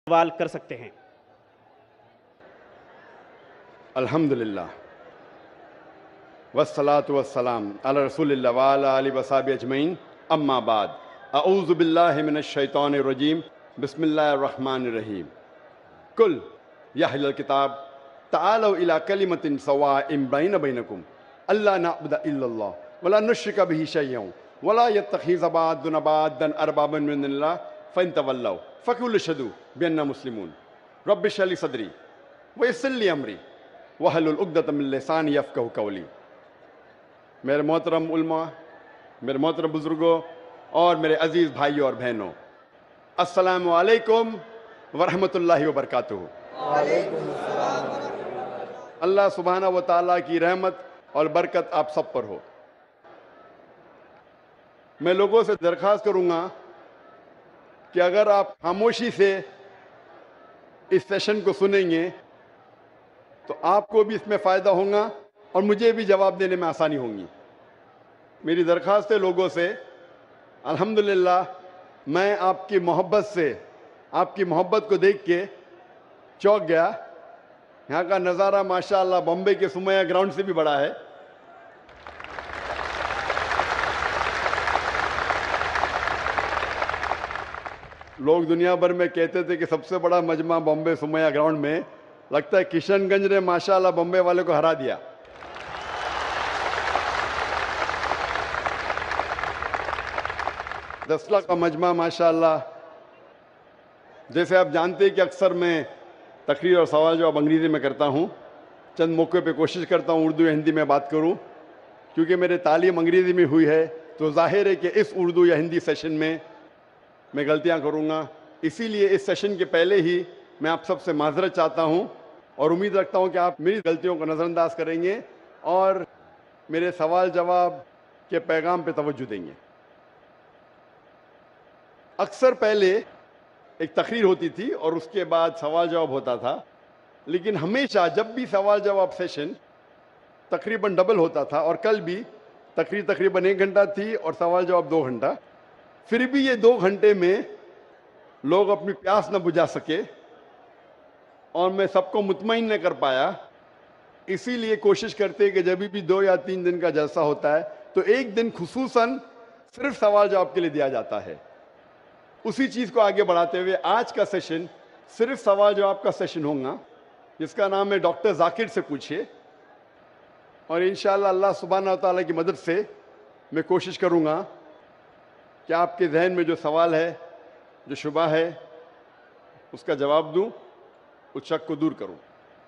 सवाल कर सकते हैं। अल्हम्दुलिल्लाह वस्सलातु वस्सलाम अला रसूलिल्लाह व अला आलिहि व अस्हाबिहि अजमईन अम्मा बाद अऊज़ु बिल्लाहि मिनश शैतानिर रजीम बिस्मिल्लाहिर रहमानिर रहीम कुल या अहलल किताब तालौ इला कलिमतिन सवाइम बैनकुम अल्ला नअबुद इल्लल्लाह वला नुश्रिक बिही शैयन वला यत्तखिज़ बअदुना बअदन अरबाबन मिन दुनिल्लाह फ़इन तवल्लौ फ़कुलु अशहदु बिअन्ना मुस्लिमून रब्बि इश्रह ली सदरी व यस्सिर ली अमरी वहलुल उक़दतम मिन लिसानी यफ़क़हू क़ौली। मेरे मोहतरम उलमा, मेरे मोहतरम बुज़ुर्गों और मेरे अज़ीज़ भाइयों और बहनों, अस्सलामु अलैकुम वरहमतुल्लाहि वबरकातुहू। अल्लाह सुब्हाना व तआला की रहमत और बरकत आप सब पर हो। मैं लोगों से दरख्वास्त करूँगा कि अगर आप खामोशी से इस सेशन को सुनेंगे तो आपको भी इसमें फ़ायदा होगा और मुझे भी जवाब देने में आसानी होगी। मेरी दरख्वास्त है लोगों से, अल्हम्दुलिल्लाह मैं आपकी मोहब्बत से, आपकी मोहब्बत को देख के चौंक गया। यहाँ का नज़ारा माशाअल्लाह बॉम्बे के सुमैया ग्राउंड से भी बड़ा है। लोग दुनिया भर में कहते थे कि सबसे बड़ा मजमा बॉम्बे सुमैया ग्राउंड में, लगता है किशनगंज ने माशाअल्लाह बॉम्बे वाले को हरा दिया। दसला का मजमा माशाअल्लाह। जैसे आप जानते हैं कि अक्सर मैं तकरीर और सवाल जवाब अंग्रेज़ी में करता हूँ, चंद मौक़े पे कोशिश करता हूँ उर्दू या हिंदी में बात करूँ, क्योंकि मेरी तालीम अंग्रेज़ी में हुई है तो जाहिर है कि इस उर्दू या हिंदी सेशन में मैं गलतियाँ करूँगा। इसीलिए इस सेशन के पहले ही मैं आप सबसे माज़रत चाहता हूँ और उम्मीद रखता हूँ कि आप मेरी गलतियों को नज़रअंदाज करेंगे और मेरे सवाल जवाब के पैगाम पे तवज्जो देंगे। अक्सर पहले एक तकरीर होती थी और उसके बाद सवाल जवाब होता था, लेकिन हमेशा जब भी सवाल जवाब सेशन तकरीबन डबल होता था, और कल भी तकरीर तकरीबन 1 घंटा थी और सवाल जवाब 2 घंटा, फिर भी ये 2 घंटे में लोग अपनी प्यास न बुझा सके और मैं सबको मुतमईन न कर पाया। इसीलिए कोशिश करते कि जब भी 2 या 3 दिन का जलसा होता है तो एक दिन खुसूसन सिर्फ सवाल जवाब के लिए दिया जाता है। उसी चीज़ को आगे बढ़ाते हुए आज का सेशन सिर्फ सवाल जवाब का सेशन होगा, जिसका नाम है डॉक्टर जाकिर से पूछिए। और इंशाअल्लाह अल्लाह सुब्हाना व तआला की मदद से मैं कोशिश करूँगा कि आपके जहन में जो सवाल है, जो शुबा है, उसका जवाब दूँ, उस शक को दूर करूँ।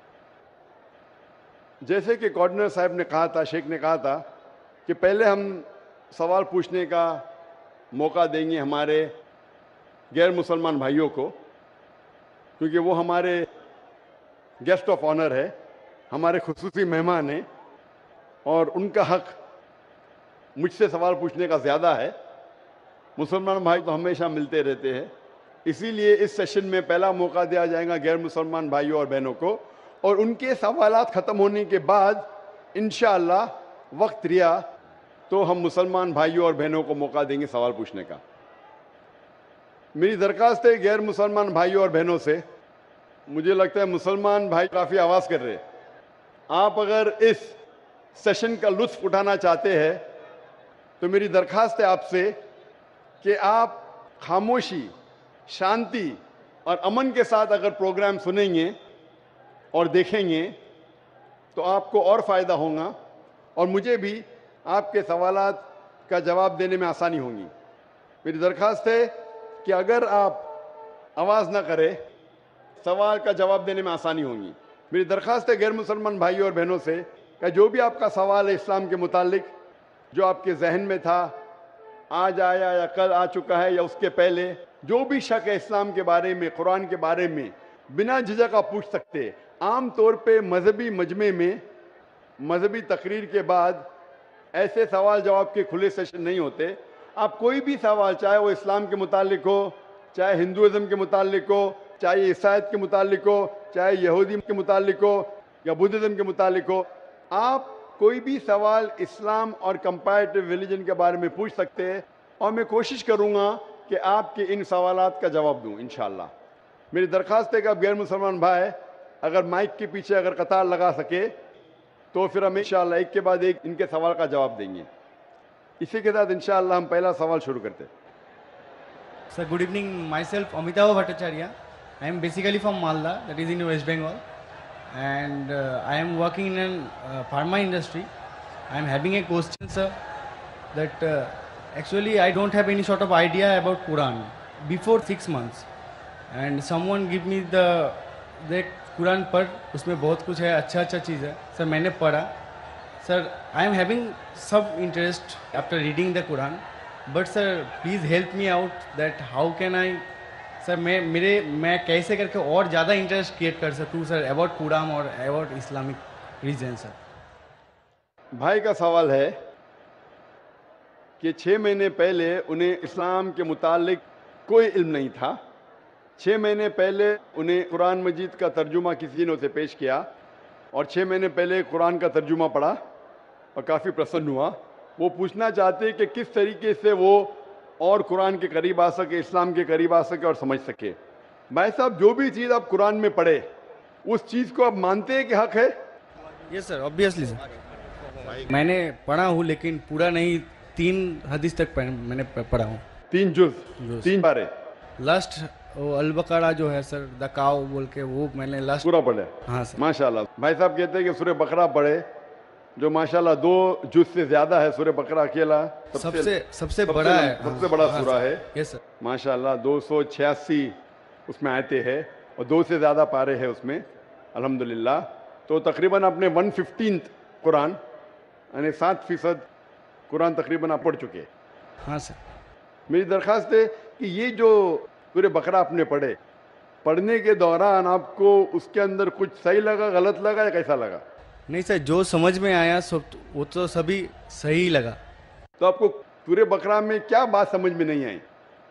जैसे कि कोऑर्डिनेटर साहब ने कहा था, शेख ने कहा था कि पहले हम सवाल पूछने का मौका देंगे हमारे गैर मुसलमान भाइयों को, क्योंकि वो हमारे गेस्ट ऑफ ऑनर है, हमारे खुसूसी मेहमान हैं और उनका हक मुझसे सवाल पूछने का ज़्यादा है। मुसलमान भाई तो हमेशा मिलते रहते हैं, इसीलिए इस सेशन में पहला मौका दिया जाएगा गैर मुसलमान भाइयों और बहनों को, और उनके सवालात ख़त्म होने के बाद इंशाअल्लाह वक्त रिया तो हम मुसलमान भाइयों और बहनों को मौका देंगे सवाल पूछने का। मेरी दरख्वास्त है गैर मुसलमान भाइयों और बहनों से, मुझे लगता है मुसलमान भाई काफ़ी आवाज़ कर रहे हैं। आप अगर इस सेशन का लुत्फ़ उठाना चाहते हैं तो मेरी दरख्वास्त है आपसे कि आप खामोशी, शांति और अमन के साथ अगर प्रोग्राम सुनेंगे और देखेंगे तो आपको और फ़ायदा होगा और मुझे भी आपके सवालात का जवाब देने में आसानी होगी। मेरी दरख्वास्त है कि अगर आप आवाज़ ना करें, सवाल का जवाब देने में आसानी होगी। मेरी दरख्वास्त है गैर मुसलमान भाइयों और बहनों से कि जो भी आपका सवाल है इस्लाम के मुतालिक, जो आपके जहन में था, आज आया या कल आ चुका है या उसके पहले, जो भी शक है इस्लाम के बारे में, कुरान के बारे में, बिना झिझक आप पूछ सकते हैं। आम तौर पे मजहबी मजमे में मजहबी तकरीर के बाद ऐसे सवाल जवाब के खुले सेशन नहीं होते। आप कोई भी सवाल, चाहे वो इस्लाम के मुतालिक हो, चाहे हिंदुइज़्म के मुतालिक हो, चाहे ईसाईयत के मुतालिक हो, चाहे यहूदी के मुतालिक हो या बुद्धिज़्म के मुतालिक हो, आप कोई भी सवाल इस्लाम और कंपैरेटिव रिलीजन के बारे में पूछ सकते हैं और मैं कोशिश करूँगा कि आपके इन सवालात का जवाब दूँ इंशाअल्लाह। मेरी दरख्वास्त है कि आप गैर मुसलमान भाई अगर माइक के पीछे अगर कतार लगा सके तो फिर हम इंशाअल्लाह एक के बाद एक इनके सवाल का जवाब देंगे। इसी के साथ इंशाअल्लाह हम पहला सवाल शुरू करते हैं। Sir, good evening. Myself, Amitava Bhattacharya. I am basically from Malda, that is in West Bengal, and I am working in a pharma industry. I am having a question, sir, that actually I don't have any sort of idea about Quran before 6 months, and someone give me that Quran पढ़, उसमें बहुत कुछ है, अच्छा अच्छा चीज़ है sir, मैंने पढ़ा sir. I am having sub interest after reading the Quran, but sir please help me out that how can I sir, मैं कैसे करके और ज़्यादा इंटरेस्ट क्रिएट कर सकूँ सर अबाउट कुरान और अबाउट इस्लामिक रीजन। सर भाई का सवाल है कि 6 महीने पहले उन्हें इस्लाम के मुतालिक कोई इल्म नहीं था। 6 महीने पहले उन्हें कुरान मजीद का तर्जुमा किसी ने उसे पेश किया और 6 महीने पहले कुरान का तर्जुमा पढ़ा और काफ़ी प्रसन्न हुआ। वो पूछना चाहते हैं कि किस तरीके से वो और कुरान के करीब आ सके, इस्लाम के करीब आ सके और समझ सके। भाई साहब, जो भी चीज़ आप कुरान में पढ़े उस चीज़ को आप मानते हैं कि हक है? Yes sir, obviously sir. मैंने पढ़ा हूँ लेकिन पूरा नहीं, 3 हदीस तक मैंने पढ़ा हूँ। 3 जुज़ 3 बारे। लास्ट वो अल-बकरा जो है सर, द काव बोल के, वो मैंने लास्ट पूरा पढ़े। हाँ सर। माशाल्लाह। भाई साहब कहते हैं कि सूरह बकरा पढ़े, जो माशाल्लाह 2 जुज़ से ज्यादा है। सूरह बकरा अकेला सबसे बड़ा है, सबसे बड़ा हाँ, सूरा है। Yes sir. माशाल्लाह 286 उसमें आयतें हैं और 2 से ज़्यादा पारे हैं उसमें, अल्हम्दुलिल्लाह। तो तकरीबन आपने 1/15 कुरान यानी 7% कुरान तकरीबन आप पढ़ चुके हैं। हाँ सर। मेरी दरख्वास्त है कि ये जो सूरह बकरा आपने पढ़ने के दौरान आपको उसके अंदर कुछ सही लगा, गलत लगा या कैसा लगा? नहीं सर, जो समझ में आया सब वो तो सभी सही लगा। तो आपको सूरह बकरा में क्या बात समझ में नहीं आई?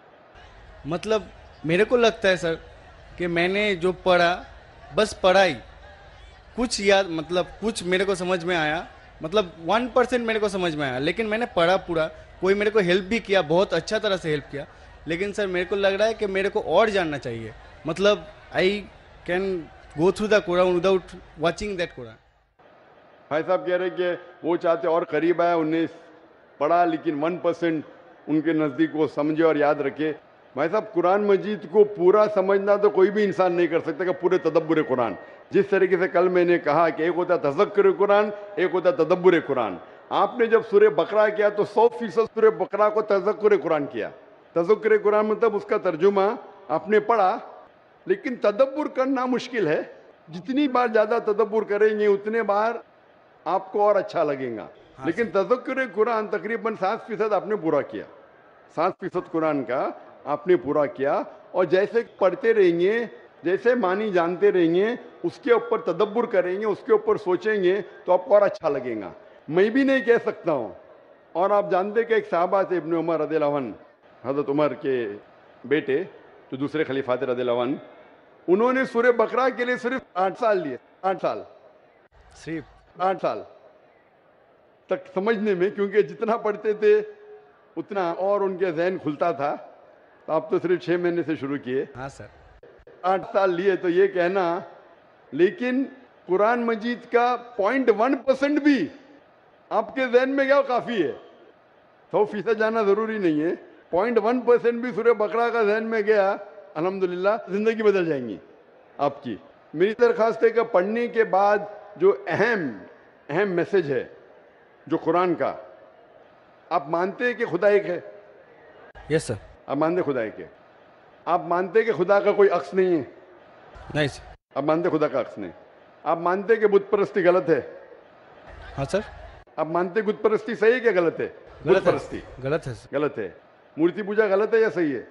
मतलब मेरे को लगता है सर कि मैंने जो पढ़ा बस पढ़ाई, कुछ याद, मतलब कुछ मेरे को समझ में आया, मतलब 1% मेरे को समझ में आया, लेकिन मैंने पढ़ा पूरा। कोई मेरे को हेल्प भी किया, बहुत अच्छा तरह से हेल्प किया, लेकिन सर मेरे को लग रहा है कि मेरे को और जानना चाहिए। मतलब I can go through the Quran without watching that Quran. भाई साहब कह रहे कि वो चाहते और करीब आए, उन्हें पढ़ा लेकिन 1% उनके नज़दीक वो समझे और याद रखे। भाई साहब, कुरान मजीद को पूरा समझना तो कोई भी इंसान नहीं कर सकता कि पूरे तदब्बुर कुरान। जिस तरीके से कल मैंने कहा कि एक होता है तज़क्कुर कुरान, एक होता है तदब्बुर कुरान। आपने जब सूरह बकरा किया तो 100% सूरह बकरा को तज़क्कुर कुरान किया। तज़क्कुर कुरान मतलब उसका तर्जुमा आपने पढ़ा, लेकिन तदब्बुर करना मुश्किल है। जितनी बार ज़्यादा तदब्बुर करेंगे उतने बार आपको और अच्छा लगेगा। हाँ, लेकिन तज़क्कुर कुरान तकरीबन 7% आपने पूरा किया। 7% कुरान का आपने पूरा किया और जैसे पढ़ते रहेंगे, जैसे मानी जानते रहेंगे, उसके ऊपर तदब्बुर करेंगे, उसके ऊपर सोचेंगे तो आपको और अच्छा लगेगा। मैं भी नहीं कह सकता हूँ। और आप जानते कि एक साहबा थे इब्न उमर रज़ियल्लाहु अन्हु, हज़रत उमर के बेटे जो दूसरे खलीफा थे रज़ियल्लाहु अन्हु, उन्होंने सूरह बकरा के लिए सिर्फ 8 साल लिए। 8 साल, सिर्फ 8 साल तक समझने में, क्योंकि जितना पढ़ते थे उतना और उनके जहन खुलता था। तो आप तो सिर्फ 6 महीने से शुरू किए। हाँ सर। 8 साल लिए तो ये कहना, लेकिन कुरान मजीद का 0.1% भी आपके जहन में क्या काफ़ी है। 100% जाना ज़रूरी नहीं है। 0.1% भी सूरह बकरा का जहन में गया, अल्हम्दुलिल्लाह ज़िंदगी बदल जाएंगी आपकी। मेरी दरख्वास्त है कि पढ़ने के बाद जो अहम मैसेज है जो कुरान का, आप मानते हैं कि खुदा एक है? Yes sir. आप मानते खुदा एक है? आप मानते कि खुदा का कोई अक्स नहीं है? नहीं सर। आप मानते खुदा का अक्स नहीं? आप मानते कि बुत परस्ती गलत है? हाँ सर। आप मानते बुत परस्ती सही है क्या गलत है? बुत परस्ती गलत है सर। गलत है। मूर्ति पूजा गलत है या सही है?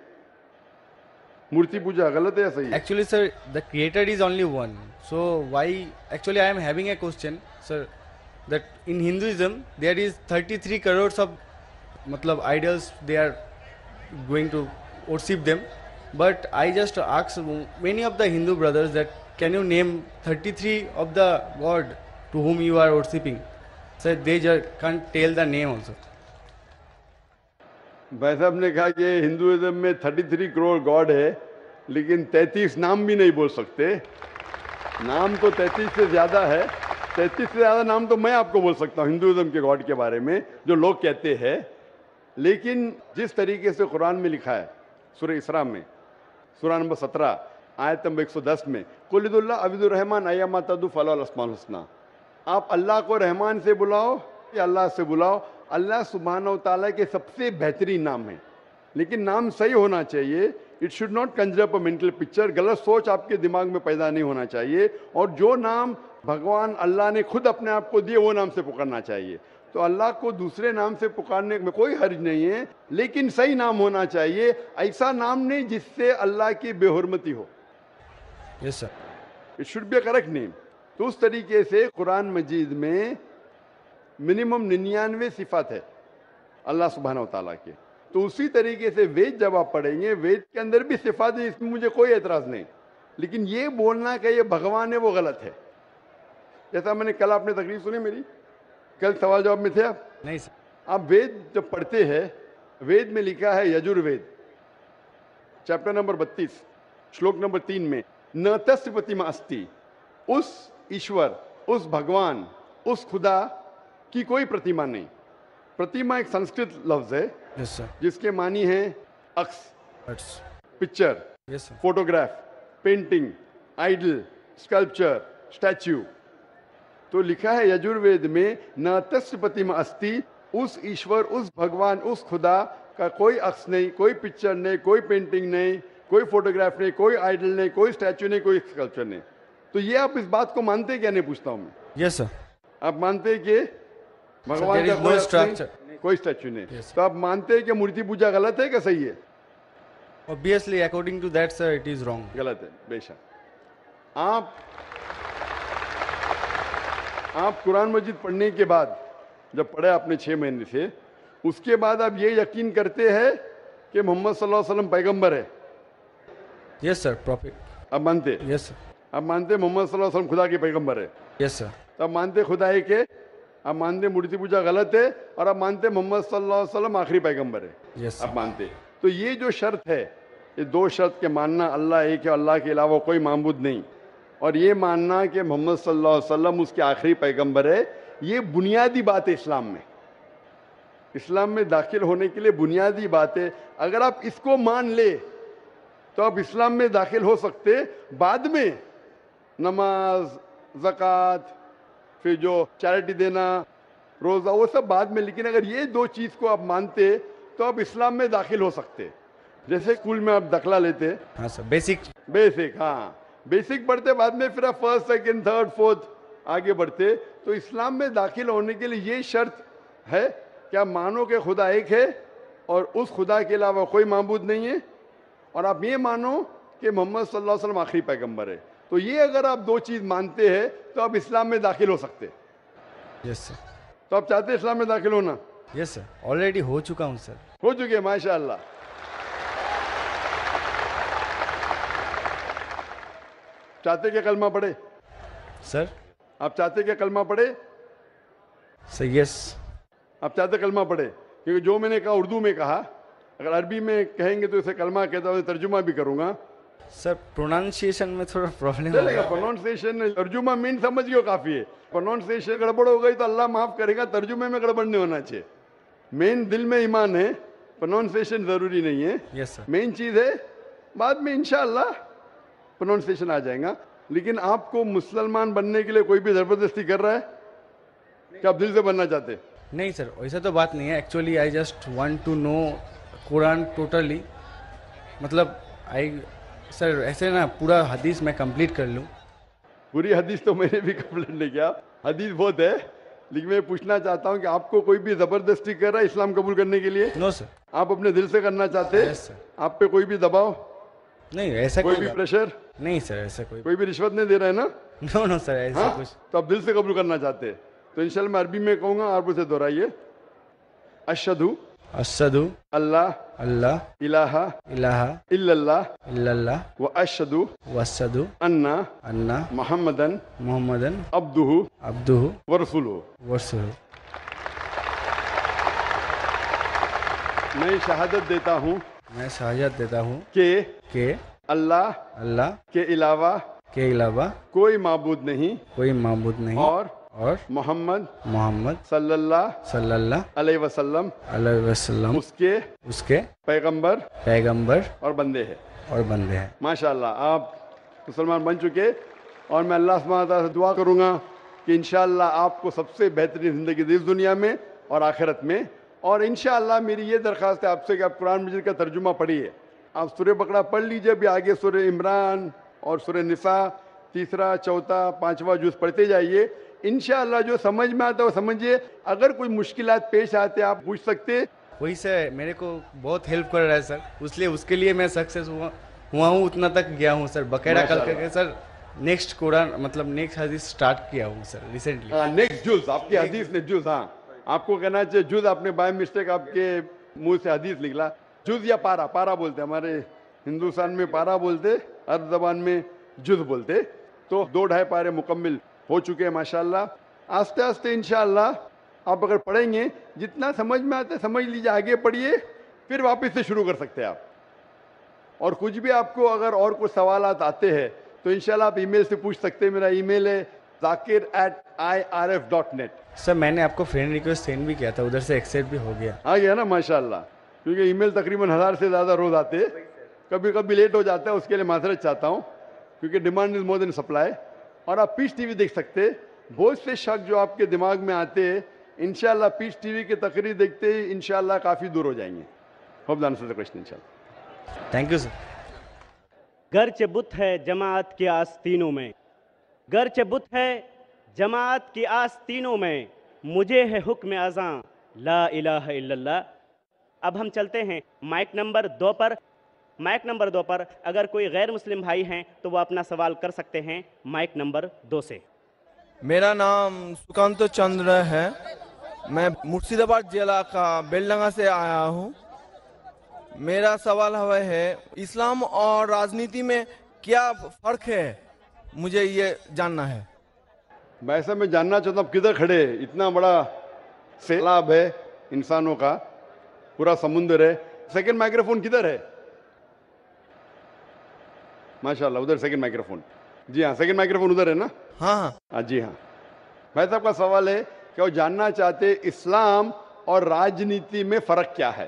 मूर्ति पूजा गलत है या सही है? Actually sir, the creator is only one. So why, actually I am having a question sir, that in Hinduism there is 33 crores of matlab idols, they are going to worship them, but I just ask many of the Hindu brothers that can you name 33 of the god to whom you are worshipping? Sir, they just can't tell the name also. भाई साहब ने कहा कि Hinduism में 33 crore God है, लेकिन 33 नाम भी नहीं बोल सकते। नाम तो 33 से ज़्यादा है। 33 से ज़्यादा नाम तो मैं आपको बोल सकता हूँ हिंदुइज्म के गॉड के बारे में, जो लोग कहते हैं। लेकिन जिस तरीके से कुरान में लिखा है, सूरह इसरा में, सूरह नंबर 17 आयत नंबर 110 में, कुलिदुल्लाह अबिदुर रहमान अय्यमा तदु फलाल अस्माउल हुस्ना, आप अल्लाह को रहमान से बुलाओ या अल्लाह से बुलाओ, अल्लाह सुब्हानहू व तआला के सबसे बेहतरीन नाम है। लेकिन नाम सही होना चाहिए। It should not conjure up a mental picture. गलत सोच आपके दिमाग में पैदा नहीं होना चाहिए। और जो नाम भगवान अल्लाह ने खुद अपने आप को दिए वो नाम से पुकारना चाहिए। तो अल्लाह को दूसरे नाम से पुकारने में कोई हर्ज नहीं है, लेकिन सही नाम होना चाहिए। ऐसा नाम नहीं जिससे अल्लाह की बेहुरमती हो। Yes sir. It should be a correct name. तो उस तरीके से कुरान मजीद में मिनिमम 99 सिफात है अल्लाह सुब्हानहू व तआला के। तो उसी तरीके से वेद जब आप पढ़ेंगे, वेद के अंदर भी सिफात है, इसमें मुझे कोई एतराज नहीं। लेकिन ये बोलना कि ये भगवान है वो गलत है। जैसा मैंने कल, आपने तकरीर सुनी मेरी, कल सवाल जवाब में थे आप? नहीं सर। आप वेद जब पढ़ते हैं, वेद में लिखा है यजुर्वेद चैप्टर नंबर 32 श्लोक नंबर 3 में, न तस्य प्रतिमा अस्ति, उस ईश्वर, उस भगवान, उस खुदा की कोई प्रतिमा नहीं। प्रतिमा एक संस्कृत लफ्ज है यस सर। जिसके मानी है अक्स, That's- picture, yes sir. Photograph, painting, idol, sculpture, statue. तो लिखा है यजुर्वेद में, न तस्य प्रतिमा अस्ति, उस ईश्वर, उस भगवान, उस खुदा का कोई अक्स नहीं, कोई पिक्चर नहीं, कोई पेंटिंग नहीं, कोई फोटोग्राफ नहीं, कोई आइडल नहीं, कोई स्टैच्यू नहीं, कोई स्कल्पचर नहीं। तो ये आप इस बात को मानते क्या? नहीं पूछता हूं मैं। Yes sir. आप मानते हैं कि भगवान there का is कोई no अक्स नहीं, structure. कोई स्टैच्यू नहीं? Yes, sir. तो आप मानते हैं कि मूर्ति पूजा गलत है कि सही है? Obviously, according to that, sir, it is wrong. गलत है, बेशक। आप कुरान मजीद पढ़ने के बाद, जब पढ़े आपने 6 महीने से, उसके बाद आप ये यकीन करते हैं कि मोहम्मद सल्लल्लाहु अलैहि वसल्लम पैगंबर है? Yes sir, prophet. आप मानते? Yes sir. आप मानते मोहम्मद सल्लल्लाहु अलैहि वसल्लम खुदा के पैगंबर है? Yes sir. तो आप मानते खुदा है कि? आप मानते मूर्ति पूजा गलत है, और आप मानते मोहम्मद सल्लल्लाहु अलैहि वसल्लम आखिरी पैगंबर है? Yes sir. आप मानते? तो ये जो शर्त है, ये 2 शर्त के मानना, अल्लाह एक है, अल्लाह के अलावा कोई माबूद नहीं, और ये मानना कि मोहम्मद सल्लल्लाहु अलैहि वसल्लम उसके आखिरी पैगंबर है, ये बुनियादी बात है इस्लाम में। इस्लाम में दाखिल होने के लिए बुनियादी बात है। अगर आप इसको मान ले तो आप इस्लाम में दाखिल हो सकते। बाद में नमाज, ज़कात, फिर जो चैरिटी देना, रोज़ा, वो सब बाद में। लेकिन अगर ये 2 चीज़ को आप मानते तो आप इस्लाम में दाखिल हो सकते। जैसे स्कूल में आप दाखिला लेते, हाँ सर, बेसिक। बेसिक, हाँ बेसिक पढ़ते, बाद में फिर आप फर्स्ट, सेकंड, थर्ड, फोर्थ आगे बढ़ते। तो इस्लाम में दाखिल होने के लिए ये शर्त है कि आप मानो कि खुदा एक है और उस खुदा के अलावा कोई माबूद नहीं है, और आप ये मानो कि मोहम्मद सल्लल्लाहु अलैहि वसल्लम आखिरी पैगंबर है। तो ये अगर आप 2 चीज़ मानते हैं तो आप इस्लाम में दाखिल हो सकते। Yes sir. तो आप चाहते हैं इस्लाम में दाखिल होना? यस सर, ऑलरेडी हो चुका हूँ सर। हो चुके, माशाअल्लाह। चाहते क्या कलमा पढ़े? सर। आप चाहते क्या कलमा पढ़े? Sir yes. आप चाहते कलमा पढ़े? क्योंकि जो मैंने कहा उर्दू में कहा, अगर अरबी में कहेंगे तो इसे कलमा कहता हूँ, तर्जुमा भी करूंगा। सर प्रोनाउंसिएशन में थोड़ा प्रॉब्लम चलेगा, है। प्रोनाउंसिएशन, तर्जुमा मीन समझ गए काफी है। प्रोनाउंसिएशन गड़बड़ हो गई तो अल्लाह माफ करेगा, तर्जुमे में गड़बड़ नहीं होना चाहिए। मेन दिल में ईमान है, प्रोनाउंसिएशन जरूरी नहीं है। Yes sir. मेन चीज है, बाद में इंशाअल्लाह प्रोनाउंसिएशन आ जाएगा। लेकिन आपको मुसलमान बनने के लिए कोई भी जबरदस्ती कर रहा है कि आप दिल से बनना चाहते हैं? नहीं सर, वैसा तो बात नहीं है। Actually I just want to know Quran totally, मतलब आई सर ऐसे ना पूरा हदीस मैं कंप्लीट कर लूँ। पूरी हदीस तो मैंने भी कंप्लीट नहीं किया, हदीस बहुत है। लेकिन मैं पूछना चाहता हूँ कि आपको कोई भी जबरदस्ती कर रहा है इस्लाम कबूल करने के लिए? No sir. आप अपने दिल से करना चाहते हैं? Yes sir. आप पे कोई भी दबाव, नहीं ऐसा कोई कोई भी बात- प्रेशर, नहीं सर, ऐसा कोई भी रिश्वत नहीं दे रहा है ना? नो नो सर, ऐसा हाँ? कुछ। तो आप दिल से कबूल करना चाहते हैं तो इंशाल्लाह मैं अरबी में कहूँगा, आप उसे दोहराइए। अशहदु अशहदु अल्लाह अल्लाह इलाहा इलाहा इल्लल्लाह इल्लल्लाह व अशहदु व अशहदु अन्ना अन्ना मुहम्मदन मुहम्मदन अब्दुहु अब्दुहु व रसूलुहु। व रसूलुहु। मैं शहादत देता हूँ मैं शहादत देता हूँ कि कि अल्लाह अल्लाह के अलावा के अलावा कोई माबूद नहीं कोई माबूद नहीं और मोहम्मद मोहम्मद सल्लल्लाहु सल्लल्लाहु अलैहि वसल्लम अलैहि वसल्लम उसके पैगंबर और बंदे हैं। हैं। माशाल्लाह, आप मुसलमान बन चुके और मैं अल्लाह सुब्हानहू व तआला से दुआ करूँगा कि इंशाअल्लाह आपको सबसे बेहतरीन ज़िंदगी दी इस दुनिया में और आखिरत में। और इंशाअल्लाह मेरी ये दरख्वास्त है आपसे कि आप कुरान मजीद का तर्जुमा पढ़िए। आप सूरह बकरा पढ़ लीजिए, अभी आगे सूरह इमरान और सूरह निसा तीसरा चौथा पांचवा जुज़ पढ़ते जाइए। इंशाअल्लाह जो समझ में आता है वो समझिए। अगर कोई मुश्किलात पेश आते आप पूछ सकते। वही सर मेरे को बहुत हेल्प कर रहा है सर, इसलिए उसके लिए मैं सक्सेस हुआ हूँ, उतना तक गया हूँ सर। बकायदा कल करके सर नेक्स्ट कुरान मतलब नेक्स्ट हदीस स्टार्ट किया हूँ सर रिसेंटली। नेक्स्ट जुज़ आपकी हदीस ने जुज़, हाँ आपको कहना चाहिए जुज़, आपने बाय मिस्टेक आपके मुंह से हदीस निकला। जुज़ या पारा, पारा बोलते हमारे हिंदुस्तान में, पारा बोलते, अरब ज़बान में जुज़ बोलते। तो 2-2.5 पारे मुकम्मिल हो चुके हैं माशाल्लाह। आस्ते आस्ते इंशाअल्लाह आप अगर पढ़ेंगे जितना समझ में आता है समझ लीजिए, आगे पढ़िए, फिर वापस से शुरू कर सकते हैं आप। और कुछ भी आपको अगर और कुछ सवालात आते हैं तो इंशाल्लाह आप ईमेल से पूछ सकते हैं। मेरा ईमेल है zakir@irf.net। सर मैंने आपको फ्रेंड रिक्वेस्ट सेंड भी किया था, उधर से एक्सेप्ट भी हो गया। आ गया ना माशाल्लाह, क्योंकि ईमेल तकरीबन 1000 से ज़्यादा रोज़ आते हैं, कभी कभी लेट हो जाता है, उसके लिए माजरत चाहता हूँ, क्योंकि demand is more than supply. और आप पीस टीवी देख सकते हैं। बहुत से शक जो आपके दिमाग में आते हैं इंशाल्लाह पीस टीवी की तकरीर देखते ही इंशाल्लाह काफ़ी दूर हो जाएंगे। Hope that answers the question इंशाल्लाह। Thank you sir. गर्चे बुत है जमात की आस्तीनों में, गर्चे बुत है जमात की आस्तीनों में, मुझे है हुक्म अज़ां ला इलाहा इल्लल्लाह। अब हम चलते हैं माइक नंबर 2 पर। माइक नंबर 2 पर अगर कोई गैर मुस्लिम भाई हैं तो वो अपना सवाल कर सकते हैं माइक नंबर 2 से। मेरा नाम सुकांत चंद्र है, मैं मुर्शिदाबाद जिला का बेलडंगा से आया हूँ। मेरा सवाल है इस्लाम और राजनीति में क्या फ़र्क है, मुझे ये जानना है। वैसे मैं जानना चाहता हूँ किधर खड़े, इतना बड़ा सैलाब है इंसानों का, पूरा समुंदर है। सेकंड माइक्रोफोन किधर है? माशाल्लाह उधर सेकंड माइक्रोफोन। जी हाँ, सेकंड माइक्रोफोन उधर है ना? हाँ हाँ जी हाँ। भाई साहब का सवाल है कि वो जानना चाहते इस्लाम और राजनीति में फर्क क्या है।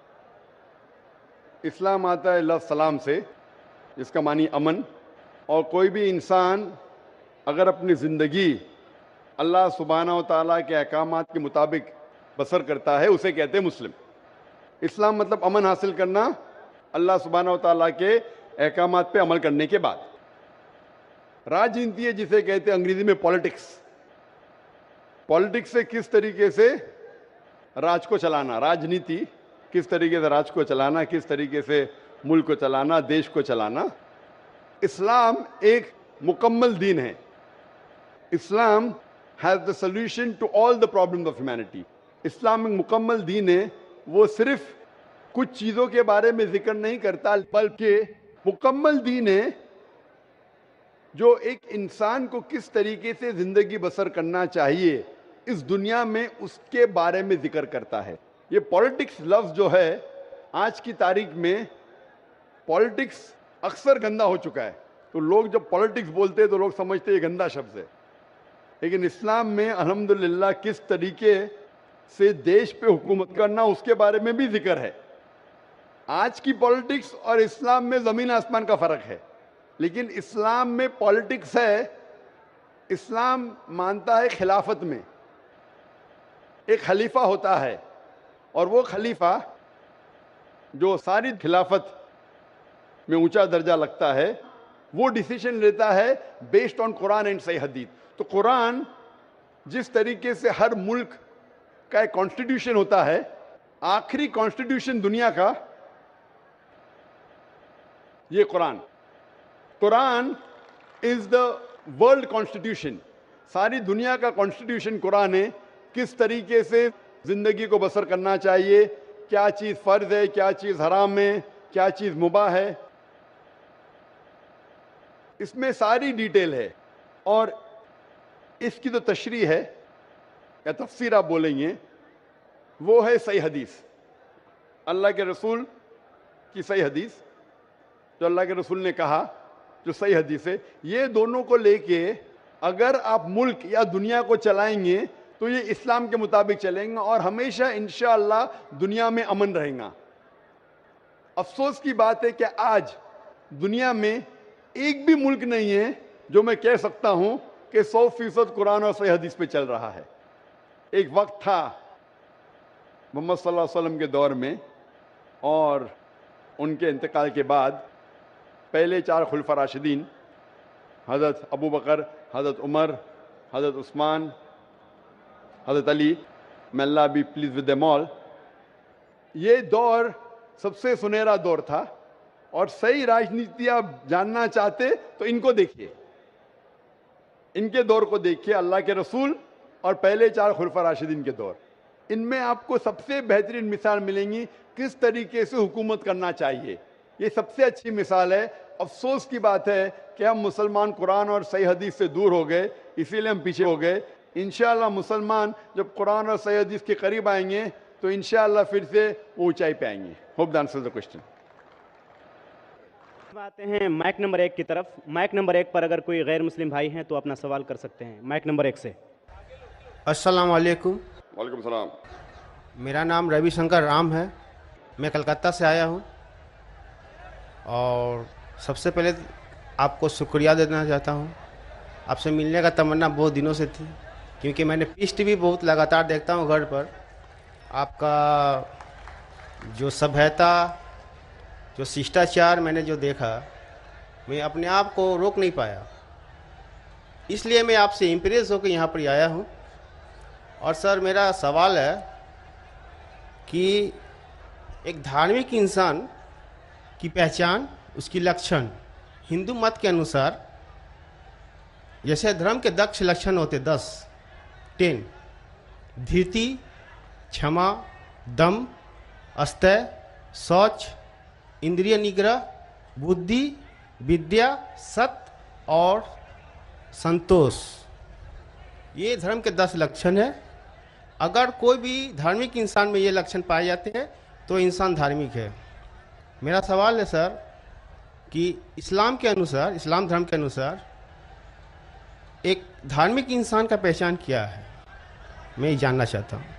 इस्लाम आता है लफ्ज़ सलाम से, जिसका मानी अमन। और कोई भी इंसान अगर अपनी ज़िंदगी अल्लाह सुब्हानहू व तआला के अहकामात के मुताबिक बसर करता है उसे कहते हैं मुस्लिम। इस्लाम मतलब अमन हासिल करना अल्लाह सुब्हानहू व तआला के अहकामात पे अमल करने के बाद। राजनीति है जिसे कहते हैं अंग्रेजी में पॉलिटिक्स। पॉलिटिक्स से किस तरीके से राज को चलाना, राजनीति किस तरीके से राज को चलाना, किस तरीके से मुल्क को चलाना, देश को चलाना। इस्लाम एक मुकम्मल दीन है। Islam has the solution to all the problems of humanity. इस्लाम एक मुकम्मल दीन है, वो सिर्फ कुछ चीज़ों के बारे में जिक्र नहीं करता, बल्कि मुकम्मल दीन है जो एक इंसान को किस तरीके से ज़िंदगी बसर करना चाहिए इस दुनिया में उसके बारे में जिक्र करता है। ये पॉलिटिक्स लफ्ज़ जो है आज की तारीख में, पॉलिटिक्स अक्सर गंदा हो चुका है। तो लोग जब पॉलिटिक्स बोलते हैं तो लोग समझते हैं ये गंदा शब्द है, लेकिन इस्लाम में अल्हम्दुलिल्लाह किस तरीके से देश पे हुकूमत करना उसके बारे में भी जिक्र है। आज की पॉलिटिक्स और इस्लाम में ज़मीन आसमान का फ़र्क है, लेकिन इस्लाम में पॉलिटिक्स है। इस्लाम मानता है खिलाफत में एक खलीफा होता है और वो खलीफा जो सारी खिलाफत में ऊंचा दर्जा लगता है वो डिसीजन लेता है बेस्ड ऑन कुरान एंड सही हदीस। तो कुरान जिस तरीके से हर मुल्क का एक कॉन्स्टिट्यूशन होता है, आखिरी कॉन्स्टिट्यूशन दुनिया का ये कुरान। Quran is the world constitution. सारी दुनिया का कॉन्स्टिट्यूशन कुरान है। किस तरीके से जिंदगी को बसर करना चाहिए, क्या चीज फर्ज है, क्या चीज हराम है, क्या चीज मुबाह है, इसमें सारी डिटेल है। और इसकी जो तशरीह है या तफसीर आप बोलेंगे वो है सही हदीस, अल्लाह के रसूल की सही हदीस। जो अल्लाह के रसूल ने कहा, जो सही हदीस है, ये दोनों को लेके अगर आप मुल्क या दुनिया को चलाएंगे तो ये इस्लाम के मुताबिक चलेंगे और हमेशा इंशाअल्लाह दुनिया में अमन रहेगा। अफसोस की बात है कि आज दुनिया में एक भी मुल्क नहीं है जो मैं कह सकता हूं कि 100% कुरान और सही हदीस पे चल रहा है। एक वक्त था मोहम्मद सल्लल्लाहु अलैहि वसल्लम के दौर में और उनके इंतकाल के बाद पहले 4 खुलफा राशिदीन, हज़रत अबू बकर, हज़रत उमर, हज़रत उस्मान, हज़रत Ali, may Allah be pleased with them all, ये दौर सबसे सुनहरा दौर था। और सही राजनीति आप जानना चाहते तो इनको देखिए, इनके दौर को देखिए, अल्लाह के रसूल और पहले 4 खुलफा राशिदीन के दौर। इनमें आपको सबसे बेहतरीन मिसाल मिलेंगी किस तरीके से हुकूमत करना चाहिए। ये सबसे अच्छी मिसाल है। अफसोस की बात है कि हम मुसलमान कुरान और सही हदीस से दूर हो गए, इसीलिए हम पीछे हो गए। इंशाअल्लाह मुसलमान जब कुरान और सही हदीस के करीब आएंगे तो इंशाअल्लाह फिर से वो ऊंचाई पे आएंगे। Hope the answer the question. आते हैं माइक नंबर 1 की तरफ। माइक नंबर 1 पर अगर कोई गैर मुस्लिम भाई हैं तो अपना सवाल कर सकते हैं। माइक नंबर 1 से। अस्सलाम वालेकुम। वालेकुम सलाम। मेरा नाम रविशंकर राम है, मैं कलकत्ता से आया हूँ और सबसे पहले आपको शुक्रिया देना चाहता हूँ। आपसे मिलने का तमन्ना बहुत दिनों से थी, क्योंकि मैंने पीस टीवी बहुत लगातार देखता हूँ घर पर। आपका जो सभ्यता, जो शिष्टाचार मैंने जो देखा, मैं अपने आप को रोक नहीं पाया, इसलिए मैं आपसे इम्प्रेस होकर यहाँ पर आया हूँ। और सर मेरा सवाल है कि एक धार्मिक इंसान की पहचान, उसकी लक्षण हिंदू मत के अनुसार, जैसे धर्म के 10 लक्षण होते 10 धीरति, क्षमा, दम, अस्तय, शौच, इंद्रिय निग्रह, बुद्धि, विद्या, सत्य और संतोष, ये धर्म के 10 लक्षण है। अगर कोई भी धार्मिक इंसान में ये लक्षण पाए जाते हैं तो इंसान धार्मिक है। मेरा सवाल है सर कि इस्लाम के अनुसार, इस्लाम धर्म के अनुसार एक धार्मिक इंसान का पहचान क्या है, मैं ये जानना चाहता हूँ।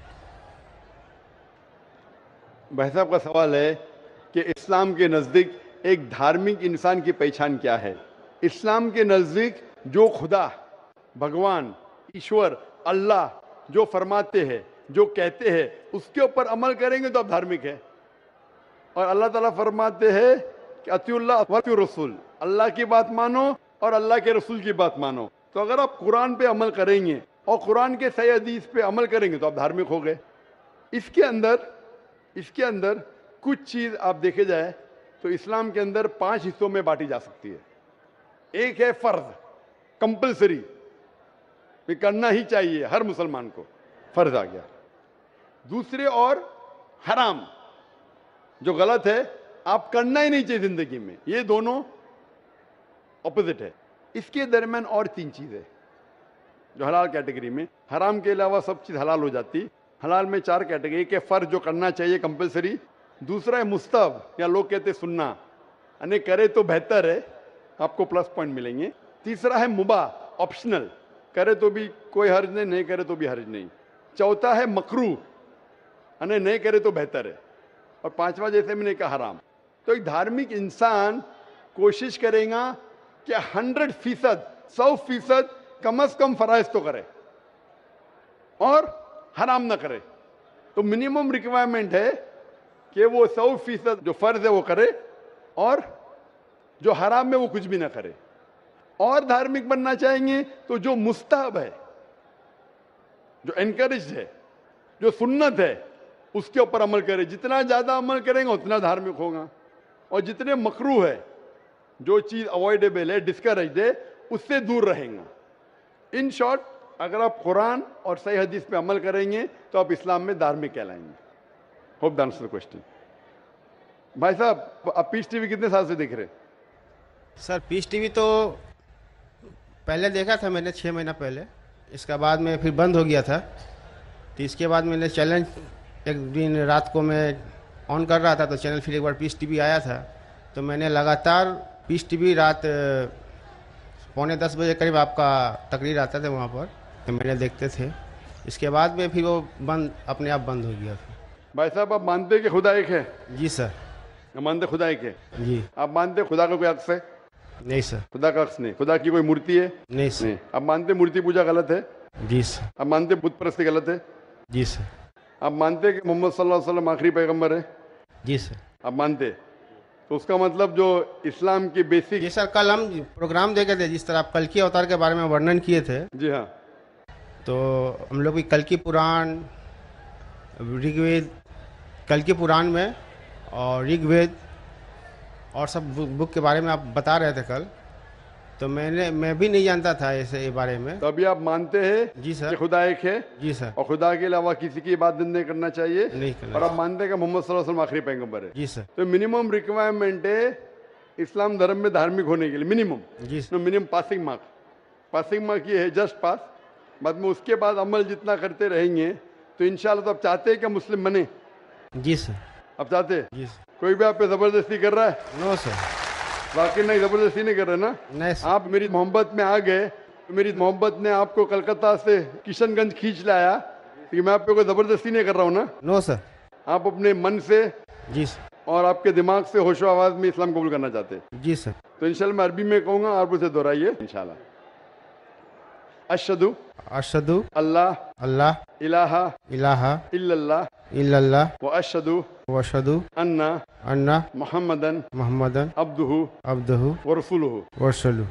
भाई साहब का सवाल है कि इस्लाम के नज़दीक एक धार्मिक इंसान की पहचान क्या है। इस्लाम के नज़दीक जो खुदा, भगवान, ईश्वर, अल्लाह जो फरमाते हैं, जो कहते हैं, उसके ऊपर अमल करेंगे तो आप धार्मिक है। और अल्लाह ताला फरमाते हैं कि अतिउल्लाह व अतिउर रसूल, अल्लाह की बात मानो और अल्लाह के रसूल की बात मानो। तो अगर आप कुरान पे अमल करेंगे और कुरान के सही हदीस पे अमल करेंगे तो आप धार्मिक हो गए। इसके अंदर कुछ चीज़ आप देखे जाए तो इस्लाम के अंदर 5 हिस्सों में बांटी जा सकती है। एक है फर्ज, कंपलसरी, ये करना ही चाहिए, हर मुसलमान को फर्ज आ गया। दूसरे और हराम, जो गलत है, आप करना ही नहीं चाहिए जिंदगी में, ये दोनों ऑपोजिट है। इसके दरमियान और 3 चीजें जो हलाल कैटेगरी में, हराम के अलावा सब चीज हलाल हो जाती। हलाल में 4 कैटेगरी, एक है फर्ज जो करना चाहिए कंपलसरी, दूसरा है मुस्तहब या लोग कहते हैं सुन्ना, यानी करे तो बेहतर है, आपको प्लस पॉइंट मिलेंगे। तीसरा है मुबाह, ऑप्शनल, करे तो भी कोई हर्ज नहीं, नहीं करे तो भी हर्ज नहीं। चौथा है मकरूह, यानी नहीं करे तो बेहतर है। और 5वां जैसे मैंने कहा हराम। तो एक धार्मिक इंसान कोशिश करेगा कि 100%, 100% कम से कम फराइज तो करे और हराम ना करे। तो मिनिमम रिक्वायरमेंट है कि वो 100% जो फर्ज है वो करे और जो हराम है वो कुछ भी ना करे। और धार्मिक बनना चाहेंगे तो जो मुस्तहब है, जो एनकरेज है, जो सुन्नत है, उसके ऊपर अमल करे। जितना ज्यादा अमल करेंगे उतना धार्मिक होगा। और जितने मकरूह है, जो चीज अवॉइडेबल है, डिस्करेज है, उससे दूर रहेगा। इन शॉर्ट, अगर आप कुरान और सही हदीस पे अमल करेंगे तो आप इस्लाम में धार्मिक कहलाएंगे। Hope the answer the question. भाई साहब, आप पीस टीवी कितने साल से देख रहे? सर पीस टीवी तो पहले देखा था मैंने 6 महीना पहले, इसके बाद में फिर बंद हो गया था। तो इसके बाद मैंने चैनल एक दिन रात को मैं ऑन कर रहा था तो चैनल फिर एक बार पीस टीवी आया था, तो मैंने लगातार पीस टीवी रात 9:45 बजे करीब आपका तकरीर आता था वहाँ पर, तो मैंने देखते थे। इसके बाद में फिर वो बंद, अपने आप बंद हो गया फिर। भाई साहब, आप मानते हैं कि खुदा एक है? जी सर। आप मानते खुदा एक है? जी। आप मानते खुदा का कोई अक्स है? नहीं सर। खुदा का अक्स नहीं। खुदा की कोई मूर्ति है? नहीं सर। नहीं। आप मानते मूर्ति पूजा गलत है? जी सर। आप मानते बुत परस्ती गलत है? जी सर। आप मानते हैं कि मोहम्मद सल्लल्लाहु अलैहि वसल्लम आखिरी पैगंबर है? जी सर। आप मानते? तो उसका मतलब जो इस्लाम की बेसिक। जी सर, कल हम प्रोग्राम देखे थे, जिस तरह आप कल की अवतार के बारे में वर्णन किए थे, जी हाँ। तो हम लोग भी कल की पुराण, ऋग्वेद, कल की पुराण में और ऋग्वेद और सब बुक के बारे में आप बता रहे थे कल, तो मैं भी नहीं जानता था ऐसे बारे में। तो अभी आप मानते हैं जी सर। कि खुदा एक है? जी सर। और खुदा के अलावा किसी की इबादत नहीं करना चाहिए? नहीं करना और आप मानते हैं कि मोहम्मद सल्लल्लाहु अलैहि वसल्लम आखिरी पैगंबर है? जी सर। तो मिनिमम रिक्वायरमेंट है इस्लाम धर्म में धार्मिक होने के लिए, मिनिमम। जी sir. Minimum passing mark. Passing mark ये है, जस्ट पास। बाद में उसके बाद अमल जितना करते रहेंगे तो इंशाल्लाह। तो आप चाहते हैं कि मुस्लिम बने? जी सर। आप चाहते हैं? जी सर। कोई भी आप पे जबरदस्ती कर रहा है? No sir. वाकई नहीं, जबरदस्ती नहीं कर रहे ना? नहीं सर। आप मेरी मोहब्बत में आ गए तो मेरी मोहब्बत ने आपको कलकत्ता से किशनगंज खींच लाया, कि मैं आप पे कोई जबरदस्ती नहीं कर रहा हूँ ना? No sir. आप अपने मन से जी सर। और आपके दिमाग से होशो आवाज में इस्लाम कबूल करना चाहते हैं? जी सर। तो इंशाल्लाह मैं अरबी में कहूंगा, आप उसे दोहराइए इंशाल्लाह। अशहदु अशहदु अल्लाह अल्लाह इलाहा इलाहा इल्लल्लाह इल्लल्लाह व अशहदु व अशहदु अन्ना अन्ना मुहम्मदन मुहम्मदन अब्दुहु अब्दुहु व रसूलुहु। व रसूलुहु।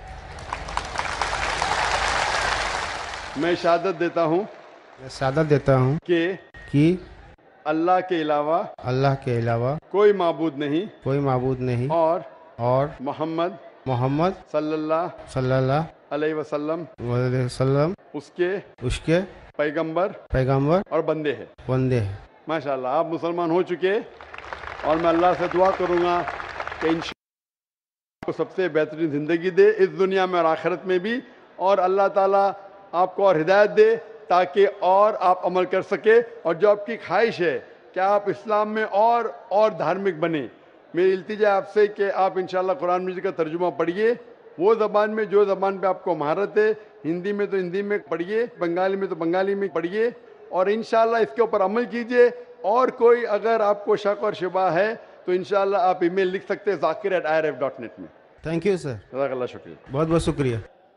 मैं शहादत देता हूँ मैं शहादत देता हूँ कि अल्लाह के अलावा अल्लाह के अलावा कोई माबूद नहीं कोई माबूद नहीं और मोहम्मद मोहम्मद सल्लल्लाहु अलैहि वसल्लम वसल्लम उसके पैगंबर और बंदे हैं। बंदे हैं। माशाल्लाह, आप मुसलमान हो चुके। और मैं अल्लाह से दुआ करूंगा कि इंशाअल्लाह आपको सबसे बेहतरीन ज़िंदगी दे इस दुनिया में और आखिरत में भी, और अल्लाह ताला आपको और हिदायत दे ताकि और आप अमल कर सके। और जो आपकी ख्वाहिश है कि आप इस्लाम में और धार्मिक बने, मेरी इल्तिजा आपसे कि आप इंशाअल्लाह कुरान मजीद का तर्जुमा पढ़िए, वो ज़बान में जो ज़बान पे आपको महारत है, हिंदी में तो हिंदी में पढ़िए, बंगाली में तो बंगाली में पढ़िए, और इंशाअल्लाह इसके ऊपर अमल कीजिए। और कोई अगर आपको शक और शुबा है तो इंशाअल्लाह आप ईमेल लिख सकते हैं zakir@irf.net में। Thank you sir. जज़ाकल्लाह, शुक्रिया। बहुत बहुत शुक्रिया।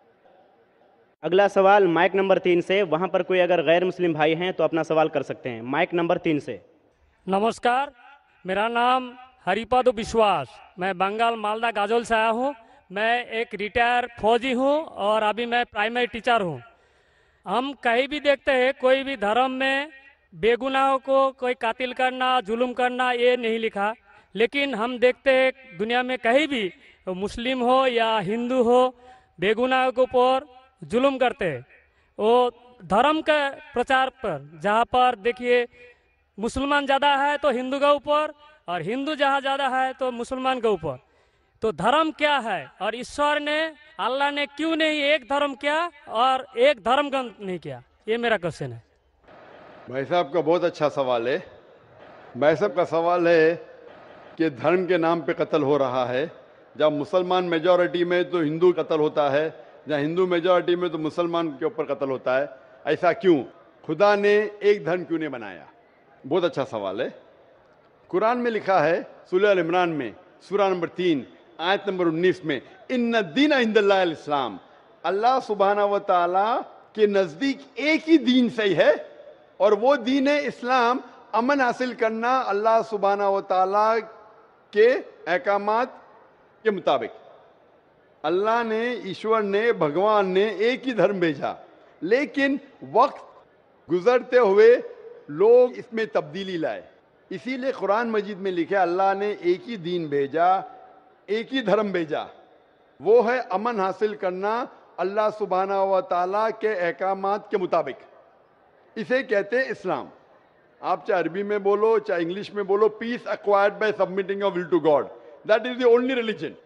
अगला सवाल माइक नंबर 3 से। वहां पर कोई अगर गैर मुस्लिम भाई हैं तो अपना सवाल कर सकते हैं। माइक नंबर 3 से। नमस्कार, मेरा नाम हरिपद विश्वास, मैं बंगाल मालदा गाजोल से आया हूँ। मैं एक रिटायर फौजी हूँ और अभी मैं प्राइमरी टीचर हूँ। हम कहीं भी देखते हैं कोई भी धर्म में बेगुनाहों को कोई कातिल करना, जुल्म करना, ये नहीं लिखा। लेकिन हम देखते हैं दुनिया में कहीं भी मुस्लिम हो या हिंदू हो, बेगुनाहों के ऊपर जुल्म करते हैं। वो धर्म के प्रचार पर, जहाँ पर देखिए मुसलमान ज़्यादा है तो हिंदू के ऊपर, और हिंदू जहाँ ज़्यादा है तो मुसलमान के ऊपर। तो धर्म क्या है, और ईश्वर ने, अल्लाह ने क्यों नहीं एक धर्म किया और एक धर्म ग्रंथ नहीं किया? ये मेरा क्वेश्चन है। भाई साहब का बहुत अच्छा सवाल है। भाई साहब का सवाल है कि धर्म के नाम पे कत्ल हो रहा है। जब मुसलमान मेजॉरिटी में तो हिंदू कत्ल होता है, जहाँ हिंदू मेजॉरिटी में तो मुसलमान के ऊपर कत्ल होता है। ऐसा क्यों? खुदा ने एक धर्म क्यों नहीं बनाया? बहुत अच्छा सवाल है। कुरान में लिखा है सूरह अल इमरान में सूरा नंबर 3 आयत नंबर 19 में, इन्ना दीना इंदल्लाहिल इस्लाम, अल्लाह सुब्हाना व तआला के नजदीक एक ही दीन सही है और वो दीन है इस्लाम। अमन हासिल करना अल्लाह सुब्हाना व तआला के अहकामात के मुताबिक। अल्लाह ने, ईश्वर ने, भगवान ने एक ही धर्म भेजा, लेकिन वक्त गुजरते हुए लोग इसमें तब्दीली लाए। इसीलिए कुरान मजीद में लिखा अल्लाह ने एक ही दीन भेजा, एक ही धर्म भेजा, वो है अमन हासिल करना अल्लाह सुब्हाना व तआला के अहकामात के मुताबिक। इसे कहते हैं इस्लाम। आप चाहे अरबी में बोलो चाहे इंग्लिश में बोलो, peace acquired by submitting your will to God, that is the only religion.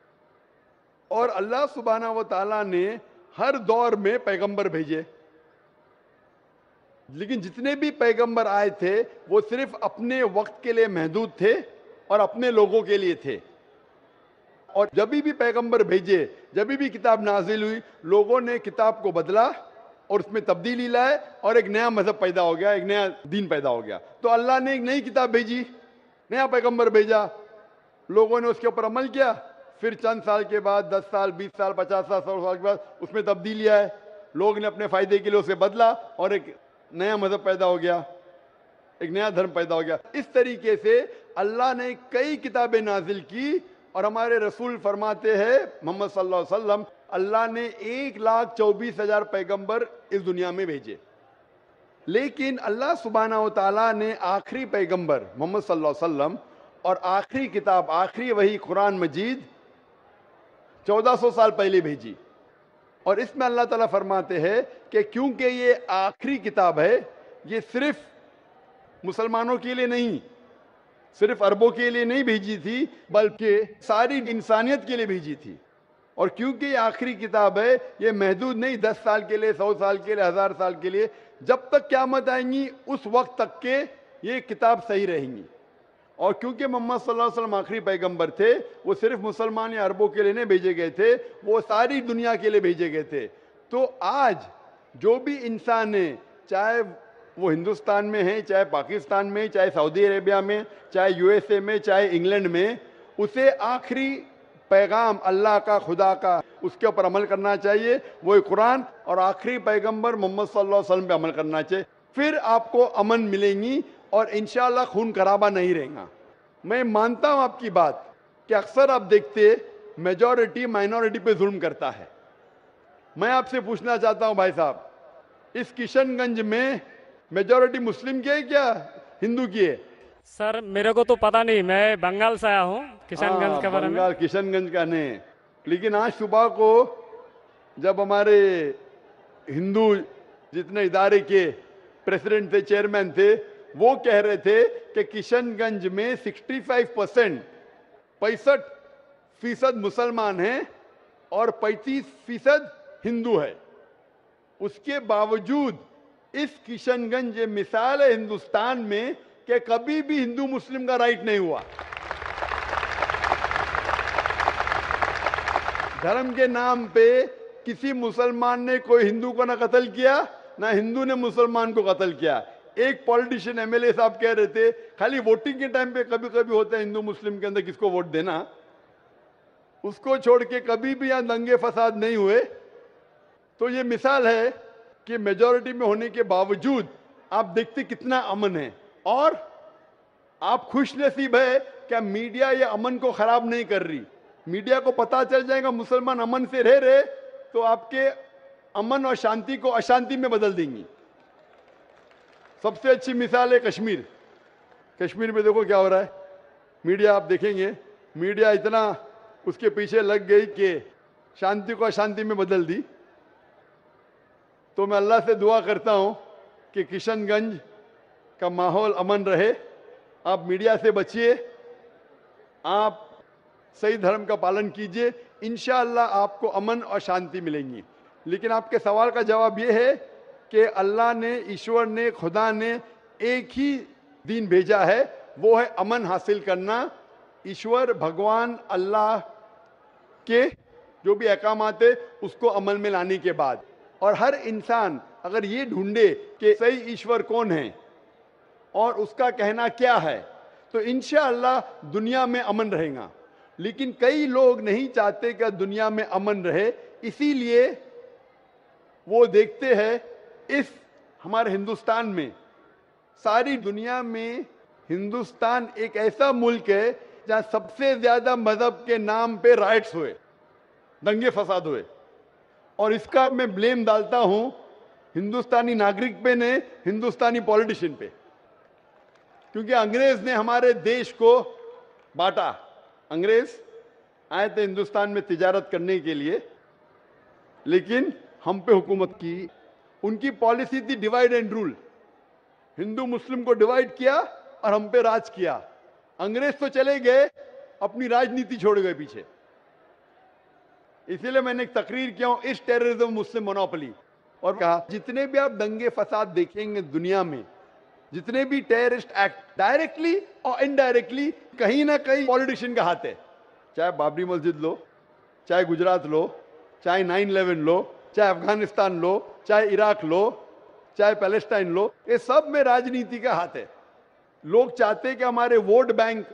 और अल्लाह सुब्हाना व तआला ने हर दौर में पैगंबर भेजे, लेकिन जितने भी पैगंबर आए थे वो सिर्फ अपने वक्त के लिए महदूद थे और अपने लोगों के लिए थे। और जब भी पैगंबर भेजे, जब भी किताब नाजिल हुई, लोगों ने किताब को बदला और उसमें तब्दीली लाए और एक नया मजहब पैदा हो गया, एक नया दीन पैदा हो गया। तो अल्लाह ने एक नई किताब भेजी, नया पैगंबर भेजा, लोगों ने उसके ऊपर अमल किया, फिर चंद साल के बाद 10 साल 20 साल 50 साल 100 साल के बाद उसमें तब्दीली आए, लोग ने अपने फायदे के लिए उसे बदला और एक नया मजहब पैदा हो गया, एक नया धर्म पैदा हो गया। इस तरीके से अल्लाह ने कई किताबें नाजिल की और हमारे रसूल फरमाते हैं मोहम्मद सल्लल्लाहु अलैहि वसल्लम, अल्लाह ने 1,24,000 पैगंबर इस दुनिया में भेजे, लेकिन अल्लाह सुब्हानहू व तआला ने आखिरी पैगंबर मोहम्मद सल्लल्लाहु अलैहि वसल्लम और आखिरी किताब, आखिरी वही कुरान मजीद 1400 साल पहले भेजी। और इसमें अल्लाह ताला फरमाते हैं कि क्योंकि ये आखिरी किताब है, ये सिर्फ मुसलमानों के लिए नहीं, सिर्फ अरबों के लिए नहीं भेजी थी, बल्कि सारी इंसानियत के लिए भेजी थी। और क्योंकि ये आखिरी किताब है, ये महदूद नहीं 10 साल के लिए, 100 साल के लिए, 1000 साल के लिए, जब तक क़यामत आएंगी उस वक्त तक के ये किताब सही रहेंगी। और क्योंकि मोहम्मद सल्लल्लाहु अलैहि वसल्लम आखिरी पैगंबर थे, वो सिर्फ मुसलमान या अरबों के लिए नहीं भेजे गए थे, वो सारी दुनिया के लिए भेजे गए थे। तो आज जो भी इंसान है, चाहे वो हिंदुस्तान में है, चाहे पाकिस्तान में, चाहे सऊदी अरेबिया में, चाहे यूएसए में, चाहे इंग्लैंड में, उसे आखिरी पैगाम अल्लाह का, खुदा का, उसके ऊपर अमल करना चाहिए, वो कुरान और आखिरी पैगंबर मोहम्मद सल्लल्लाहु अलैहि वसल्लम पे अमल करना चाहिए। फिर आपको अमन मिलेंगी और इंशाअल्लाह खून खराबा नहीं रहेगा। मैं मानता हूं आपकी बात कि अक्सर आप देखते मेजॉरिटी माइनॉरिटी पे जुल्म करता है। मैं आपसे पूछना चाहता हूं भाई साहब, इस किशनगंज में मेजॉरिटी मुस्लिम की है क्या हिंदू की है? सर मेरे को तो पता नहीं, मैं बंगाल से आया हूँ, किशनगंज के बारे में। बंगाल किशनगंज का नहीं, लेकिन आज सुबह को जब हमारे हिंदू जितने इदारे के प्रेसिडेंट थे, चेयरमैन थे, वो कह रहे थे कि किशनगंज में 65% मुसलमान हैं और 35% हिंदू है। उसके बावजूद इस किशनगंज ये मिसाल है हिंदुस्तान में कि कभी भी हिंदू मुस्लिम का राइट नहीं हुआ। धर्म के नाम पे किसी मुसलमान ने कोई हिंदू को ना कत्ल किया, ना हिंदू ने मुसलमान को कत्ल किया। एक पॉलिटिशियन एमएलए साहब कह रहे थे खाली वोटिंग के टाइम पे कभी कभी होता है हिंदू मुस्लिम के अंदर किसको वोट देना, उसको छोड़ के कभी भी यहां दंगे फसाद नहीं हुए। तो ये मिसाल है कि मेजॉरिटी में होने के बावजूद आप देखते कितना अमन है। और आप खुशनसीब है क्या मीडिया ये अमन को खराब नहीं कर रही। मीडिया को पता चल जाएगा मुसलमान अमन से रह रहे तो आपके अमन और शांति को अशांति में बदल देंगी। सबसे अच्छी मिसाल है कश्मीर। कश्मीर में देखो क्या हो रहा है, मीडिया आप देखेंगे, मीडिया इतना उसके पीछे लग गई कि शांति को अशांति में बदल दी। तो मैं अल्लाह से दुआ करता हूं कि किशनगंज का माहौल अमन रहे। आप मीडिया से बचिए, आप सही धर्म का पालन कीजिए, इंशाअल्लाह आपको अमन और शांति मिलेंगी। लेकिन आपके सवाल का जवाब यह है कि अल्लाह ने, ईश्वर ने, खुदा ने एक ही दीन भेजा है, वो है अमन हासिल करना। ईश्वर भगवान अल्लाह के जो भी अहकामात है उसको अमल में लाने के बाद, और हर इंसान अगर ये ढूंढे कि सही ईश्वर कौन है और उसका कहना क्या है, तो इंशाअल्लाह दुनिया में अमन रहेगा। लेकिन कई लोग नहीं चाहते कि दुनिया में अमन रहे, इसीलिए वो देखते हैं इस हमारे हिंदुस्तान में, सारी दुनिया में हिंदुस्तान एक ऐसा मुल्क है जहां सबसे ज्यादा मजहब के नाम पे राइट्स हुए, दंगे फसाद हुए। और इसका मैं ब्लेम डालता हूं हिंदुस्तानी नागरिक पे ने, हिंदुस्तानी पॉलिटिशियन पे, क्योंकि अंग्रेज ने हमारे देश को बांटा। अंग्रेज आए थे हिंदुस्तान में तिजारत करने के लिए, लेकिन हम पे हुकूमत की। उनकी पॉलिसी थी डिवाइड एंड रूल, हिंदू मुस्लिम को डिवाइड किया और हम पे राज किया। अंग्रेज तो चले गए, अपनी राजनीति छोड़ गए पीछे। इसीलिए मैंने एक तकरीर किया हूं, इस टेररिज्म मुस्लिम मोनोपोली, और कहा जितने भी आप दंगे फसाद देखेंगे दुनिया में, जितने भी टेररिस्ट एक्ट डायरेक्टली और इनडायरेक्टली कहीं ना कहीं पॉलिटिशियन का हाथ है। चाहे बाबरी मस्जिद लो, चाहे गुजरात लो, चाहे 9/11 लो, चाहे अफगानिस्तान लो, चाहे इराक लो, चाहे पैलेस्टाइन लो, ये सब में राजनीति का हाथ है। लोग चाहते हैं कि हमारे वोट बैंक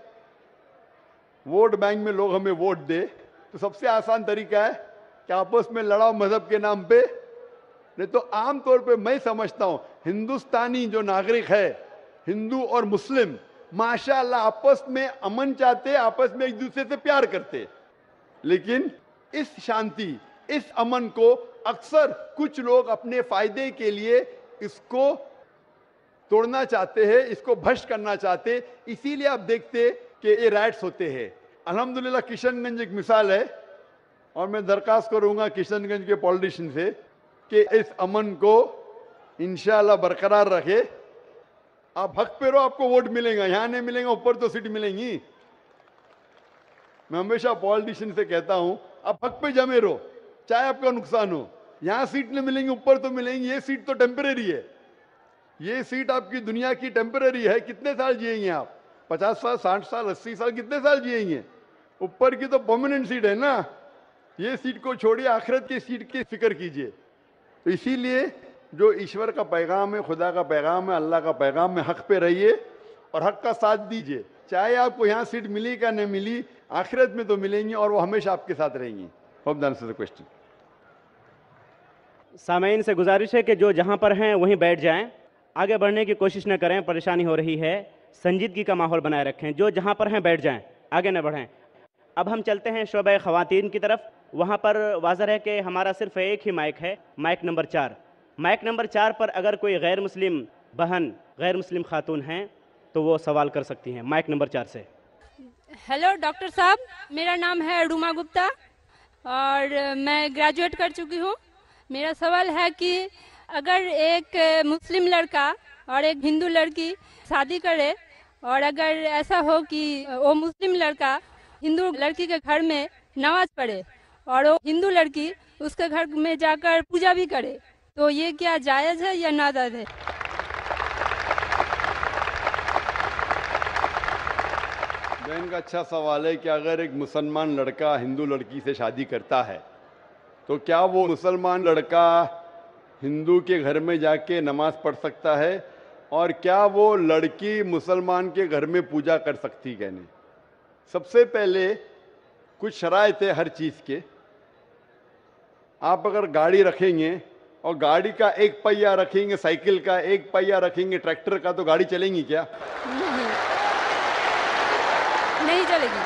में लोग हमें वोट दे, तो सबसे आसान तरीका है कि आपस में लड़ाओ मजहब के नाम पे। नहीं तो आमतौर पे मैं समझता हूं हिंदुस्तानी जो नागरिक है, हिंदू और मुस्लिम, माशाअल्लाह आपस में अमन चाहते, आपस में एक दूसरे से प्यार करते, लेकिन इस शांति, इस अमन को अक्सर कुछ लोग अपने फायदे के लिए इसको तोड़ना चाहते हैं, इसको भ्रष्ट करना चाहते। इसीलिए आप देखते कि ये राइट्स होते हैं। अल्हम्दुलिल्लाह किशनगंज एक मिसाल है, और मैं दरखास्त करूंगा किशनगंज के पॉलिटिशियन से कि इस अमन को इंशाअल्लाह बरकरार रखे। आप हक पे रहो, आपको वोट मिलेगा, यहां नहीं मिलेगा, ऊपर तो सीट मिलेंगी। मैं हमेशा पॉलिटिशियन से कहता हूं आप हक पे जमे रहो, चाहे आपका नुकसान हो। यहां सीट नहीं मिलेंगी, ऊपर तो मिलेंगी। ये सीट तो टेम्परेरी है, ये सीट आपकी दुनिया की टेम्परेरी है। कितने साल जिएंगे आप? 50 साल, 60 साल, 80 साल, कितने साल जिएंगे? ऊपर की तो परमानेंट सीट है ना। ये सीट को छोड़िए, आखिरत की सीट की फिक्र कीजिए। तो इसीलिए जो ईश्वर का पैगाम है, खुदा का पैगाम है, अल्लाह का पैगाम है, हक पे रहिए और हक का साथ दीजिए। चाहे आपको यहाँ सीट मिली क्या नहीं मिली, आखिरत में तो मिलेंगी और वो हमेशा आपके साथ रहेंगी। Hope that answers the question. सामईन से गुजारिश है कि जो जहां पर हैं वहीं बैठ जाएं, आगे बढ़ने की कोशिश न करें, परेशानी हो रही है। संजीदगी का माहौल बनाए रखें, जो जहां पर हैं बैठ जाएं, आगे न बढ़ें। अब हम चलते हैं शोबे ख़वातीन की तरफ। वहां पर वाज़ह है कि हमारा सिर्फ एक ही माइक है, माइक नंबर 4। माइक नंबर 4 पर अगर कोई गैर मुस्लिम बहन, गैर मुस्लिम खातून हैं तो वो सवाल कर सकती हैं। माइक नंबर 4 से। हेलो डॉक्टर साहब, मेरा नाम है रुमा गुप्ता और मैं ग्रेजुएट कर चुकी हूँ। मेरा सवाल है कि अगर एक मुस्लिम लड़का और एक हिंदू लड़की शादी करे और अगर ऐसा हो कि वो मुस्लिम लड़का हिंदू लड़की के घर में नमाज पढ़े और वो हिंदू लड़की उसके घर में जाकर पूजा भी करे, तो ये क्या जायज़ है या नाजायज़ है? बहन का अच्छा सवाल है कि अगर एक मुसलमान लड़का हिंदू लड़की से शादी करता है तो क्या वो मुसलमान लड़का हिंदू के घर में जाके नमाज पढ़ सकता है, और क्या वो लड़की मुसलमान के घर में पूजा कर सकती है? नहीं। सबसे पहले कुछ शराइत है हर चीज़ के। आप अगर गाड़ी रखेंगे और गाड़ी का एक पहिया रखेंगे, साइकिल का एक पहिया रखेंगे, ट्रैक्टर का, तो गाड़ी चलेंगी क्या? नहीं चलेगी।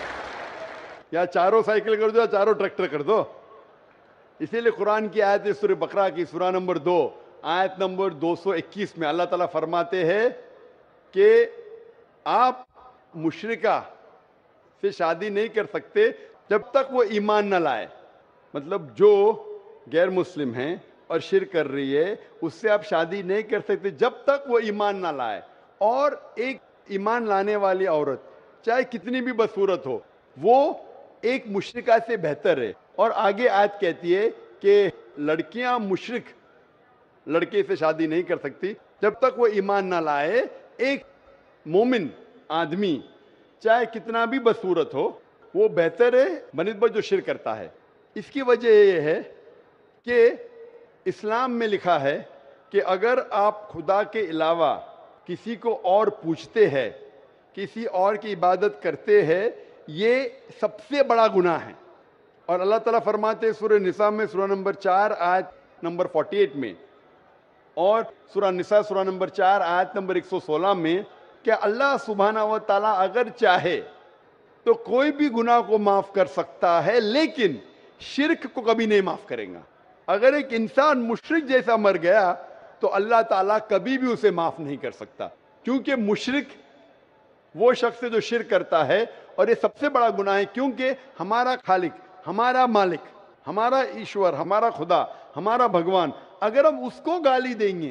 या चारों साइकिल कर दो या चारों ट्रैक्टर कर दो। इसीलिए कुरान की आयत है सूरह बकरा की सूरा नंबर 2 आयत नंबर 221 में अल्लाह ताला फरमाते हैं कि आप मुशरिका से शादी नहीं कर सकते जब तक वो ईमान न लाए। मतलब जो गैर मुस्लिम है और शिर्क कर रही है उससे आप शादी नहीं कर सकते जब तक वो ईमान ना लाए। और एक ईमान लाने वाली औरत चाहे कितनी भी बदसूरत हो, वो एक मुशरिका से बेहतर है। और आगे आयत कहती है कि लड़कियां मुशरिक लड़के से शादी नहीं कर सकती जब तक वो ईमान ना लाए। एक मोमिन आदमी चाहे कितना भी बदसूरत हो, वो बेहतर है बनिस्बत जो शिर्क करता है। इसकी वजह यह है कि इस्लाम में लिखा है कि अगर आप खुदा के अलावा किसी को और पूछते हैं, किसी और की इबादत करते हैं, ये सबसे बड़ा गुनाह है। और अल्लाह ताला फरमाते हैं सूरह निसा में सूरा नंबर 4 आयत नंबर 48 में, और सूरा निसा सूरा नंबर 4 आयत नंबर 116 में कि अल्लाह सुब्हाना व तआला अगर चाहे तो कोई भी गुनाह को माफ कर सकता है, लेकिन शिर्क को कभी नहीं माफ करेगा। अगर एक इंसान मुशरिक जैसा मर गया तो अल्लाह ताला कभी भी उसे माफ नहीं कर सकता, क्योंकि मुशरिक वो शख्स है जो शिर्क करता है। और ये सबसे बड़ा गुनाह है, क्योंकि हमारा खालिक, हमारा मालिक, हमारा ईश्वर, हमारा खुदा, हमारा भगवान, अगर हम उसको गाली देंगे,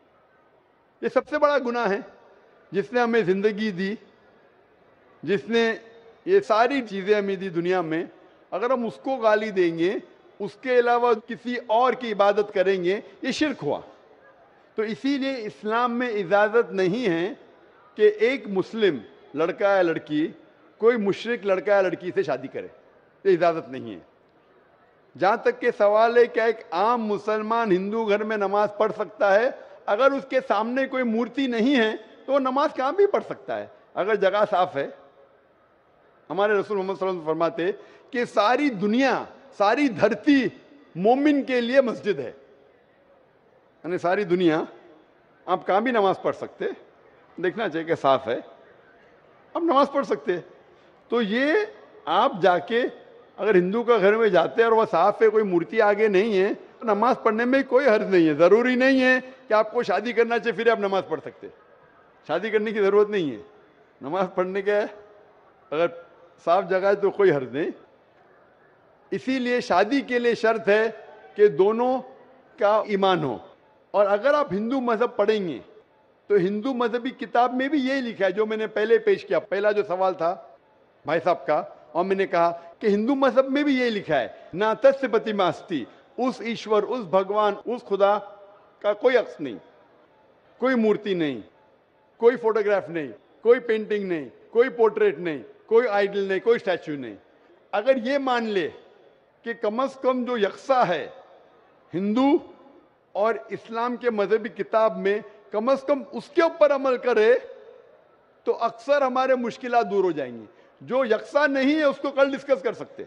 ये सबसे बड़ा गुनाह है। जिसने हमें जिंदगी दी, जिसने ये सारी चीजें हमें दी दुनिया में, अगर हम उसको गाली देंगे, उसके अलावा किसी और की इबादत करेंगे, ये शिर्क हुआ। तो इसीलिए इस्लाम में इजाजत नहीं है कि एक मुस्लिम लड़का या लड़की कोई मुशरिक लड़का या लड़की से शादी करे, ये इजाज़त नहीं है। जहाँ तक के सवाल है क्या एक आम मुसलमान हिंदू घर में नमाज पढ़ सकता है? अगर उसके सामने कोई मूर्ति नहीं है तो वो नमाज कहाँ भी पढ़ सकता है, अगर जगह साफ है। हमारे रसूल मोहम्मद सल्लल्लाहु अलैहि वसल्लम फरमाते कि सारी दुनिया, सारी धरती मोमिन के लिए मस्जिद है, यानी सारी दुनिया आप कहाँ भी नमाज पढ़ सकते, देखना चाहिए कि साफ है, आप नमाज पढ़ सकते। तो ये आप जाके अगर हिंदू का घर में जाते हैं और वह साफ है, कोई मूर्ति आगे नहीं है, तो नमाज पढ़ने में कोई हर्ज नहीं है। ज़रूरी नहीं है कि आपको शादी करना चाहिए फिर आप नमाज पढ़ सकते, शादी करने की ज़रूरत नहीं है। नमाज पढ़ने के अगर साफ जगह है तो कोई हर्ज नहीं। इसीलिए शादी के लिए शर्त है कि दोनों का ईमान हो। और अगर आप हिंदू मजहब पढ़ेंगे तो हिंदू मजहबी किताब में भी यही लिखा है जो मैंने पहले पेश किया, पहला जो सवाल था भाई साहब का, और मैंने कहा कि हिंदू मजहब में भी यही लिखा है, ना तस्य प्रतिमास्ति, उस ईश्वर, उस भगवान, उस खुदा का कोई अक्स नहीं, कोई मूर्ति नहीं, कोई फोटोग्राफ नहीं, कोई पेंटिंग नहीं, कोई पोर्ट्रेट नहीं, कोई आइडल नहीं, कोई स्टैचू नहीं। अगर ये मान ले कि कम से कम जो यकसा है हिंदू और इस्लाम के मजहबी किताब में, कम से कम उसके ऊपर अमल करे तो अक्सर हमारे मुश्किलात दूर हो जाएंगी। जो यकसा नहीं है उसको कल डिस्कस कर सकते।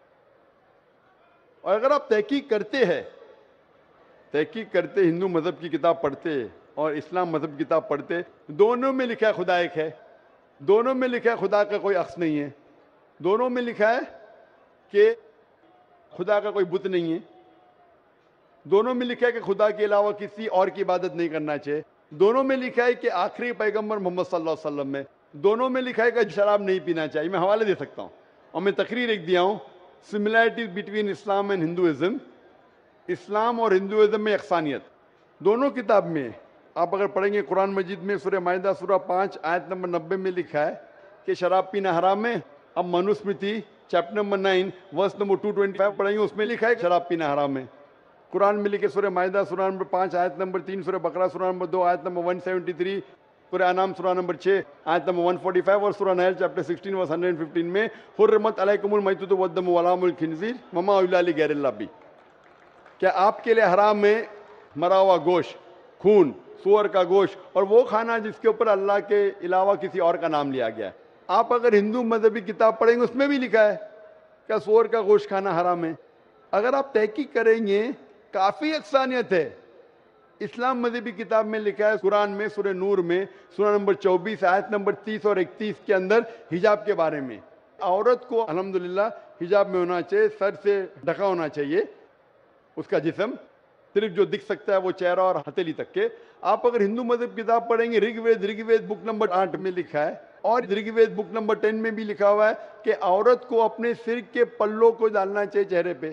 और अगर आप तहकीक करते हैं, तहकीक करते, हिंदू मजहब की किताब पढ़ते और इस्लाम मजहब की किताब पढ़ते, दोनों में लिखा है खुदा एक है, दोनों में लिखा है खुदा का कोई अक्स नहीं है, दोनों में लिखा है कि खुदा का कोई बुत नहीं है, दोनों में लिखा है कि खुदा के अलावा किसी और की इबादत नहीं करना चाहिए, दोनों में लिखा है कि आखिरी पैगंबर मोहम्मद सल्लल्लाहु अलैहि वसल्लम में, दोनों में लिखा है कि शराब नहीं पीना चाहिए। मैं हवाले दे सकता हूँ और मैं तकरीर एक दिया हूँ, similarities between Islam and Hinduism, इस्लाम और हिंदुइज्म में यकसानियत, दोनों किताब में आप अगर पढ़ेंगे कुरान मजीद में सूरह माइदा सूरह 5 आयत नंबर 90 में लिखा है कि शराब पीना हराम है। अब Manusmriti chapter number 9 verse number 225 पढ़ेंगे, उसमें लिखा है शराब पीना हराम है। कुरान में लिखे सूरह माइदा सूरह नंबर 5 आयत नंबर 3, सूरह बकरा सूरह नंबर 2 आयत नंबर 173, सूरह अनाम सूरह नंबर 6 आयत नंबर 145 और सूरह नहल चैप्टर 16 वर्स 115 में हुर्रिमत अलैकुमुल मैततु वद्दमु वलहमुल खिंजीर वमा उहिल्ला लिगैरिल्लाह बिही, क्या आपके लिए हराम है मरा हुआ गोश्त, खून, सूअर का गोश्त और वो खाना जिसके ऊपर अल्लाह के अलावा किसी और का नाम लिया गया है। आप अगर हिंदू मजहबी किताब पढ़ेंगे उसमें भी लिखा है क्या सूअर का गोश्त खाना हराम है। अगर आप तहकीक करेंगे काफ़ी यकसानियत है। इस्लाम मजहबी किताब में लिखा है कुरान में सूरह नूर में सूरह नंबर 24 आयत नंबर 30 और 31 के अंदर हिजाब के बारे में, औरत को अल्हम्दुलिल्लाह हिजाब में होना चाहिए, सर से ढका होना चाहिए उसका जिस्म, सिर्फ जो दिख सकता है वो चेहरा और हथेली तक के। आप अगर हिंदू मजहब किताब पढ़ेंगे ऋग्वेद बुक नंबर 8 में लिखा है और ऋग्वेद बुक नंबर 10 में भी लिखा हुआ है कि औरत को अपने सिर के पल्लों को डालना चाहिए चेहरे पे।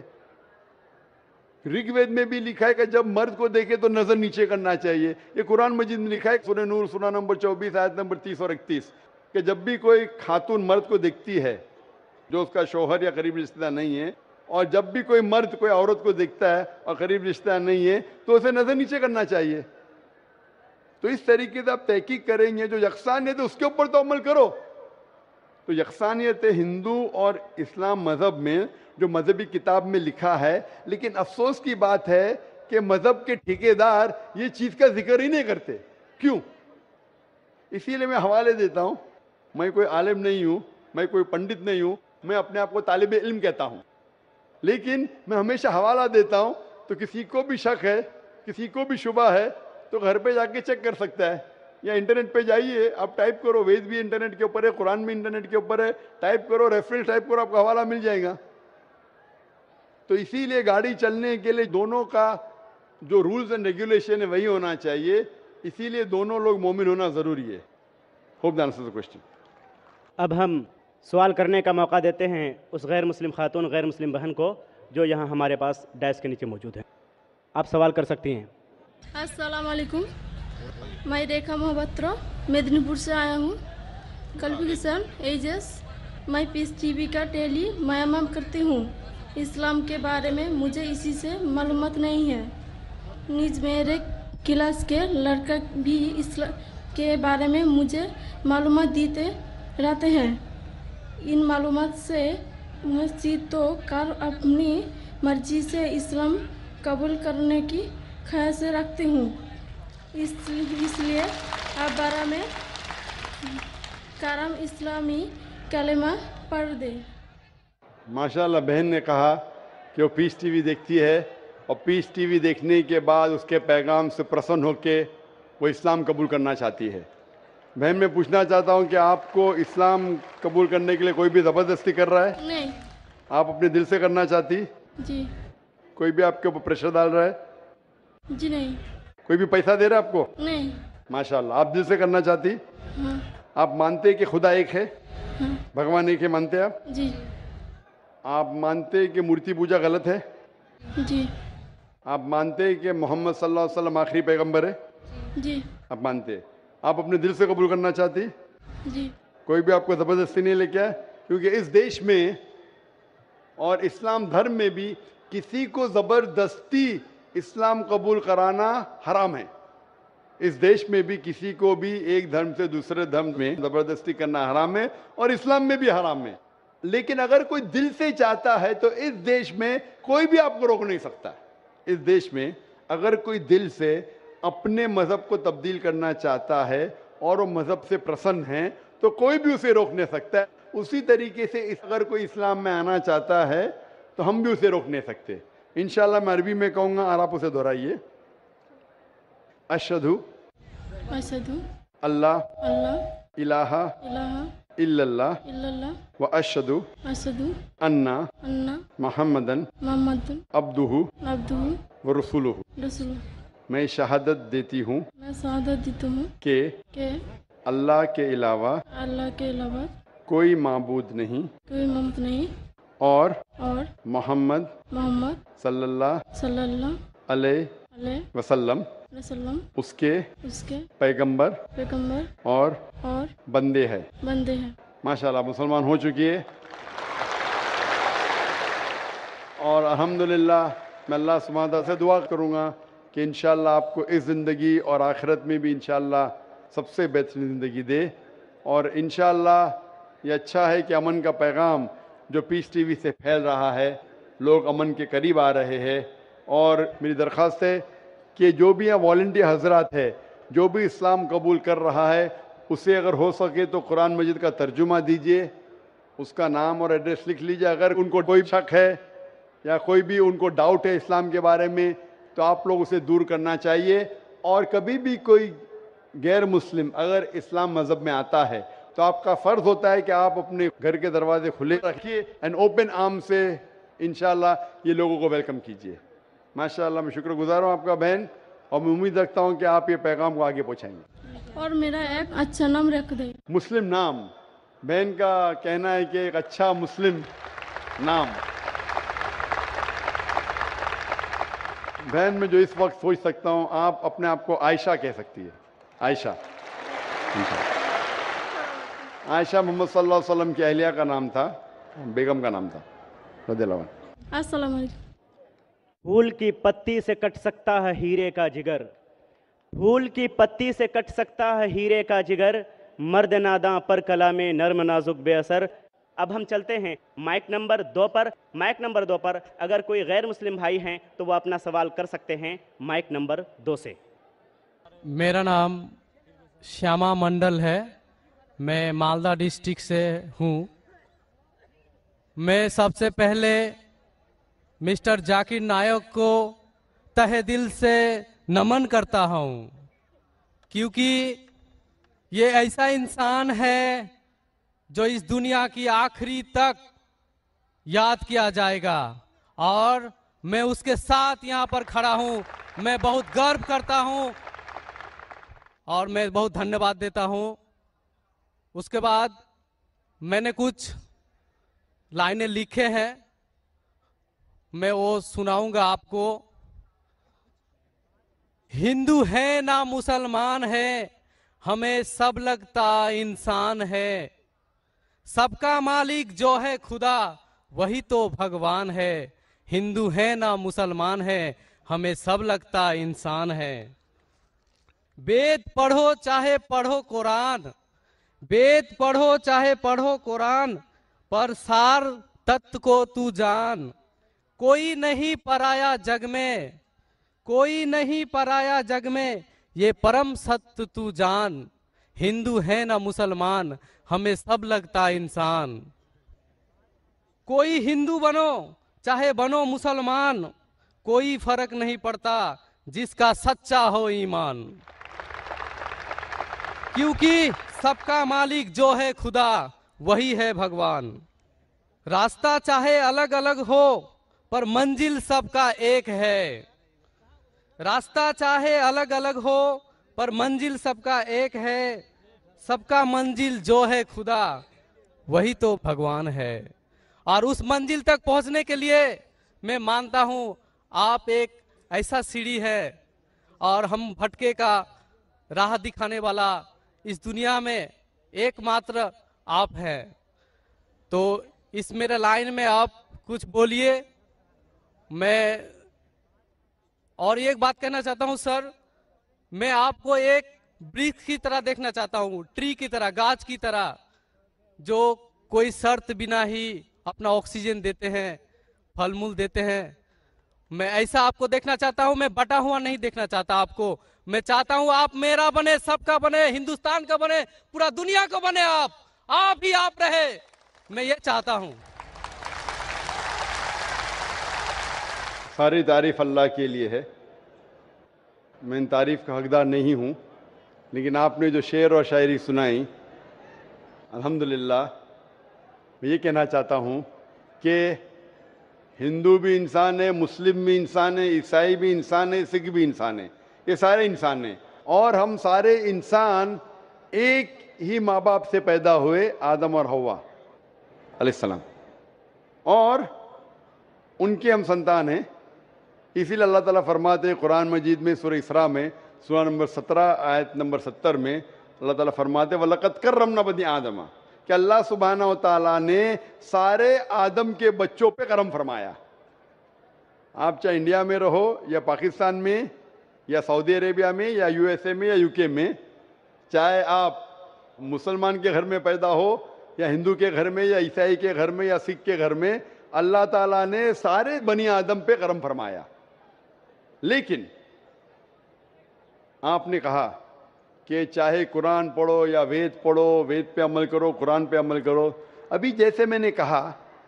ऋग्वेद में भी लिखा है कि जब मर्द को देखे तो नजर नीचे करना चाहिए। ये कुरान मजीद में लिखा है सूरह नूर सूरह नंबर 24 आयत नंबर 30 और 31 कि जब भी कोई खातून मर्द को देखती है जो उसका शौहर या करीब रिश्तेदार नहीं है, और जब भी कोई मर्द कोई औरत को देखता है और करीब रिश्तेदार नहीं है तो उसे नजर नीचे करना चाहिए। तो इस तरीके से आप तहकीक करेंगे, जो यकसानियत है उसके ऊपर तो अमल करो। तो यकसानियत हिंदू और इस्लाम मजहब में जो मजहबी किताब में लिखा है, लेकिन अफसोस की बात है कि मजहब के ठेकेदार ये चीज का जिक्र ही नहीं करते। क्यों? इसीलिए मैं हवाले देता हूं, मैं कोई आलिम नहीं हूं, मैं कोई पंडित नहीं हूं, मैं अपने आप को तालिब इल्म कहता हूं, लेकिन मैं हमेशा हवाला देता हूं। तो किसी को भी शक है, किसी को भी शुबा है तो घर पे जाके चेक कर सकता है, या इंटरनेट पे जाइए, आप टाइप करो, वेद भी इंटरनेट के ऊपर है, कुरान भी इंटरनेट के ऊपर है, टाइप करो, रेफरेंस टाइप करो, आपको हवाला मिल जाएगा। तो इसीलिए गाड़ी चलने के लिए दोनों का जो रूल्स एंड रेगुलेशन है वही होना चाहिए, इसीलिए दोनों लोग मोमिन होना जरूरी है। Hope that answers the question. अब हम सवाल करने का मौका देते हैं उस गैर मुस्लिम खातून, गैर मुस्लिम बहन को जो यहाँ हमारे पास डैश के नीचे मौजूद है। आप सवाल कर सकती हैं। अस्सलाम वालेकुम, मैं रेखा मोहब्बत मेदिनीपुर से आया हूँ। क्वालिफिकेशन एजेस, मैं पीस टीवी का डेली म्याम करती हूँ। इस्लाम के बारे में मुझे इसी से मालूमात नहीं है। निज मेरे क्लास के लड़का भी इस्लाम के बारे में मुझे मालूमात देते रहते हैं। इन मालूमात से मस्जिद तो कार अपनी मर्जी से इस्लाम कबूल करने की ख्वाहिश रखती हूँ। इसलिए आप बारह में कारम इस्लामी कलेमा पढ़ दे। माशाल्लाह बहन ने कहा कि वो पीस टीवी देखती है और पीस टीवी देखने के बाद उसके पैगाम से प्रसन्न होकर वो इस्लाम कबूल करना चाहती है। बहन मैं पूछना चाहता हूँ कि आपको इस्लाम कबूल करने के लिए कोई भी ज़बरदस्ती कर रहा है? नहीं। आप अपने दिल से करना चाहती? जी। कोई भी आपके ऊपर प्रेशर डाल रहा है? जी नहीं। कोई भी पैसा दे रहा है आपको? नहीं। माशाल्लाह, आप दिल से करना चाहती? हाँ। आप मानते कि खुदा एक है? हाँ। भगवान एक है मानते आप? जी। आप मानते कि मूर्ति पूजा गलत है? जी। आप मानते कि मोहम्मद सल्लल्लाहु अलैहि वसल्लम आखिरी पैगंबर है? जी। आप मानते? आप अपने दिल से कबूल करना चाहती? जी। कोई भी आपको ज़बरदस्ती नहीं लेके आया? क्योंकि इस देश में और इस्लाम धर्म में भी किसी को ज़बरदस्ती इस्लाम कबूल कराना हराम है। इस देश में भी किसी को भी एक धर्म से दूसरे धर्म में ज़बरदस्ती करना हराम है और इस्लाम में भी हराम है। लेकिन अगर कोई दिल से चाहता है तो इस देश में कोई भी आपको रोक नहीं सकता। इस देश में अगर कोई दिल से अपने मज़हब को तब्दील करना चाहता है और वो मज़हब से प्रसन्न है तो कोई भी उसे रोक नहीं सकता है। उसी तरीके से अगर कोई इस्लाम में आना चाहता है तो हम भी उसे रोक नहीं सकते। इंशाल्लाह मैं अरबी में कहूँगा और आप उसे दोहराइए। अशहदु अल्लाह इलाहा इल्लल्लाह व अशहदु अन्ना मुहम्मदन अब्दुहु व रसूलुहु। मैं शहादत देती हूँ कि अल्लाह के अलावा कोई माबूद नहीं और मोहम्मद सल्लल्लाहु अलैहि वसल्लम उसके पैगंबर और बंदे हैं। माशाल्लाह मुसलमान हो चुकी है और अल्हम्दुलिल्लाह मैं अल्लाह सुब्हानहू तआला से दुआ करूँगा कि इंशाअल्लाह आपको इस ज़िंदगी और आखिरत में भी इंशाअल्लाह सबसे बेहतरीन ज़िंदगी दे। और इंशाअल्लाह ये अच्छा है कि अमन का पैगाम जो पीस टीवी से फैल रहा है, लोग अमन के करीब आ रहे हैं। और मेरी दरख्वास्त है कि जो भी यहाँ वॉलंटियर हजरात है, जो भी इस्लाम कबूल कर रहा है, उसे अगर हो सके तो कुरान मजीद का तर्जुमा दीजिए, उसका नाम और एड्रेस लिख लीजिए। अगर उनको कोई शक है या कोई भी उनको डाउट है इस्लाम के बारे में तो आप लोग उसे दूर करना चाहिए। और कभी भी कोई गैर मुस्लिम अगर इस्लाम मज़हब में आता है तो आपका फ़र्ज़ होता है कि आप अपने घर के दरवाजे खुले रखिए एंड ओपन आर्म से इंशाल्लाह ये लोगों को वेलकम कीजिए। माशाल्लाह मैं शुक्रगुजार हूँ आपका बहन और मैं उम्मीद रखता हूँ कि आप ये पैगाम को आगे पहुँचाएंगे। और मेरा एक अच्छा नाम रख दे। मुस्लिम नाम, बहन का कहना है कि एक अच्छा मुस्लिम नाम। बहन मैं जो इस वक्त सोच सकता हूँ, आप अपने आप को आयशा कह सकती है। आयशा आयशा मोहम्मद सल्लल्लाहु अलैहि वसल्लम की अहलिया का नाम था, बेगम का नाम था रज़ियल्लाहु अन्हा। अस्सलाम वालेकुम। फूल की पत्ती से कट सकता है हीरे का जिगर, फूल की पत्ती से कट सकता है हीरे का जिगर, मर्द नादां पर कलामे नर्म नाजुक बेअसर। अब हम चलते हैं माइक नंबर 2 पर। माइक नंबर 2 पर अगर कोई गैर मुस्लिम भाई हैं तो वो अपना सवाल कर सकते हैं माइक नंबर 2 से। मेरा नाम श्यामा मंडल है, मैं मालदा डिस्ट्रिक्ट से हूँ। मैं सबसे पहले मिस्टर जाकिर नायक को तहे दिल से नमन करता हूँ, क्योंकि ये ऐसा इंसान है जो इस दुनिया की आखिरी तक याद किया जाएगा और मैं उसके साथ यहाँ पर खड़ा हूँ। मैं बहुत गर्व करता हूँ और मैं बहुत धन्यवाद देता हूँ। उसके बाद मैंने कुछ लाइनें लिखे हैं, मैं वो सुनाऊंगा आपको। हिंदू है ना मुसलमान है, हमें सब लगता इंसान है, सबका मालिक जो है खुदा वही तो भगवान है। हिंदू है ना मुसलमान है, हमें सब लगता इंसान है। वेद पढ़ो चाहे पढ़ो कुरान, वेद पढ़ो चाहे पढ़ो कुरान, पर सार तत्व को तू जान, कोई नहीं पराया जग में, कोई नहीं पराया जग में, ये परम सत्य तू जान। हिंदू है ना मुसलमान, हमें सब लगता इंसान। कोई हिंदू बनो चाहे बनो मुसलमान, कोई फर्क नहीं पड़ता जिसका सच्चा हो ईमान। क्योंकि सबका मालिक जो है खुदा, वही है भगवान। रास्ता चाहे अलग अलग हो पर मंजिल सबका एक है। रास्ता चाहे अलग अलग हो पर मंजिल सबका एक है। सबका मंजिल जो है खुदा, वही तो भगवान है। और उस मंजिल तक पहुंचने के लिए मैं मानता हूं आप एक ऐसा सीढ़ी है और हम भटके का राह दिखाने वाला इस दुनिया में एकमात्र आप हैं। तो इस मेरे लाइन में आप कुछ बोलिए। मैं और एक बात कहना चाहता हूं सर, मैं आपको एक वृक्ष की तरह देखना चाहता हूं, ट्री की तरह, गाछ की तरह, जो कोई शर्त बिना ही अपना ऑक्सीजन देते हैं, फल मूल देते हैं। मैं ऐसा आपको देखना चाहता हूं। मैं बटा हुआ नहीं देखना चाहता आपको। मैं चाहता हूं आप मेरा बने, सबका बने, हिंदुस्तान का बने, पूरा दुनिया का बने। आप ही आप रहे, मैं ये चाहता हूं। सारी तारीफ अल्लाह के लिए है। मैं इन तारीफ का हकदार नहीं हूँ, लेकिन आपने जो शेर और शायरी सुनाई, अल्हम्दुलिल्लाह, मैं ये कहना चाहता हूँ कि हिंदू भी इंसान है, मुस्लिम भी इंसान है, ईसाई भी इंसान है, सिख भी इंसान है, ये सारे इंसान हैं। और हम सारे इंसान एक ही माँ बाप से पैदा हुए, आदम और हव्वा अलैहिस्सलाम, और उनके हम संतान हैं। इसीलिए अल्लाह ताला फरमाते हैं कुरान मजीद में सूरह इसरा में, सूरा नंबर 17 आयत नंबर 70 में अल्लाह ताला फरमाते हैं वलक़द कर्रमना बनी आदम, कि अल्लाह सुब्हानहू व तआला ने सारे आदम के बच्चों पे करम फरमाया। आप चाहे इंडिया में रहो या पाकिस्तान में या सऊदी अरेबिया में या यूएसए में या यूके में, चाहे आप मुसलमान के घर में पैदा हो या हिंदू के घर में या ईसाई के घर में या सिख के घर में, अल्लाह ताला ने सारे बनी आदम पे करम फरमाया। लेकिन आपने कहा कि चाहे कुरान पढ़ो या वेद पढ़ो, वेद पे अमल करो, कुरान पे अमल करो। अभी जैसे मैंने कहा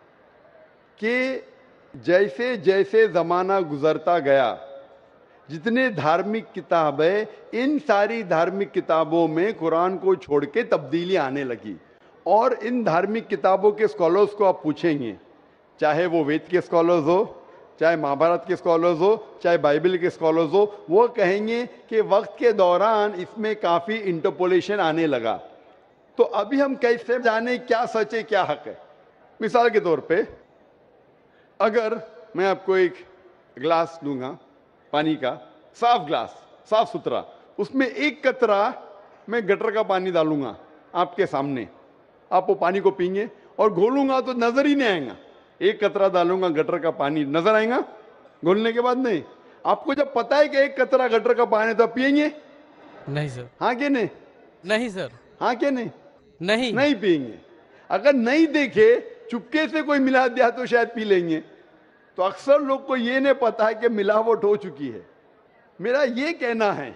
कि जैसे जैसे ज़माना गुजरता गया, जितने धार्मिक किताबें, इन सारी धार्मिक किताबों में कुरान को छोड़ के तब्दीली आने लगी। और इन धार्मिक किताबों के स्कॉलर्स को आप पूछेंगे, चाहे वो वेद के स्कॉलर्स हो, चाहे महाभारत के स्कॉलर्स हो, चाहे बाइबल के स्कॉलर्स हो, वो कहेंगे कि वक्त के दौरान इसमें काफ़ी इंटरपोलेशन आने लगा। तो अभी हम कैसे जाने क्या सच है क्या हक है? मिसाल के तौर पे अगर मैं आपको एक गिलास दूंगा पानी का, साफ गिलास, साफ सुथरा, उसमें एक कतरा मैं गटर का पानी डालूंगा आपके सामने, आप वो पानी को पीएंगे, और घोलूंगा तो नजर ही नहीं आएगा। एक कतरा डालूंगा गटर का पानी, नजर आएगा घोलने के बाद? नहीं। आपको जब पता है कि एक कतरा गटर का पानी, तो पिएंगे? नहीं सर। हाँ कि नहीं? नहीं सर। हाँ कि नहीं? नहीं, नहीं पिएंगे। अगर नहीं देखे, चुपके से कोई मिला दिया तो शायद पी लेंगे। तो अक्सर लोग को ये नहीं पता है कि मिलावट हो चुकी है। मेरा ये कहना है,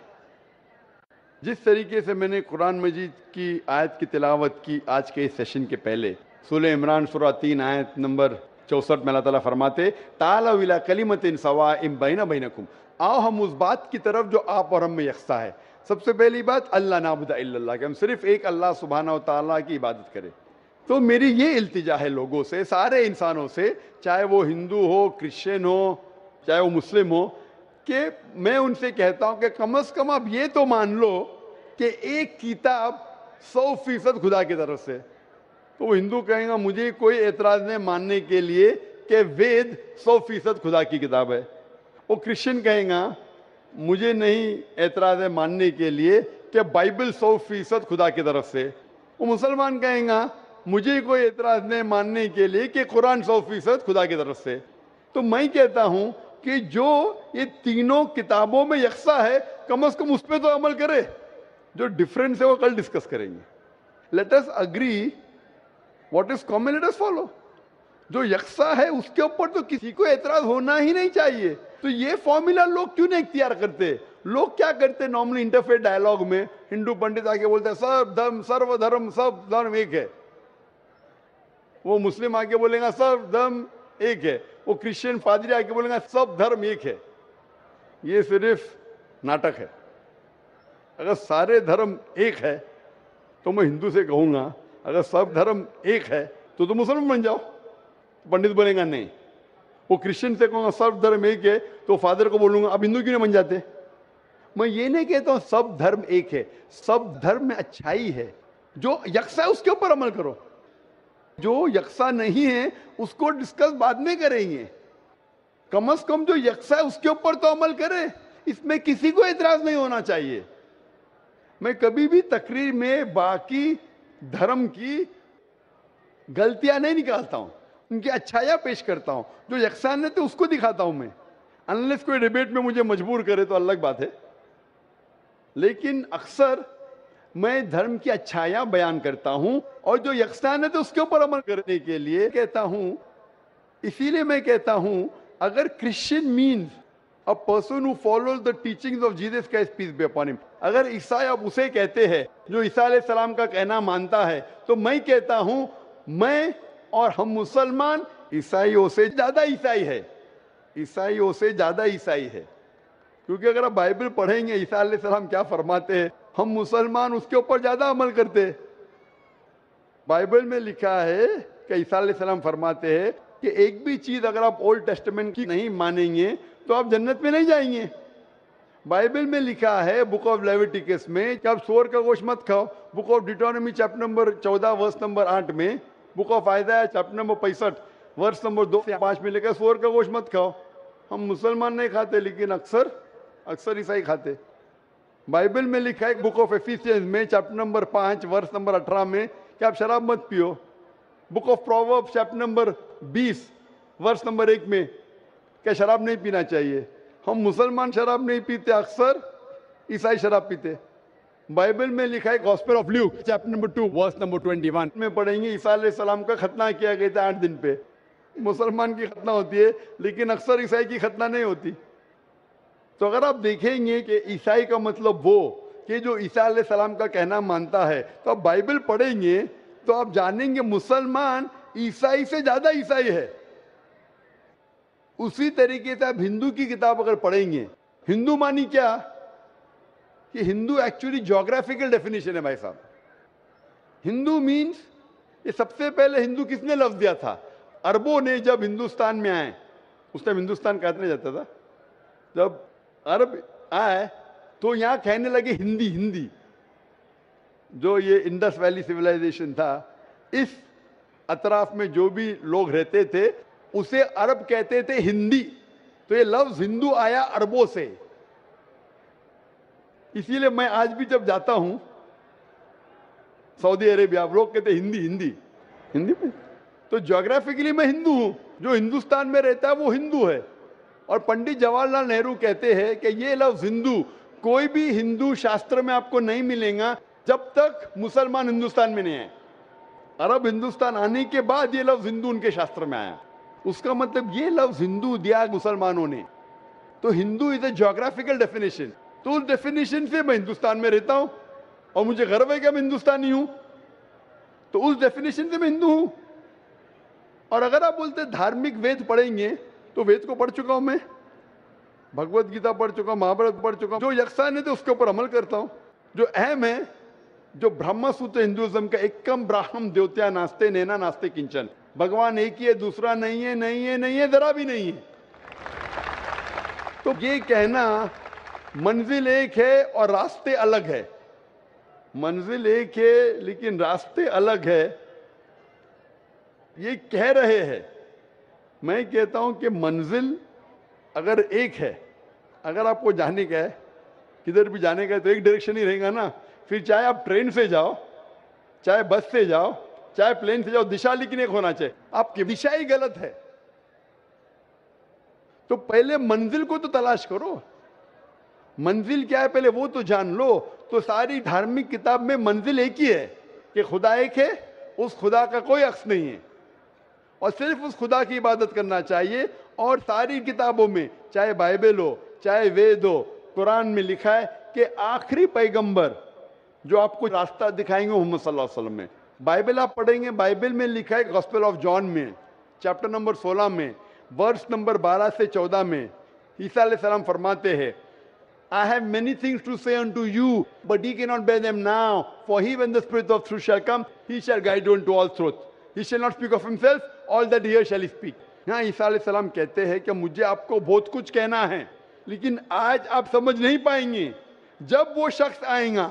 जिस तरीके से मैंने कुरान मजीद की आयत की तिलावत की आज के इस सेशन के पहले, सूरह इमरान सूरा 3 आयत नंबर 64 में अल्लाह ताला फरमाते तालू इला कलिमतिन सवाइम बैना बैनकुम, आओ हम उस बात की तरफ जो आप और हम में यकसा है। सबसे पहली बात अल्लाह नाबुदा इल्लल्लाह, कि हम सिर्फ एक अल्लाह सुब्हानहू व तआला की इबादत करें। तो मेरी ये इल्तिजा है लोगों से, सारे इंसानों से, चाहे वो हिंदू हो, क्रिश्चियन हो, चाहे वो मुस्लिम हो, कि मैं उनसे कहता हूं कि कम से कम आप ये तो मान लो कि एक किताब 100% खुदा की तरफ से। तो वो हिंदू कहेगा मुझे कोई एतराज नहीं मानने के लिए कि वेद 100% खुदा की किताब है। वो क्रिश्चियन कहेगा मुझे नहीं एतराज है मानने के लिए कि बाइबल 100% खुदा की तरफ से। वो मुसलमान कहेगा मुझे कोई एतराज नहीं मानने के लिए कि कुरान 100% खुदा की तरफ से। तो मैं कहता हूं कि जो ये तीनों किताबों में यकसा है, कम से कम उस पर तो अमल करे। जो डिफरेंस है वो कल डिस्कस करेंगे। Let us agree what is common let us follow. जो यकसा है उसके ऊपर तो किसी को एतराज होना ही नहीं चाहिए। तो ये फॉर्मूला लोग क्यों नहीं इख्तियार करते? लोग क्या करते नॉर्मली इंटरफेथ डायलॉग में, हिंदू पंडित आके बोलते हैं सर्वधर्म सब धर्म एक है, वो मुस्लिम आके बोलेगा सब धर्म एक है, वो क्रिश्चियन पादरी आके बोलेगा सब धर्म एक है। ये सिर्फ नाटक है। अगर सारे धर्म एक है तो मैं हिंदू से कहूंगा अगर सब धर्म एक है तो मुसलमान बन जाओ। पंडित बोलेगा नहीं। वो क्रिश्चियन से कहूंगा सब धर्म एक है तो फादर को बोलूंगा अब हिंदू क्यों नहीं बन जाते? मैं ये नहीं कहता हूं सब धर्म एक है, सब धर्म में अच्छाई है। जो यकसा है उसके ऊपर अमल करो, जो यकसा नहीं है उसको डिस्कस बाद में करेंगे। कम से कम जो यकसा है उसके ऊपर तो अमल करे, इसमें किसी को एतराज नहीं होना चाहिए। मैं कभी भी तकरीर में बाकी धर्म की गलतियां नहीं निकालता हूं, उनकी अच्छाइयां पेश करता हूं। जो यकसानियत है उसको दिखाता हूं मैं, अनलेस कोई डिबेट में मुझे मजबूर करे तो अलग बात है। लेकिन अक्सर मैं धर्म की अच्छाइयां बयान करता हूं और जो यकसानियत है उसके ऊपर अमल करने के लिए कहता हूं। इसीलिए मैं कहता हूं अगर Christian means a person who follows the teachings of Jesus Christ peace be upon him, अगर ईसाई अब उसे कहते हैं जो ईसा अलैहिस्सलाम का कहना मानता है, तो मैं कहता हूं मैं और हम मुसलमान ईसाइयों से ज्यादा ईसाई है, ईसाइयों से ज्यादा ईसाई है। क्योंकि अगर आप बाइबल पढ़ेंगे ईसा अलैहिस्सलाम क्या फरमाते हैं, हम मुसलमान उसके ऊपर ज्यादा अमल करते हैं। बाइबल में लिखा है कि ईसा अलैहिस्सलाम फरमाते हैं कि एक भी चीज अगर आप ओल्ड टेस्टामेंट की नहीं मानेंगे तो आप जन्नत में नहीं जाएंगे। बाइबल में लिखा है बुक ऑफ लेविटिकस में कि आप सूअर का गोश्त मत खाओ। Book of Deuteronomy chapter number 14 verse number 8 में, book of Isaiah chapter number 65 verse number 2 से 5 में लिखा सूअर का गोश्त मत खाओ। हम मुसलमान नहीं खाते लेकिन अक्सर ईसाई खाते। बाइबल में लिखा है बुक ऑफ एफिसियंस में चैप्टर नंबर 5 वर्स नंबर 18 में कि आप शराब मत पियो। Book of Proverbs chapter number 20 verse number 1 में क्या शराब नहीं पीना चाहिए। हम मुसलमान शराब नहीं पीते, अक्सर ईसाई शराब पीते। बाइबल में लिखा है Gospel of Luke chapter number 2 verse number 21 में पढ़ेंगे ईसा अलैहिस्सलाम का खतना किया गया था 8 दिन पे। मुसलमान की खतना होती है लेकिन अक्सर ईसाई की खतना नहीं होती। तो अगर आप देखेंगे कि ईसाई का मतलब वो कि जो ईसा अलैहिस्सलाम का कहना मानता है, तो आप बाइबल पढ़ेंगे तो आप जानेंगे मुसलमान ईसाई से ज्यादा ईसाई है। उसी तरीके से आप हिंदू की किताब अगर पढ़ेंगे, हिंदू मानी क्या कि हिंदू एक्चुअली ज्योग्राफिकल डेफिनेशन है भाई साहब। हिंदू मीन्स, ये सबसे पहले हिंदू किसने लफ्ज दिया था? अरबों ने जब हिंदुस्तान में आए, उस टाइम हिंदुस्तान कहने जाता था, जब अरब आए तो यहां कहने लगे हिंदी। हिंदी जो ये इंडस वैली सिविलाइजेशन था, इस अतराफ में जो भी लोग रहते थे उसे अरब कहते थे हिंदी। तो ये लफ्ज हिंदू आया अरबों से। इसीलिए मैं आज भी जब जाता हूं सऊदी अरेबिया, लोग कहते हिंदी हिंदी हिंदी में, तो ज्योग्राफिकली मैं हिंदू हूं। जो हिंदुस्तान में रहता है वो हिंदू है। और पंडित जवाहरलाल नेहरू कहते हैं कि ये लफ्ज हिंदू कोई भी हिंदू शास्त्र में आपको नहीं मिलेगा जब तक मुसलमान हिंदुस्तान में नहीं आए। अरब हिंदुस्तान आने के बाद ये लफ्ज हिंदू उनके शास्त्र में आया। उसका मतलब ये लफ्ज हिंदू दिया मुसलमानों ने। तो Hindu is a geographical definition. तो उस डेफिनेशन से मैं हिंदुस्तान में रहता हूं और मुझे गर्व है कि मैं हिंदुस्तानी हूं। तो उस डेफिनेशन से मैं हिंदू हूं। और अगर आप बोलते धार्मिक वेद पढ़ेंगे तो वेद को पढ़ चुका हूं मैं, भगवत गीता पढ़ चुका हूं, महाभारत पढ़ चुका हूं। जो यकसानियत है उसके ऊपर अमल करता हूं। जो अहम है, जो ब्रह्म सूत्र हिंदुइज्म का एकम ब्राह्मण द्योत्या नास्ते नैना नास्ते किंचन, भगवान एक ही है, दूसरा नहीं है, नहीं है, नहीं है, जरा भी नहीं है। तो ये कहना मंजिल एक है और रास्ते अलग है। मंजिल एक है लेकिन रास्ते अलग है, ये कह रहे हैं। मैं कहता हूं कि मंजिल अगर एक है, अगर आपको जाने का है, किधर भी जाने का है, तो एक डायरेक्शन ही रहेगा ना। फिर चाहे आप ट्रेन से जाओ, चाहे बस से जाओ, चाहे प्लेन से जाओ, दिशा लेकिन एक होना चाहिए। आपकी दिशा ही गलत है तो पहले मंजिल को तो तलाश करो। मंजिल क्या है पहले वो तो जान लो। तो सारी धार्मिक किताब में मंजिल एक ही है कि खुदा एक है उस खुदा का कोई अक्स नहीं है और सिर्फ उस खुदा की इबादत करना चाहिए। और सारी किताबों में, चाहे बाइबल हो, चाहे वेद हो, कुरान में लिखा है कि आखिरी पैगंबर जो आपको रास्ता दिखाएंगे मोहम्मद सल्लल्लाहु अलैहि वसल्लम में। बाइबल आप पढ़ेंगे, बाइबल में लिखा है गॉस्पेल ऑफ जॉन में चैप्टर नंबर 16 में वर्स नंबर 12 से 14 में ईसा अलैहिस्सलाम फरमाते हैं, I have many things to say unto you, but ye cannot bear them now. For he, when the Spirit of truth shall come, he shall guide you into all truth. He shall not speak of himself, all that he hears shall he speak. यहाँ ईसा अलैहिस्सलाम कहते हैं कि मुझे आपको बहुत कुछ कहना है, लेकिन आज आप समझ नहीं पाएंगे। जब वो शख्स आएगा,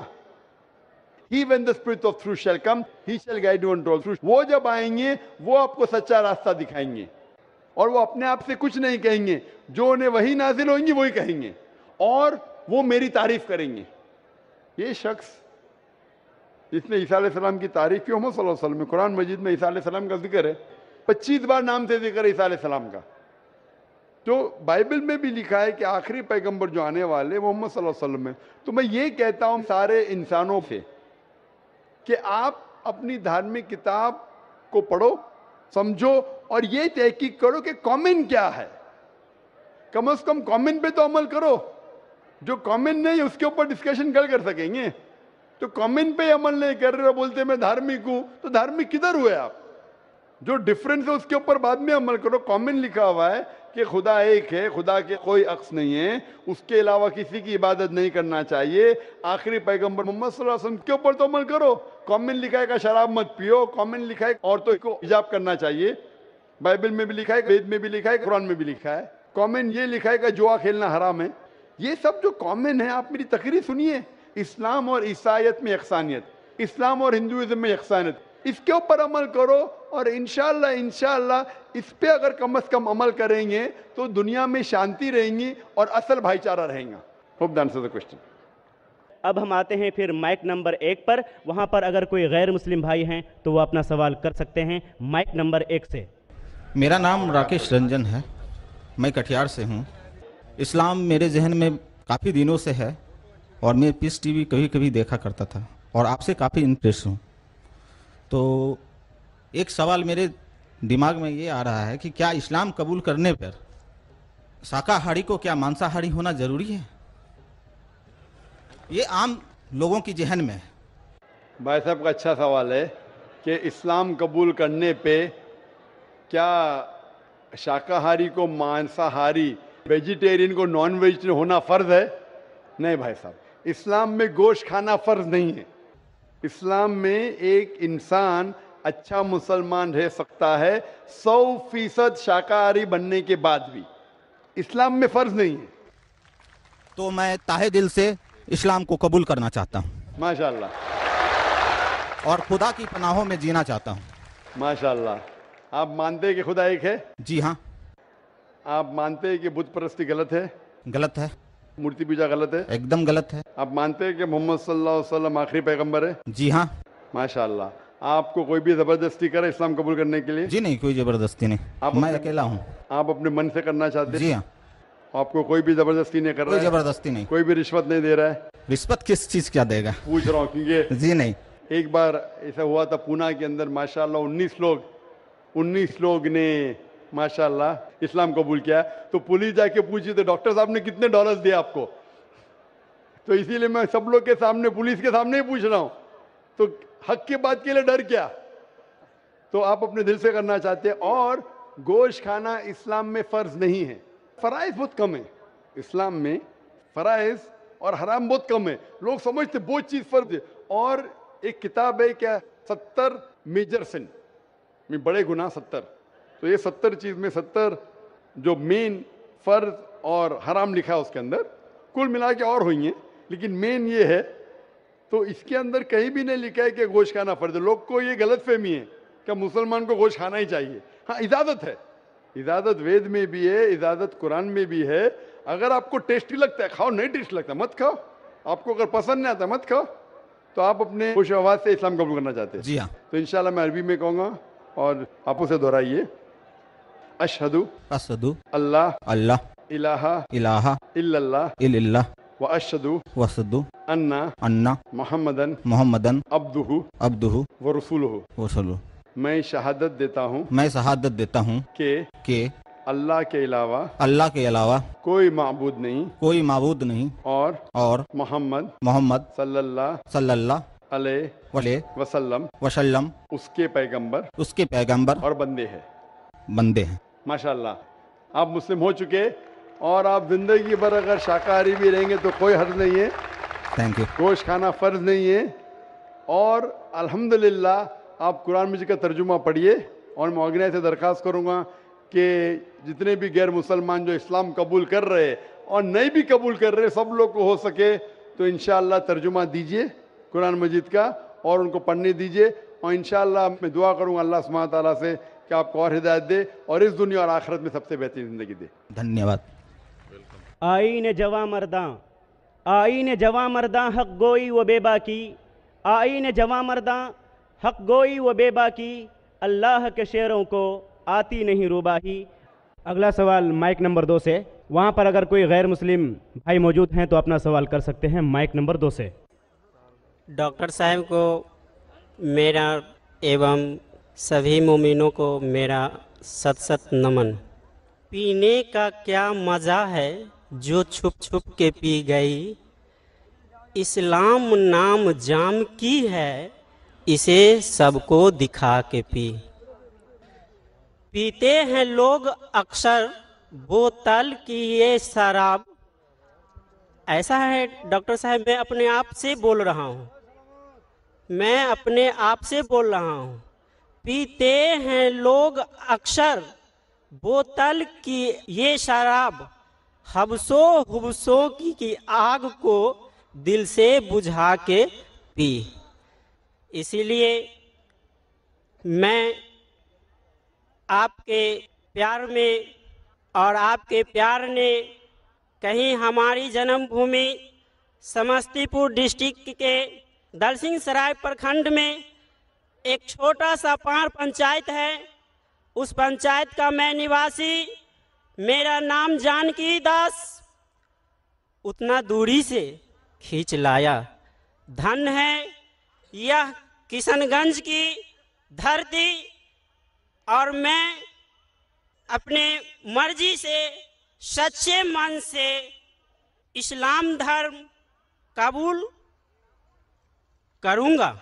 he when the Spirit of truth shall come, he shall guide you into all truth. वो जब आएंगे, वो आपको सच्चा रास्ता दिखाएंगे और वो अपने आप से कुछ नहीं कहेंगे, जो उन्हें वही नाजिल होंगी वही कहेंगे और वो मेरी तारीफ करेंगे। ये शख्स जिसने ईसा अलैहिस्सलाम की तारीफ की, मोहम्मद सल्लल्लाहु अलैहि वसल्लम में कुरान मजीद में ईसा अलैहिस्सलाम का जिक्र है, 25 बार नाम से जिक्र है ईसा अलैहिस्सलाम का। तो बाइबल में भी लिखा है कि आखिरी पैगंबर जो आने वाले मोहम्मद सल्लल्लाहु अलैहि वसल्लम है। तो मैं ये कहता हूं सारे इंसानों से कि आप अपनी धार्मिक किताब को पढ़ो, समझो और ये तहकीक करो कि कॉमन क्या है। कम से कम कॉमन पे तो अमल करो। जो कॉमन नहीं उसके ऊपर डिस्कशन कर सकेंगे। तो कॉमन पे अमल नहीं कर रहे हो, बोलते मैं धार्मिक हूं, तो धार्मिक किधर हुए आप? जो डिफरेंस है उसके ऊपर बाद में अमल करो। कॉमन लिखा हुआ है कि खुदा एक है, खुदा के कोई अक्स नहीं है, उसके अलावा किसी की इबादत नहीं करना चाहिए। आखिरी पैगंबर मोहम्मद सल्लल्लाहु अलैहि वसल्लम के ऊपर तो अमल करो। कॉमन लिखा है कि शराब मत पियो, कॉमन लिखा है औरतों को हिजाब करना चाहिए, बाइबल में भी लिखा है, वेद में भी लिखा है, कुरान में भी लिखा है। कॉमन ये लिखा है कि जुआ खेलना हराम है। ये सब जो कॉमन है, आप मेरी तकरीर सुनिए। इस्लाम और ईसाईयत में यकसानियत, इस्लाम और हिंदुइज्म में यकसानियत, इसके ऊपर अमल करो और इंशाअल्लाह इस पे अगर कम से कम अमल करेंगे तो दुनिया में शांति रहेंगी और असल भाईचारा रहेगा। Hope that answers the question. अब हम आते हैं फिर माइक नंबर 1 पर। वहां पर अगर कोई गैर मुस्लिम भाई हैं तो वो अपना सवाल कर सकते हैं माइक नंबर 1 से। मेरा नाम राकेश रंजन है, मैं कटिहार से हूँ। इस्लाम मेरे जहन में काफ़ी दिनों से है और मैं पीस टीवी कभी कभी देखा करता था और आपसे काफ़ी इंप्रेस हूँ। तो एक सवाल मेरे दिमाग में ये आ रहा है कि क्या इस्लाम कबूल करने पर शाकाहारी को क्या मांसाहारी होना ज़रूरी है? ये आम लोगों की जहन में है। भाई साहब का अच्छा सवाल है कि इस्लाम कबूल करने पे क्या शाकाहारी को मांसाहारी, वेजिटेरियन को नॉन वेजिटेरियन होना फ़र्ज है? नहीं भाई साहब, इस्लाम में गोश्त खाना फ़र्ज नहीं है। इस्लाम में एक इंसान अच्छा मुसलमान रह सकता है 100% शाकाहारी बनने के बाद भी। इस्लाम में फ़र्ज नहीं है। तो मैं ताहे दिल से इस्लाम को कबूल करना चाहता हूँ माशाअल्लाह, और खुदा की पनाहों में जीना चाहता हूँ माशाअल्लाह। आप मानते हैं कि खुदा एक है? जी हाँ। आप मानते हैं कि बुत परस्ती गलत है? गलत है। मूर्ति पूजा गलत है? एकदम गलत है। आप मानते हैं कि मोहम्मद सल्लल्लाहु अलैहि वसल्लम आखिरी पैगंबर है? जी हाँ। माशाअल्लाह। आपको कोई भी जबरदस्ती करे इस्लाम कबूल करने के लिए? जी नहीं, कोई जबरदस्ती नहीं, मैं अकेला हूँ। आप अपने मन से करना चाहते हैं? जी हाँ। आपको कोई भी जबरदस्ती नहीं कर रहा है? कोई जबरदस्ती नहीं। कोई भी रिश्वत नहीं दे रहा है? रिश्वत किस चीज क्या देगा? पूछ रहा हूँ क्योंकि जी नहीं। एक बार ऐसा हुआ था पूना के अंदर, माशाल्लाह 19 लोग ने माशाल्लाह इस्लाम कबूल किया। तो पुलिस जाके पूछी तो डॉक्टर साहब ने कितने डॉलर्स दिए आपको? तो इसीलिए मैं सब लोग के सामने, पुलिस के सामने ही पूछ रहा हूँ। तो हक की बात के लिए डर क्या? तो आप अपने दिल से करना चाहते हैं। और गोश्त खाना इस्लाम में फर्ज नहीं है, फराइज बहुत कम है। इस्लाम में फराइज और हराम बहुत कम है। लोग समझते बहुत चीज फर्ज है। और एक किताब है क्या, 70 मेजर सिन में बड़े गुनाह 70। तो ये 70 चीज में 70 जो मेन फर्ज और हराम लिखा है उसके अंदर, कुल मिला के और हुई हैं, लेकिन मेन ये है। तो इसके अंदर कहीं भी नहीं लिखा है कि गोश्त खाना फर्ज है। लोग को ये गलत फहमी है कि मुसलमान को गोश्त खाना ही चाहिए। हाँ, इजाजत है, इजाजत वेद में भी है, इजाजत कुरान में भी है। अगर आपको टेस्टी लगता है खाओ, नहीं टेस्टी लगता मत खाओ। आपको अगर पसंद नहीं आता मत खाओ। तो आप अपने खुश आवाज से इस्लाम कबूल करना चाहते हैं? जी हाँ। तो इंशाल्लाह मैं अरबी में कहूँगा और आप उसे दोहराइए। अशहदु असदु अल्लाह अल्लाह इलाहा इलाहा इल्लल्लाह इल्लल्लाह व अशहदु वसदु अन्ना अन्ना मोहम्मदन मोहम्मदन अब्दुहु अब्दुहु व रसूलुहु। वसलु। मैं शहादत देता हूँ मैं शहादत देता हूँ कि अल्लाह के अलावा कोई माबूद नहीं और मोहम्मद सल्लल्लाहु अलैहि वसल्लम उसके पैगंबर और बंदे हैं। माशाल्लाह आप मुस्लिम हो चुके और आप जिंदगी भर अगर शाकाहारी भी रहेंगे तो कोई हर्ज नहीं है। Thank you. गोश्त खाना फर्ज नहीं है। और अल्हम्दुलिल्लाह आप कुरान मजीद का तर्जुमा पढ़िए और मैं ऑर्गेनाइज से दरख्वास्त करूँगा कि जितने भी गैर मुसलमान जो इस्लाम कबूल कर रहे और नहीं भी कबूल कर रहे सब लोग को हो सके तो इंशाअल्लाह तर्जुमा दीजिए कुरान मजीद का और उनको पढ़ने दीजिए और इंशाअल्लाह मैं दुआ करूँगा अल्लाह सुब्हानहू व तआला से कि आपको और हिदायत दे और इस दुनिया और आखिरत में सबसे बेहतरीन ज़िंदगी दे। धन्यवाद। आईन जवां मर्दां हक गोई व बेबाकी, आईन जवां मर्दां हक गोई व बेबाकी, अल्लाह के शेरों को आती नहीं रुबाही। अगला सवाल माइक नंबर 2 से, वहाँ पर अगर कोई गैर मुस्लिम भाई मौजूद हैं तो अपना सवाल कर सकते हैं माइक नंबर 2 से। डॉक्टर साहब को मेरा एवं सभी मोमिनों को मेरा सत सत नमन। पीने का क्या मज़ा है जो छुप छुप के पी गई, इस्लाम नाम जाम की है इसे सबको दिखा के पी। पीते हैं लोग अक्सर बोतल की ये शराब। ऐसा है डॉक्टर साहब, मैं अपने आप से बोल रहा हूँ, मैं अपने आप से बोल रहा हूँ। पीते हैं लोग अक्सर बोतल की ये शराब, हबसो हुबसों की आग को दिल से बुझा के पी। इसीलिए मैं आपके प्यार में और आपके प्यार ने कहीं हमारी जन्मभूमि समस्तीपुर डिस्ट्रिक्ट के दलसिंह सराय प्रखंड में एक छोटा सा पार पंचायत है, उस पंचायत का मैं निवासी, मेरा नाम जानकी दास, उतना दूरी से खींच लाया। धन है यह किशनगंज की धरती और मैं अपने मर्जी से सच्चे मन से इस्लाम धर्म कबूल करूंगा।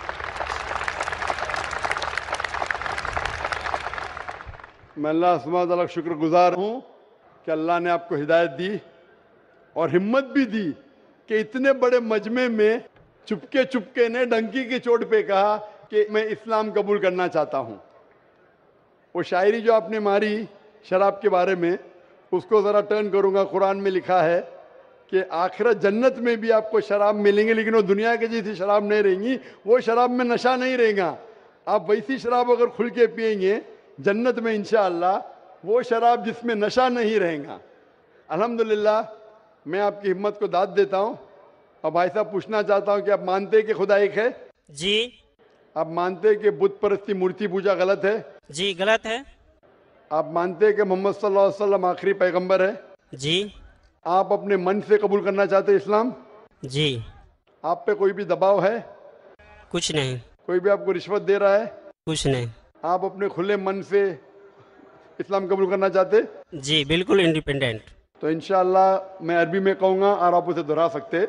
मैं अल्लाह सुब्हानहू व तआला का शुक्रगुजार हूँ कि अल्लाह ने आपको हिदायत दी और हिम्मत भी दी कि इतने बड़े मजमे में चुपके चुपके ने डंकी की चोट पे कहा कि मैं इस्लाम कबूल करना चाहता हूँ। वो शायरी जो आपने मारी शराब के बारे में उसको ज़रा टर्न करूँगा। कुरान में लिखा है कि आखिरत जन्नत में भी आपको शराब मिलेंगे लेकिन वो दुनिया के जैसी शराब नहीं रहेंगी, वो शराब में नशा नहीं रहेगा। आप वैसी शराब अगर खुल के पिएंगे जन्नत में इंशाअल्लाह, वो शराब जिसमें नशा नहीं रहेगा। अल्हम्दुलिल्लाह मैं आपकी हिम्मत को दाद देता हूँ। अब भाई साहब पूछना चाहता हूँ कि आप मानते हैं कि खुदा एक है? जी। आप मानते हैं कि बुत परस्ती मूर्ति पूजा गलत है? जी गलत है। आप मानते हैं कि मोहम्मद सल्लल्लाहु अलैहि वसल्लम आखिरी पैगंबर है? जी। आप अपने मन से कबूल करना चाहते हैं इस्लाम? जी। आप पे कोई भी दबाव है? कुछ नहीं। कोई भी आपको रिश्वत दे रहा है? कुछ नहीं। आप अपने खुले मन से इस्लाम कबूल करना चाहते? जी बिल्कुल इंडिपेंडेंट। तो इंशाअल्लाह मैं अरबी में कहूँगा और आप उसे दोहरा सकते।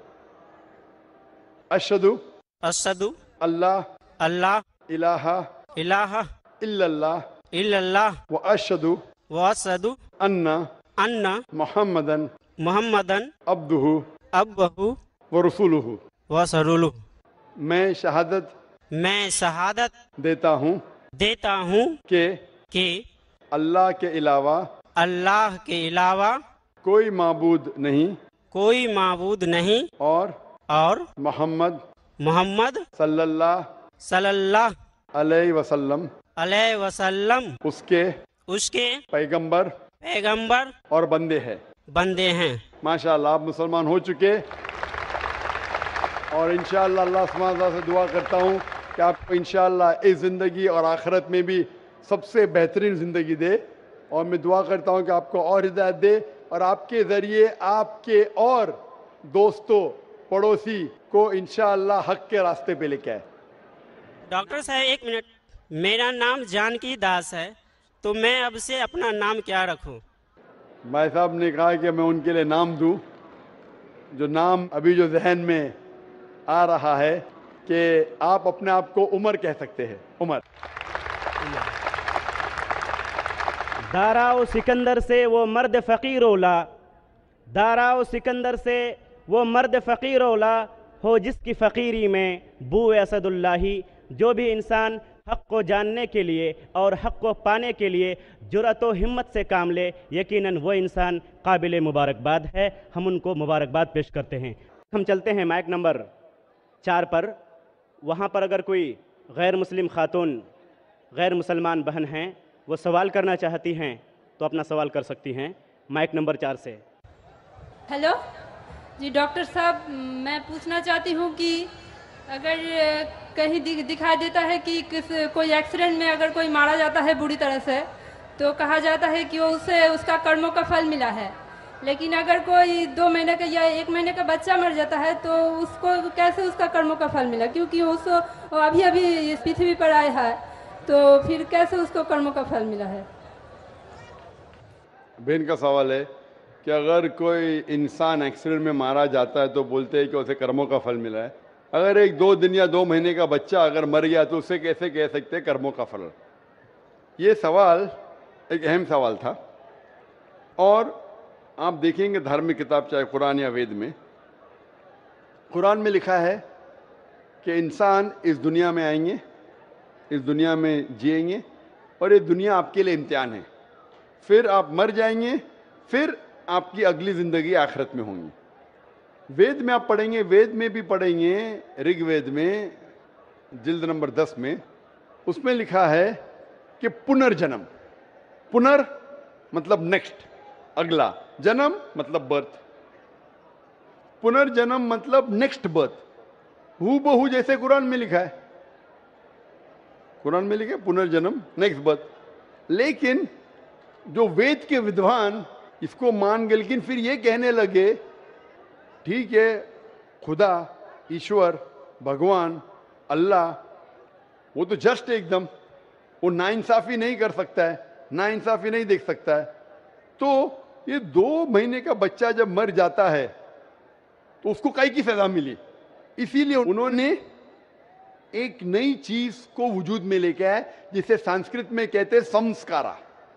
अशहदु अशहदु अल्लाह अल्लाह इलाहा इलाहा इल्लल्लाह इल्लल्लाह व अशहदु अन्ना मोहम्मदन अब्दुहु व रसूलुहु व सरूलुहु। मैं शहादत देता हूँ कि अल्लाह के अलावा कोई माबूद नहीं और मोहम्मद सल्लल्लाहु अलैहि वसल्लम उसके पैगंबर और बंदे हैं। माशाअल्लाह आप मुसलमान हो चुके और इंशाअल्लाह अल्लाह सुब्हानहू व तआला से दुआ करता हूँ कि आपको इंशाअल्लाह इस ज़िंदगी और आखिरत में भी सबसे बेहतरीन ज़िंदगी दे। और मैं दुआ करता हूँ कि आपको और हिदायत दे और आपके ज़रिए आपके और दोस्तों, पड़ोसी को इंशाअल्लाह हक के रास्ते पे लेके आए। डॉक्टर साहब एक मिनट, मेरा नाम जानकी दास है, तो मैं अब से अपना नाम क्या रखूं? भाई साहब ने कहा कि मैं उनके लिए नाम दूं, जो नाम अभी जो जहन में आ रहा है कि आप अपने आप को उमर कह सकते हैं। उमर। दाराओ सिकंदर से वो मर्द फ़कीर ओला, दाराओ सिकंदर से वो मर्द फ़कीर ओला हो जिसकी फ़कीरी में बूए असदुल्लाही। जो भी इंसान हक़ को जानने के लिए और हक़ को पाने के लिए जुरअत व हिम्मत से काम ले, यकीनन वो इंसान काबिल मुबारकबाद है। हम उनको मुबारकबाद पेश करते हैं। हम चलते हैं माइक नंबर 4 पर। वहाँ पर अगर कोई गैर मुस्लिम खातून, गैर मुसलमान बहन हैं, वो सवाल करना चाहती हैं तो अपना सवाल कर सकती हैं माइक नंबर 4 से। हेलो जी डॉक्टर साहब, मैं पूछना चाहती हूँ कि अगर कहीं दिखाई देता है कि कोई एक्सीडेंट में अगर कोई मारा जाता है बुरी तरह से, तो कहा जाता है कि वो उसे उसका कर्मों का फल मिला है, लेकिन अगर कोई 2 महीने का या 1 महीने का बच्चा मर जाता है तो उसको कैसे उसका कर्मों का फल मिला? क्योंकि उसको अभी अभी इस पृथ्वी पर आया है, तो फिर कैसे उसको कर्मों का फल मिला है? बहन का सवाल है कि अगर कोई इंसान एक्सीडेंट में मारा जाता है तो बोलते हैं कि उसे कर्मों का फल मिला है। अगर 1-2 दिन या 2 महीने का बच्चा अगर मर गया तो उसे कैसे कह सकते हैं कर्मों का फल? ये सवाल एक अहम सवाल था। और आप देखेंगे धार्मिक किताब चाहे कुरान या वेद में, कुरान में लिखा है कि इंसान इस दुनिया में आएंगे, इस दुनिया में जिएंगे और ये दुनिया आपके लिए इम्तिहान है। फिर आप मर जाएंगे, फिर आपकी अगली जिंदगी आखिरत में होंगी। वेद में आप पढ़ेंगे, वेद में भी पढ़ेंगे, ऋग्वेद में जिल्द नंबर 10 में, उसमें लिखा है कि पुनर्जन्म, पुनर मतलब नेक्स्ट, अगला, जन्म मतलब बर्थ, पुनर्जन्म मतलब नेक्स्ट बर्थ, हूबहू जैसे कुरान में लिखा है। कुरान में लिखा है पुनर्जन्म नेक्स्ट बर्थ। लेकिन जो वेद के विद्वान इसको मान गए, लेकिन फिर ये कहने लगे ठीक है, खुदा, ईश्वर, भगवान, अल्लाह, वो तो जस्ट एकदम, वो नाइंसाफी नहीं कर सकता है, नाइंसाफी नहीं देख सकता है। तो ये 2 महीने का बच्चा जब मर जाता है तो उसको काहे की सजा मिली? इसीलिए उन्होंने एक नई चीज को वजूद में लेके आए, जिसे संस्कृत में कहते हैं संस्कारा।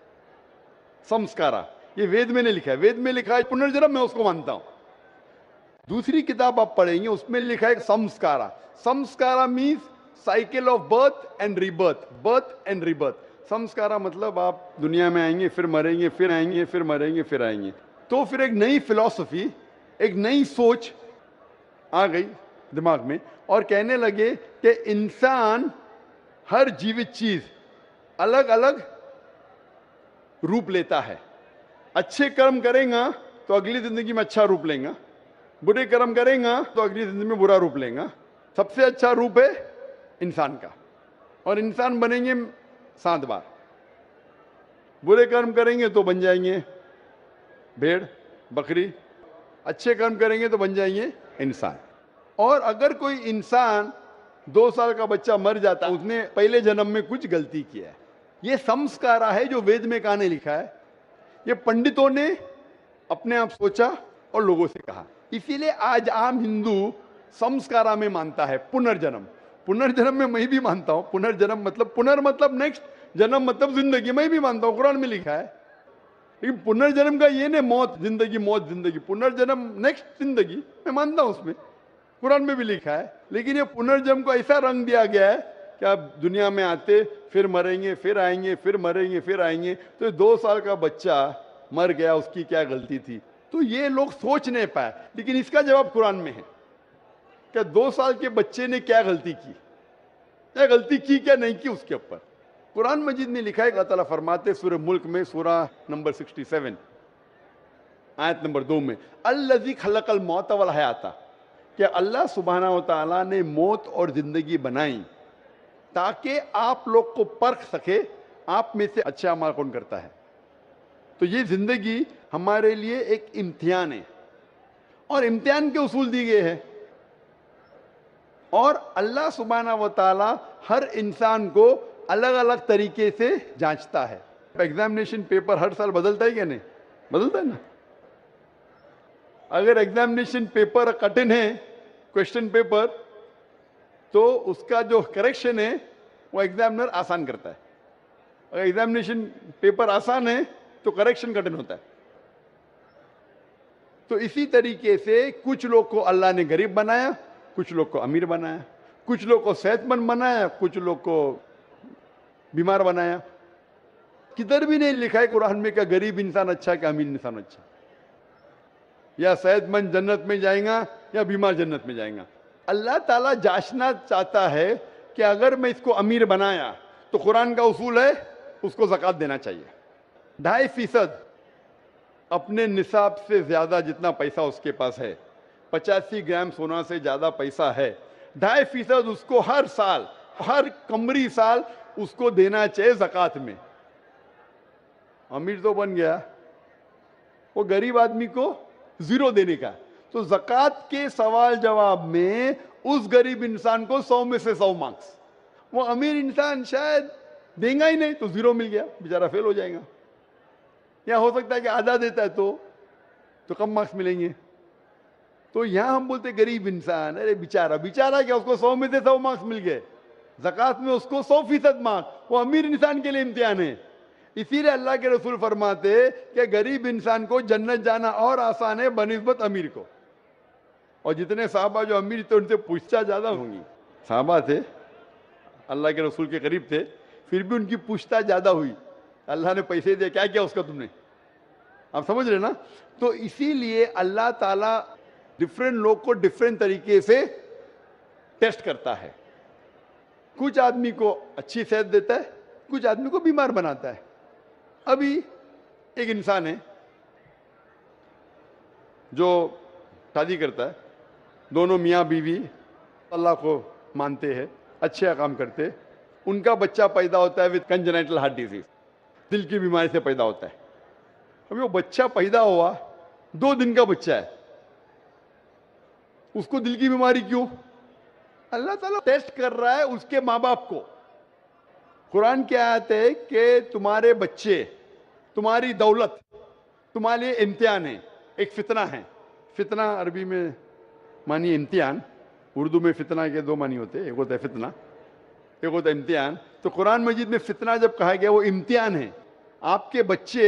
संस्कारा ये वेद में नहीं लिखा है, वेद में लिखा है पुनर्जन्म, मैं उसको मानता हूं। दूसरी किताब आप पढ़ेंगे, उसमें लिखा है संस्कारा। Samsara means cycle of birth and rebirth, birth and rebirth. संस्कारा मतलब आप दुनिया में आएंगे, फिर मरेंगे, फिर आएंगे, फिर मरेंगे, फिर आएंगे। तो फिर एक नई फिलॉसफी, एक नई सोच आ गई दिमाग में और कहने लगे कि इंसान, हर जीवित चीज अलग अलग रूप लेता है। अच्छे कर्म करेगा तो अगली जिंदगी में अच्छा रूप लेगा, बुरे कर्म करेगा तो अगली जिंदगी में बुरा रूप लेगा। सबसे अच्छा रूप है इंसान का, और इंसान बनेंगे 7 बार। बुरे कर्म करेंगे तो बन जाएंगे भेड़, बकरी, अच्छे कर्म करेंगे तो बन जाएंगे इंसान। और अगर कोई इंसान 2 साल का बच्चा मर जाता है, उसने पहले जन्म में कुछ गलती किया है। ये संस्कारा है जो वेद में कहानी लिखा है, ये पंडितों ने अपने आप सोचा और लोगों से कहा। इसीलिए आज आम हिंदू संस्कारा में मानता है पुनर्जन्म। पुनर्जन्म में मैं भी मानता हूं, पुनर्जन्म मतलब पुनर् मतलब नेक्स्ट, जन्म मतलब जिंदगी, मैं भी मानता हूं, कुरान में लिखा है। लेकिन पुनर्जन्म का ये नहीं मौत जिंदगी, मौत जिंदगी, पुनर्जन्म नेक्स्ट जिंदगी, मैं मानता हूं उसमें, कुरान में भी लिखा है। लेकिन ये पुनर्जन्म को ऐसा रंग दिया गया है कि आप दुनिया में आते, फिर मरेंगे, फिर आएंगे, फिर मरेंगे, फिर आएंगे। तो 2 साल का बच्चा मर गया, उसकी क्या गलती थी? तो ये लोग सोच नहीं पाए, लेकिन इसका जवाब कुरान में है कि 2 साल के बच्चे ने क्या गलती की, क्या गलती की, क्या नहीं की, उसके ऊपर कुरान मजीद में लिखा है। अल्लाह ताला फरमाते सूरह मुल्क में, सूरह नंबर 67 आयत नंबर 2 में, अल्लज़ी खलक़ल मौत वल हयाता, कि अल्लाह सुब्हानहू व तआला ने मौत और जिंदगी बनाई ताकि आप लोग को परख सके आप में से अच्छा अमल कौन करता है। तो ये जिंदगी हमारे लिए एक इम्तिहान है, और इम्तिहान के उसूल दिए गए हैं। और अल्लाह सुब्हानहू व तआला हर इंसान को अलग अलग तरीके से जांचता है। एग्जामिनेशन पेपर हर साल बदलता है क्या? नहीं बदलता है ना। अगर एग्जामिनेशन पेपर कठिन है, क्वेश्चन पेपर, तो उसका जो करेक्शन है वो एग्जामिनर आसान करता है। अगर एग्जामिनेशन पेपर आसान है तो करेक्शन कठिन होता है। तो इसी तरीके से कुछ लोग को अल्लाह ने गरीब बनाया, कुछ लोग को अमीर बनाया, कुछ लोग को सेहतमंद बनाया, कुछ लोग को बीमार बनाया। किधर भी नहीं लिखा है कुरान में क्या गरीब इंसान अच्छा है क्या अमीर इंसान अच्छा, या सेहतमंद जन्नत में जाएगा या बीमार जन्नत में जाएगा। अल्लाह ताला जांचना चाहता है कि अगर मैं इसको अमीर बनाया तो कुरान का उसूल है उसको ज़कात देना चाहिए। 2.5% अपने निसाब से ज्यादा जितना पैसा उसके पास है, 85 ग्राम सोना से ज्यादा पैसा है, 2.5% उसको हर साल, हर कमरी साल उसको देना चाहिए ज़कात में। अमीर तो बन गया, वो गरीब आदमी को 0 देने का। तो ज़कात के सवाल जवाब में उस गरीब इंसान को 100 में से 100 मार्क्स, वो अमीर इंसान शायद देगा ही नहीं तो 0 मिल गया, बेचारा फेल हो जाएगा। या हो सकता है कि आधा देता है तो कम मार्क्स मिलेंगे। तो यहां हम बोलते गरीब इंसान, अरे बेचारा, बेचारा क्या, उसको 100 में से 100 मार्क्स मिल गए, ज़कात में उसको 100% मार्क्स, वो अमीर इंसान के लिए इम्तिहान है। इसीलिए अल्लाह के रसूल फरमाते कि गरीब इंसान को जन्नत जाना और आसान है बनिस्बत अमीर को। और जितने साहबा जो अमीर थे उनसे पूछताछ ज्यादा होंगी। साहबा थे, अल्लाह के रसूल के करीब थे, फिर भी उनकी पूछताछ ज्यादा हुई। अल्लाह ने पैसे दिए, क्या किया उसका तुमने? आप समझ रहे ना। तो इसीलिए अल्लाह ताला डिफरेंट लोग को डिफरेंट तरीके से टेस्ट करता है। कुछ आदमी को अच्छी सेहत देता है, कुछ आदमी को बीमार बनाता है। अभी एक इंसान है जो शादी करता है, दोनों मियाँ बीवी अल्लाह को मानते हैं, अच्छे काम करते, उनका बच्चा पैदा होता है विद कंजेनाइटल हार्ट डिजीज, दिल की बीमारी से पैदा होता है। अभी वो बच्चा पैदा हुआ, 2 दिन का बच्चा है, उसको दिल की बीमारी क्यों? अल्लाह ताला टेस्ट कर रहा है उसके माँ बाप को। कुरान की आयत है कि तुम्हारे बच्चे, तुम्हारी दौलत तुम्हारे लिए इम्तिहान है, एक फितना है। फितना अरबी में मानिए इम्तिहान, उर्दू में फितना के 2 मानी होते हैं, एक होता है फितना, एक होता है इम्तिहान। तो कुरान मजीद में फितना जब कहा गया वो इम्तिहान है। आपके बच्चे,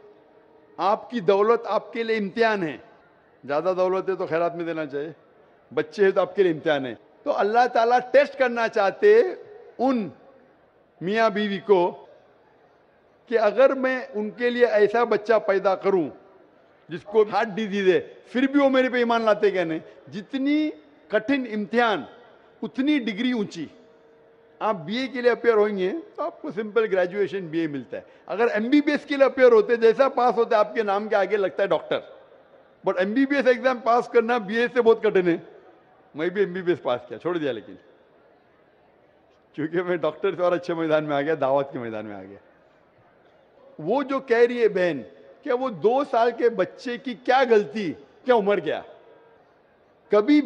आपकी दौलत आपके लिए इम्तिहान है। ज्यादा दौलत है तो खैरात में देना चाहिए, बच्चे हैं तो आपके लिए इम्तिहान है। तो अल्लाह ताला टेस्ट करना चाहते उन मियाँ बीवी को कि अगर मैं उनके लिए ऐसा बच्चा पैदा करूं जिसको हार्ट डिजीज है, फिर भी वो मेरे पे ईमान लाते क्या नहीं। जितनी कठिन इम्तिहान उतनी डिग्री ऊंची। आप बीए के लिए अपेयर होंगे तो आपको सिंपल ग्रेजुएशन बीए मिलता है। अगर एमबीबीएस के लिए अपेयर होते, जैसा पास होते आपके नाम के आगे लगता है doctor, but MBBS exam pass करना बीए से बहुत कठिन है। मैं भी एमबीबीएस पास किया, छोड़ दिया, लेकिन क्योंकि मैं डॉक्टर से और अच्छे मैदान में आ गया, दावत के मैदान में आ गया। वो जो कह रही है बहन, क्या वो 2 साल के बच्चे की क्या गलती, क्या उम्र गया? कभी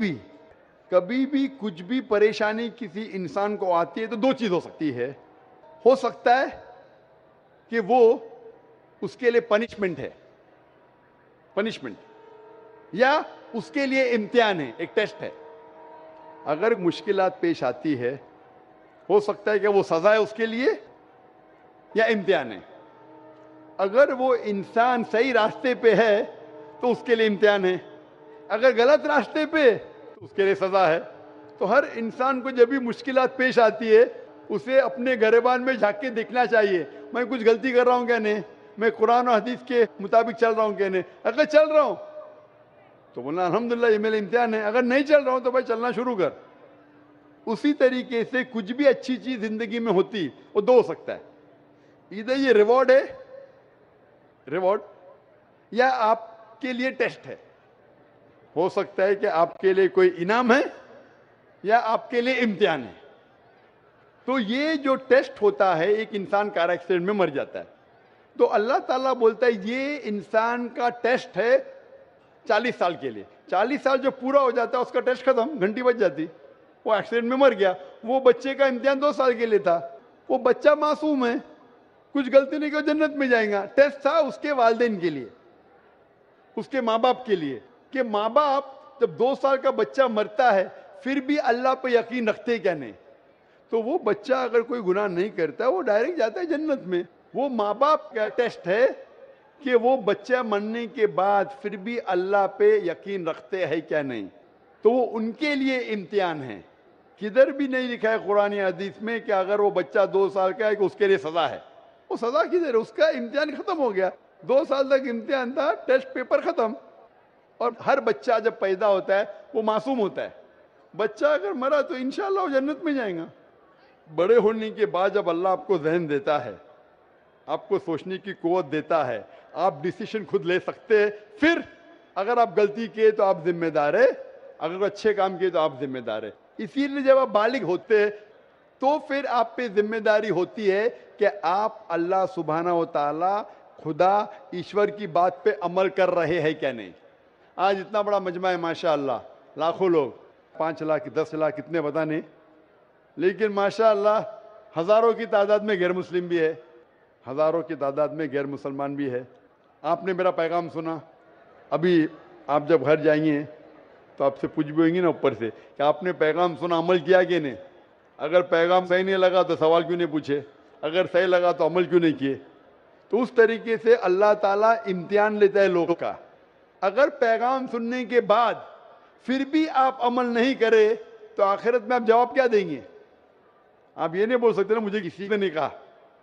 भी कुछ भी परेशानी किसी इंसान को आती है तो 2 चीज हो सकती है। हो सकता है कि वो उसके लिए पनिशमेंट है, पनिशमेंट, या उसके लिए इम्तिहान है, एक टेस्ट है। अगर मुश्किलात पेश आती है, हो सकता है कि वो सजा है उसके लिए या इम्तिहान है। अगर वो इंसान सही रास्ते पे है तो उसके लिए इम्तिहान है, अगर गलत रास्ते पे तो उसके लिए सजा है। तो हर इंसान को जब भी मुश्किलात पेश आती है उसे अपने गिरबान में झांक के देखना चाहिए, मैं कुछ गलती कर रहा हूं क्या नहीं, मैं कुरान और हदीस के मुताबिक चल रहा हूं क्या नहीं। अगर चल रहा हूं तो बोलना अल्हम्दुलिल्लाह ये मेरा इम्तिहान है, अगर नहीं चल रहा हूं तो भाई चलना शुरू कर। उसी तरीके से कुछ भी अच्छी चीज जिंदगी में होती वो 2 हो सकता है, इधर ये रिवॉर्ड है, रिवॉर्ड, या आपके लिए टेस्ट है। हो सकता है कि आपके लिए कोई इनाम है या आपके लिए इम्तिहान है। तो ये जो टेस्ट होता है, एक इंसान कार एक्सीडेंट में मर जाता है तो अल्लाह ताला बोलता है ये इंसान का टेस्ट है, 40 साल के लिए। 40 साल जो पूरा हो जाता है उसका टेस्ट खत्म, घंटी बज जाती, वो एक्सीडेंट में मर गया। वो बच्चे का इम्तिहान 2 साल के लिए था, वो बच्चा मासूम है, कुछ गलती नहीं की जन्नत में जाएगा। टेस्ट था उसके वालिदैन के लिए, उसके माँ बाप के लिए, कि माँ बाप जब 2 साल का बच्चा मरता है फिर भी अल्लाह पे यकीन रखते क्या नहीं, तो वो बच्चा अगर कोई गुनाह नहीं करता वो डायरेक्ट जाता है जन्नत में। वो माँ बाप का टेस्ट है कि वो बच्चा मरने के बाद फिर भी अल्लाह पे यकीन रखते हैं क्या नहीं, तो वो उनके लिए इम्तिहान है। किधर भी नहीं लिखा है कुरान या हदीस में कि अगर वो बच्चा 2 साल का है कि उसके लिए सजा है। वो सजा किधर है? उसका इम्तिहान खत्म हो गया, 2 साल तक इम्तिहान था, टेस्ट पेपर खत्म। और हर बच्चा जब पैदा होता है वो मासूम होता है। बच्चा अगर मरा तो इंशाल्लाह वो जन्नत में जाएगा। बड़े होने के बाद जब अल्लाह आपको ज़हन देता है, आपको सोचने की कुव्वत देता है, आप डिसीजन खुद ले सकते हैं, फिर अगर आप गलती किए तो आप जिम्मेदार है, अगर अच्छे काम किए तो आप जिम्मेदार है। इसीलिए जब आप बालिग होते हैं तो फिर आप पे जिम्मेदारी होती है कि आप अल्लाह सुब्हाना व तआला खुदा ईश्वर की बात पे अमल कर रहे हैं क्या नहीं। आज इतना बड़ा मजमा है माशाअल्लाह, लाखों लोग, 5 लाख 10 लाख कितने पता नहीं, लेकिन माशाअल्लाह हज़ारों की तादाद में गैर मुस्लिम भी है, हज़ारों की तादाद में गैर मुसलमान भी है। आपने मेरा पैगाम सुना, अभी आप जब घर जाएंगे तो आपसे पूछ भी होंगी ना ऊपर से कि आपने पैगाम सुना, अमल किया कि नहीं। अगर पैगाम सही नहीं लगा तो सवाल क्यों नहीं पूछे, अगर सही लगा तो अमल क्यों नहीं किए। तो उस तरीके से अल्लाह ताला इम्तिहान लेता है लोगों का। अगर पैगाम सुनने के बाद फिर भी आप अमल नहीं करे तो आखिरत में आप जवाब क्या देंगे? आप ये नहीं बोल सकते ना मुझे किसी ने नहीं कहा।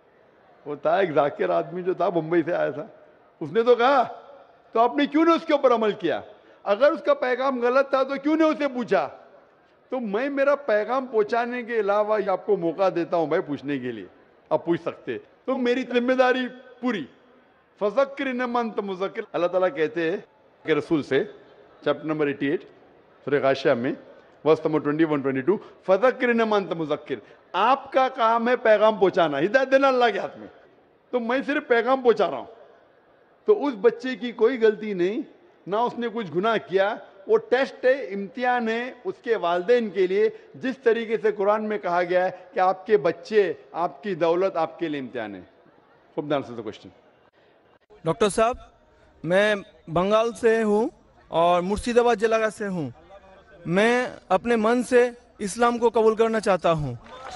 वो था एक जाकिर आदमी जो था, मुंबई से आया था, उसने तो कहा, तो आपने क्यों नहीं उसके ऊपर अमल किया? अगर उसका पैगाम गलत था तो क्यों नहीं उसे पूछा? तो मैं मेरा पैगाम पहुंचाने के अलावा आपको मौका देता हूं भाई पूछने के लिए, आप पूछ सकते, तो मेरी जिम्मेदारी पूरी। फज़क्किर इन्नमा अंत मुज़क्किर, अल्लाह ताला कहते हैं कि रसूल से, चैप्टर नंबर 88 सूरह गाशिया में वर्स नंबर 21-22, फज़क्किर इन्नमा अंत मुज़क्किर, आपका काम है पैगाम पहुंचाना, हिदायत देना अल्लाह के हाथ में, तो मैं सिर्फ पैगाम पहुंचा रहा हूं। तो उस बच्चे की कोई गलती नहीं, ना उसने कुछ गुनाह किया, वो टेस्ट है, इम्तिहान है उसके वालिदैन के लिए। जिस तरीके से कुरान में कहा गया है कि आपके बच्चे, आपकी दौलत आपके लिए इम्तिहान है। खूब ध्यान से क्वेश्चन। डॉक्टर साहब, मैं बंगाल से हूँ और मुर्शिदाबाद जिला से हूँ। मैं अपने मन से इस्लाम को कबूल करना चाहता हूँ।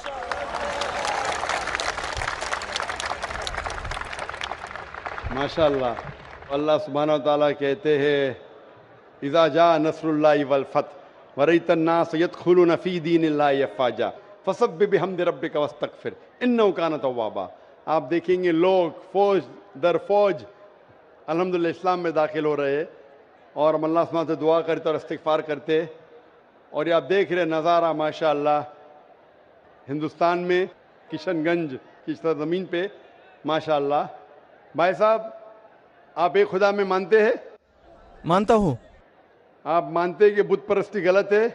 माशाअल्लाह, अल्लाह सुब्हानहू व तआला कहते हैं, इज़ा जा नस्रुल्लाहि वल फतह वरअयतन नास यदखुलूना फी दीनिल्लाहि अफ़वाजा फसब्बिह बिहम्दि रब्बिका वस्तगफिर इन्नहु कान तव्वाबा। आप देखेंगे लोग फौज दर फौज अल्हम्दुलिल्लाह इस्लाम में दाखिल हो रहे हैं और हम अल्लाह सुब्हानहू से दुआ करते और इस्तिग़फ़ार करते। और ये आप देख रहे नज़ारा माशाअल्लाह हिंदुस्तान में किशनगंज की सरज़मीन पे माशाअल्लाह। भाई साहब, आप एक खुदा में मानते हैं? मानता हूँ। आप मानते हैं कि बुत परस्ती गलत है?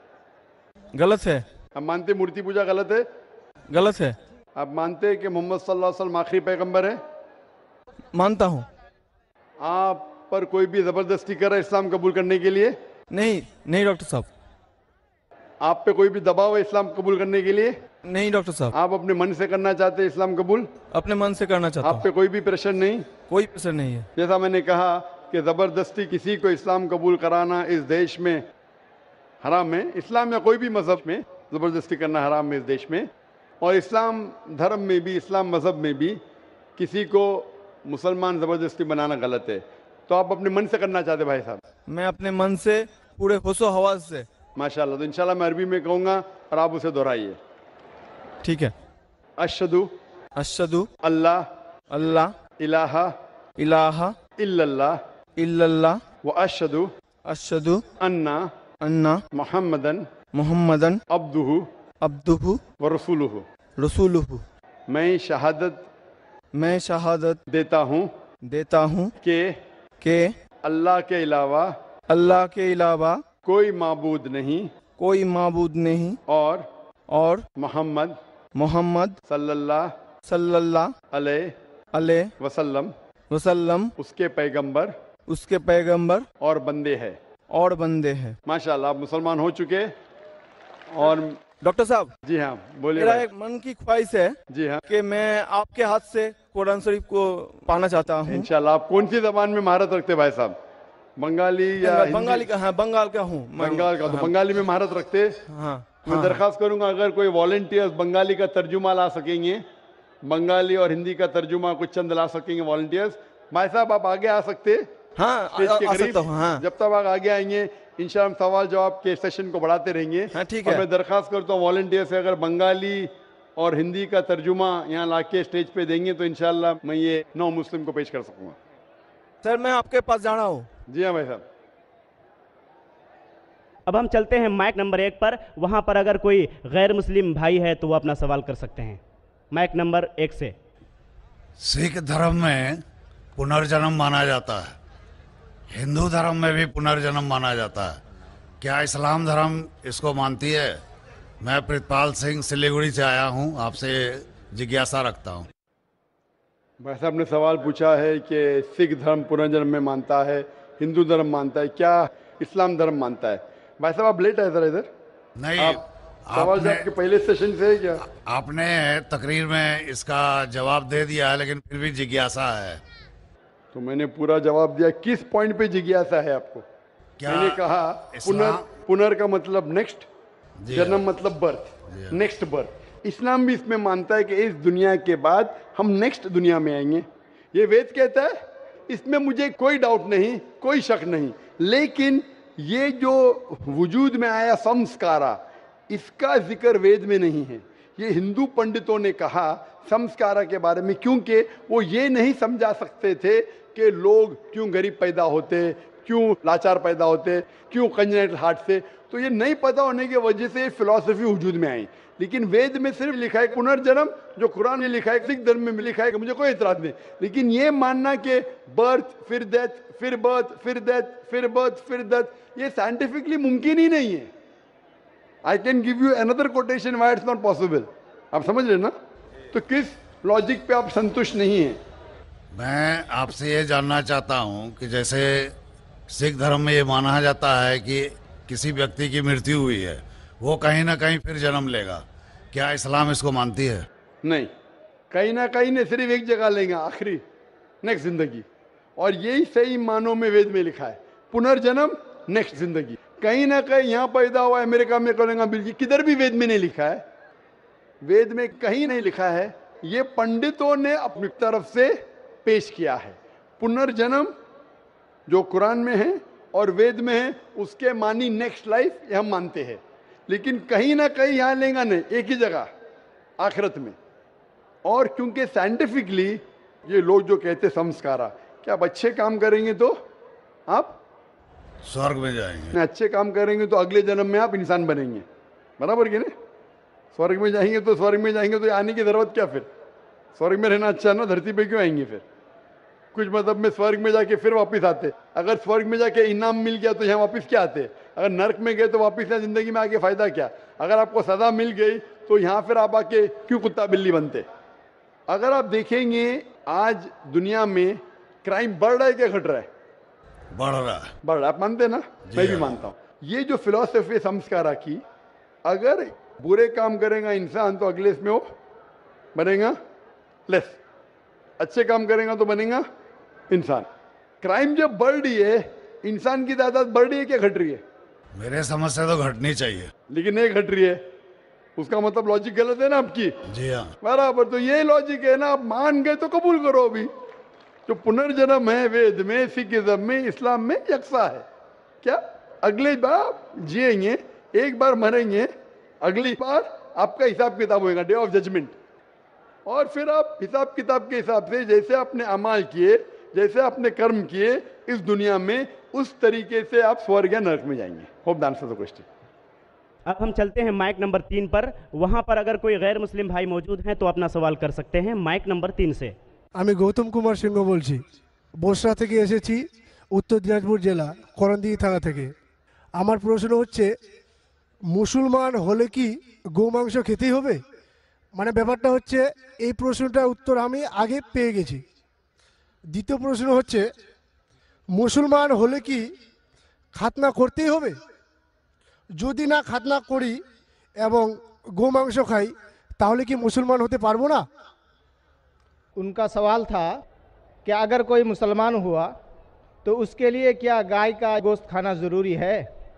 गलत है। आप मानते हैं मूर्ति पूजा गलत है? गलत है। आप मानते हैं कि मोहम्मद सल्लल्लाहु अलैहि वसल्लम आखिरी पैगंबर है? मानता हूँ। आप पर कोई भी जबरदस्ती कर रहा है इस्लाम कबूल करने के लिए? नहीं, नहीं डॉक्टर साहब। आप पे कोई भी दबाव है इस्लाम कबूल करने के लिए? नहीं डॉक्टर साहब। आप अपने मन से करना चाहते हैं इस्लाम कबूल? अपने मन से करना चाहता हूँ। आप पे कोई भी प्रेशर नहीं? कोई प्रेशर नहीं है। जैसा मैंने कहा कि जबरदस्ती किसी को इस्लाम कबूल कराना इस देश में हराम है। इस्लाम या कोई भी मजहब में जबरदस्ती करना हराम है इस देश में। और इस्लाम धर्म में भी, इस्लाम मजहब में भी किसी को मुसलमान जबरदस्ती बनाना गलत है। तो आप अपने मन से करना चाहते भाई साहब? मैं अपने मन से पूरे होशो हवास से। माशाल्लाह। तो इंशाल्लाह मैं अरबी में कहूँगा और आप उसे दोहराइए। ठीक है। अशहदु अशहदु अल्लाह अल्लाह इलाहा इलाहा इल्लल्लाह इल्लल्लाह व अशहदु अशहदु अन्ना अन्ना मुहम्मदन मुहम्मदन अब्दुहु अब्दुहु व रसूलुहु रसूलुहु। मैं शहादत देता हूँ कि अल्लाह के अलावा कोई माबूद नहीं और मोहम्मद सल्लल्लाहु अलैहि वसल्लम उसके पैगंबर उसके पैगंबर और बंदे हैं। हैं। माशाल्लाह, आप मुसलमान हो चुके। और डॉक्टर साहब, जी हाँ, बोलिए मेरा भाई। एक मन की ख्वाहिश है जी हाँ, कि मैं आपके हाथ से कुरान शरीफ को पाना चाहता हूँ। इंशाल्लाह। आप कौन सी जबान में महारत रखते हैं भाई साहब? बंगाली या हिंदी? बंगाली का, हाँ बंगाल का हूँ। बंगाल का, तो हाँ, बंगाली में महारत रखते। हाँ, मैं दरखास्त करूंगा अगर कोई वॉलंटियर्स बंगाली का तर्जुमा ला सकेंगे, बंगाली और हिंदी का तर्जुमा कुछ चंद ला सकेंगे वॉलंटियर्स। भाई साहब आप आगे आ सकते, हाँ, स्टेज के आ करीब। सकता हूँ, हाँ। जब तक आप आगे आएंगे इंशाल्लाह हम सवाल जवाब के सेशन को बढ़ाते रहेंगे। हाँ, ठीक और है। मैं दरखास्त करता हूँ वॉलंटियर से, अगर बंगाली और हिंदी का तर्जुमा यहाँ लाके स्टेज पे देंगे तो इंशाल्लाह मैं ये नौ मुस्लिम को पेश कर सकूंगा। सर मैं आपके पास जाना हूँ। जी हाँ भाई साहब। अब हम चलते हैं माइक नंबर 1 पर। वहां पर अगर कोई गैर मुस्लिम भाई है तो वो अपना सवाल कर सकते हैं। माइक नंबर 1 से। सिख धर्म में पुनर्जन्म माना जाता है, हिंदू धर्म में भी पुनर्जन्म माना जाता है, क्या इस्लाम धर्म इसको मानती है? मैं प्रितपाल सिंह सिलीगुड़ी से आया हूँ, आपसे जिज्ञासा रखता हूँ। भाई साहब ने सवाल पूछा है कि सिख धर्म पुनर्जन्म में मानता है, हिंदू धर्म मानता है, क्या इस्लाम धर्म मानता है? भाई साहब आप लेट आए जरा इधर। नहीं, आप सवाल जवाब के पहले सेशन से है क्या? आपने तकरीर में इसका जवाब दे दिया है, लेकिन फिर भी जिज्ञासा है। तो मैंने पूरा जवाब दिया। किस पॉइंट पे जिज्ञासा है आपको? क्या मैंने कहा पुनर का मतलब नेक्स्ट, जन्म मतलब बर्थ, नेक्स्ट बर्थ। इस्लाम भी इसमें मानता है कि इस दुनिया के बाद हम नेक्स्ट दुनिया में आएंगे। ये वेद कहता है, इसमें मुझे कोई डाउट नहीं, कोई शक नहीं। लेकिन ये जो वजूद में आया संस्कारा, इसका जिक्र वेद में नहीं है। ये हिंदू पंडितों ने कहा संस्कारा के बारे में, क्योंकि वो ये नहीं समझा सकते थे कि लोग क्यों गरीब पैदा होते, क्यों लाचार पैदा होते, क्यों कंजेनिटल हार्ट से। तो ये नहीं पता होने की वजह से फिलॉसफी वजूद में आई। लेकिन वेद में सिर्फ लिखा है पुनर्जन्म, जो कुरान में लिखा है, सिख धर्म में लिखा है, कि मुझे कोई इतराज नहीं। लेकिन ये मानना कि बर्थ फिर डेथ फिर बर्थ फिर डेथ फिर बर्थ फिर डेथ, ये साइंटिफिकली मुमकिन ही नहीं है। I can give you another quotation why it's not possible. आप समझ रहे ना? तो किस लॉजिक पे आप संतुष्ट नहीं है? मैं आपसे ये जानना चाहता हूँ कि जैसे सिख धर्म में ये माना जाता है कि किसी व्यक्ति की मृत्यु हुई है, वो कहीं ना कहीं फिर जन्म लेगा, क्या इस्लाम इसको मानती है? नहीं, कहीं ना कहीं ने सिर्फ एक जगह लेंगे, आखिरी नेक्स्ट जिंदगी। और यही सही मानों में वेद में लिखा है, पुनर्जन्म नेक्स्ट जिंदगी। कहीं ना कहीं यहाँ पैदा हुआ, अमेरिका में करेंगे, बिल्कुल किधर भी वेद में नहीं लिखा है। वेद में कहीं नहीं लिखा है, ये पंडितों ने अपनी तरफ से पेश किया है। पुनर्जन्म जो कुरान में है और वेद में है, उसके मानी नेक्स्ट लाइफ, ये हम मानते हैं। लेकिन कहीं ना कहीं यहाँ लेंगे नहीं, एक ही जगह आखिरत में। और क्योंकि साइंटिफिकली ये लोग जो कहते संस्कारा, कि आप अच्छे काम करेंगे तो आप स्वर्ग में जाएंगे, अच्छे काम करेंगे तो अगले जन्म में आप इंसान बनेंगे, बराबर कि नहीं? स्वर्ग में जाएंगे तो स्वर्ग में जाएंगे तो आने की जरूरत क्या? फिर स्वर्ग में रहना अच्छा ना, धरती पे क्यों आएंगे? फिर कुछ मतलब में स्वर्ग में जाके फिर वापस आते। अगर स्वर्ग में जाके इनाम मिल गया तो यहाँ वापस क्या आते? अगर नर्क में गए तो वापस यहाँ जिंदगी में आके फायदा क्या? अगर आपको सजा मिल गई तो यहाँ फिर आप आके क्यों कुत्ता बिल्ली बनते? अगर आप देखेंगे आज दुनिया में क्राइम बढ़ रहा है क्या घट रहा है? बढ़ रहा है। बढ़ रहा है, आप मानते ना? मैं भी मानता हूँ। ये जो फिलॉसफी संस्कारा की, अगर बुरे काम करेगा इंसान तो अगले इसमें वो बनेगा लेस, अच्छे काम करेगा तो बनेगा इंसान। क्राइम जब बढ़ रही है, इंसान की तादाद बढ़ रही है क्या घट रही है? मेरे समझ से तो घटनी चाहिए, लेकिन नहीं घट रही है। उसका मतलब लॉजिक गलत है ना आपकी? जी हाँ, बराबर। तो ये लॉजिक है ना, आप मान गए तो कबूल करो। अभी जो पुनर्जन्म है वेद में, सिखिज्म में, इस्लाम में यकसा है। क्या अगले बार जिएंगे, एक बार मरेंगे, अगली बार आपका हिसाब किताब होगा, डे ऑफ जजमेंट। और फिर आप हिसाब किताब के हिसाब से जैसे आपने अमाल किए, जैसे आपने कर्म किए इस दुनिया में, उस तरीके से आप स्वर्ग या नरक में जाएंगे। Hope the answer the question. अब हम चलते हैं माइक नंबर 3 पर। वहां पर अगर कोई गैर मुस्लिम भाई मौजूद हैं तो अपना सवाल कर सकते हैं। माइक नंबर 3 से। আমি গৌতম কুমার সিংহ বলছি, বসরা থেকে এসেছি, উত্তর দিনাজপুর জেলা করণদিঘি থানা থেকে। আমার প্রশ্ন হচ্ছে, মুসলমান হলে কি গোমাংস খেতেই হবে? মানে ব্যাপারটা হচ্ছে, এই প্রশ্নটার উত্তর আমি আগে পেয়ে গেছি। দ্বিতীয় প্রশ্ন হচ্ছে, মুসলমান হলে কি খাতনা করতেই হবে? যদি না খাতনা করি এবং গোমাংস খাই তাহলে কি মুসলমান হতে পারবো না? उनका सवाल था कि अगर कोई मुसलमान हुआ तो उसके लिए क्या गाय का गोश्त खाना ज़रूरी है,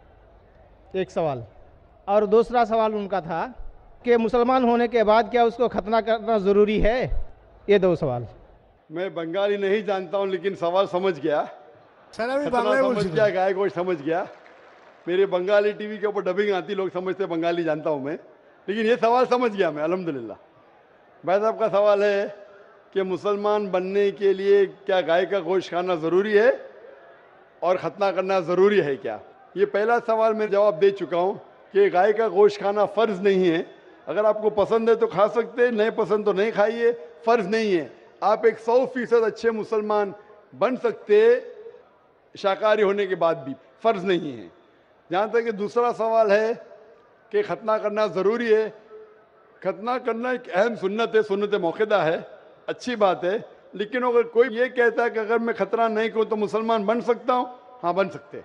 एक सवाल। और दूसरा सवाल उनका था कि मुसलमान होने के बाद क्या उसको खतना करना ज़रूरी है। ये दो सवाल। मैं बंगाली नहीं जानता हूं लेकिन सवाल समझ गया। सर अभी खतना बांग्लाয় समझ বলছি। गया, गाय गोश्त समझ गया। मेरे बंगाली टीवी के ऊपर डबिंग आती, लोग समझते बंगाली जानता हूं मैं, लेकिन ये सवाल समझ गया मैं अल्हम्दुलिल्लाह। भाई साहब का सवाल है कि मुसलमान बनने के लिए क्या गाय का गोश्त खाना ज़रूरी है और खतना करना ज़रूरी है क्या? ये पहला सवाल मैं जवाब दे चुका हूँ कि गाय का गोश्त खाना फ़र्ज़ नहीं है। अगर आपको पसंद है तो खा सकते हैं, नहीं पसंद तो नहीं खाइए, फ़र्ज़ नहीं है। आप एक 100% अच्छे मुसलमान बन सकते शाकाहारी होने के बाद भी, फ़र्ज़ नहीं है। जहाँ तक कि दूसरा सवाल है कि खतना करना ज़रूरी है, खतना करना एक अहम सुन्नत है, सुन्नत मौक़िदा है, अच्छी बात है। लेकिन अगर कोई ये कहता है कि अगर मैं खतना नहीं करूँ तो मुसलमान बन सकता हूँ, हाँ बन सकते हैं।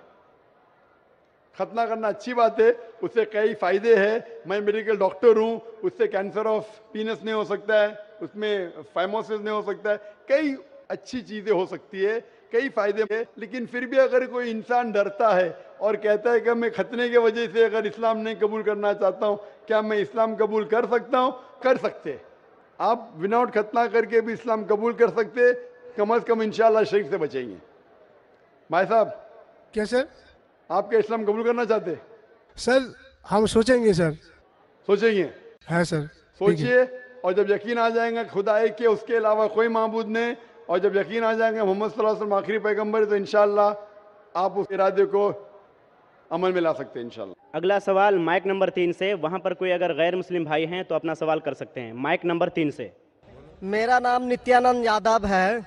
खतना करना अच्छी बात है, उससे कई फ़ायदे हैं। मैं मेडिकल डॉक्टर हूँ, उससे कैंसर ऑफ पीनस नहीं हो सकता है, उसमें फाइमोसिस नहीं हो सकता है, कई अच्छी चीज़ें हो सकती है, कई फ़ायदे हैं। लेकिन फिर भी अगर कोई इंसान डरता है और कहता है कि मैं खतने की वजह से अगर इस्लाम नहीं कबूल करना चाहता हूँ, क्या मैं इस्लाम कबूल कर सकता हूँ? कर सकते। आप विदाउट खतना करके भी इस्लाम कबूल कर सकते, कम अज़ कम इंशाअल्लाह शिर्क से बचेंगे। भाई साहब क्या सर? आप क्या इस्लाम कबूल करना चाहते? सर हम सोचेंगे सर। सोचेंगे? है सर। सोचिए, और जब यकीन आ जाएगा खुदा एक के, उसके अलावा कोई माबूद नहीं, और जब यकीन आ जाएगा मोहम्मद सल्लल्लाहु अलैहि वसल्लम आखिरी पैगंबर, तो इंशाअल्लाह आप उस इरादे को अमल में ला सकते हैं इंशाअल्लाह। अगला सवाल माइक नंबर 3 से, वहां पर कोई अगर गैर मुस्लिम भाई हैं तो अपना सवाल कर सकते हैं। माइक नंबर 3 से। मेरा नाम नित्यानंद यादव है।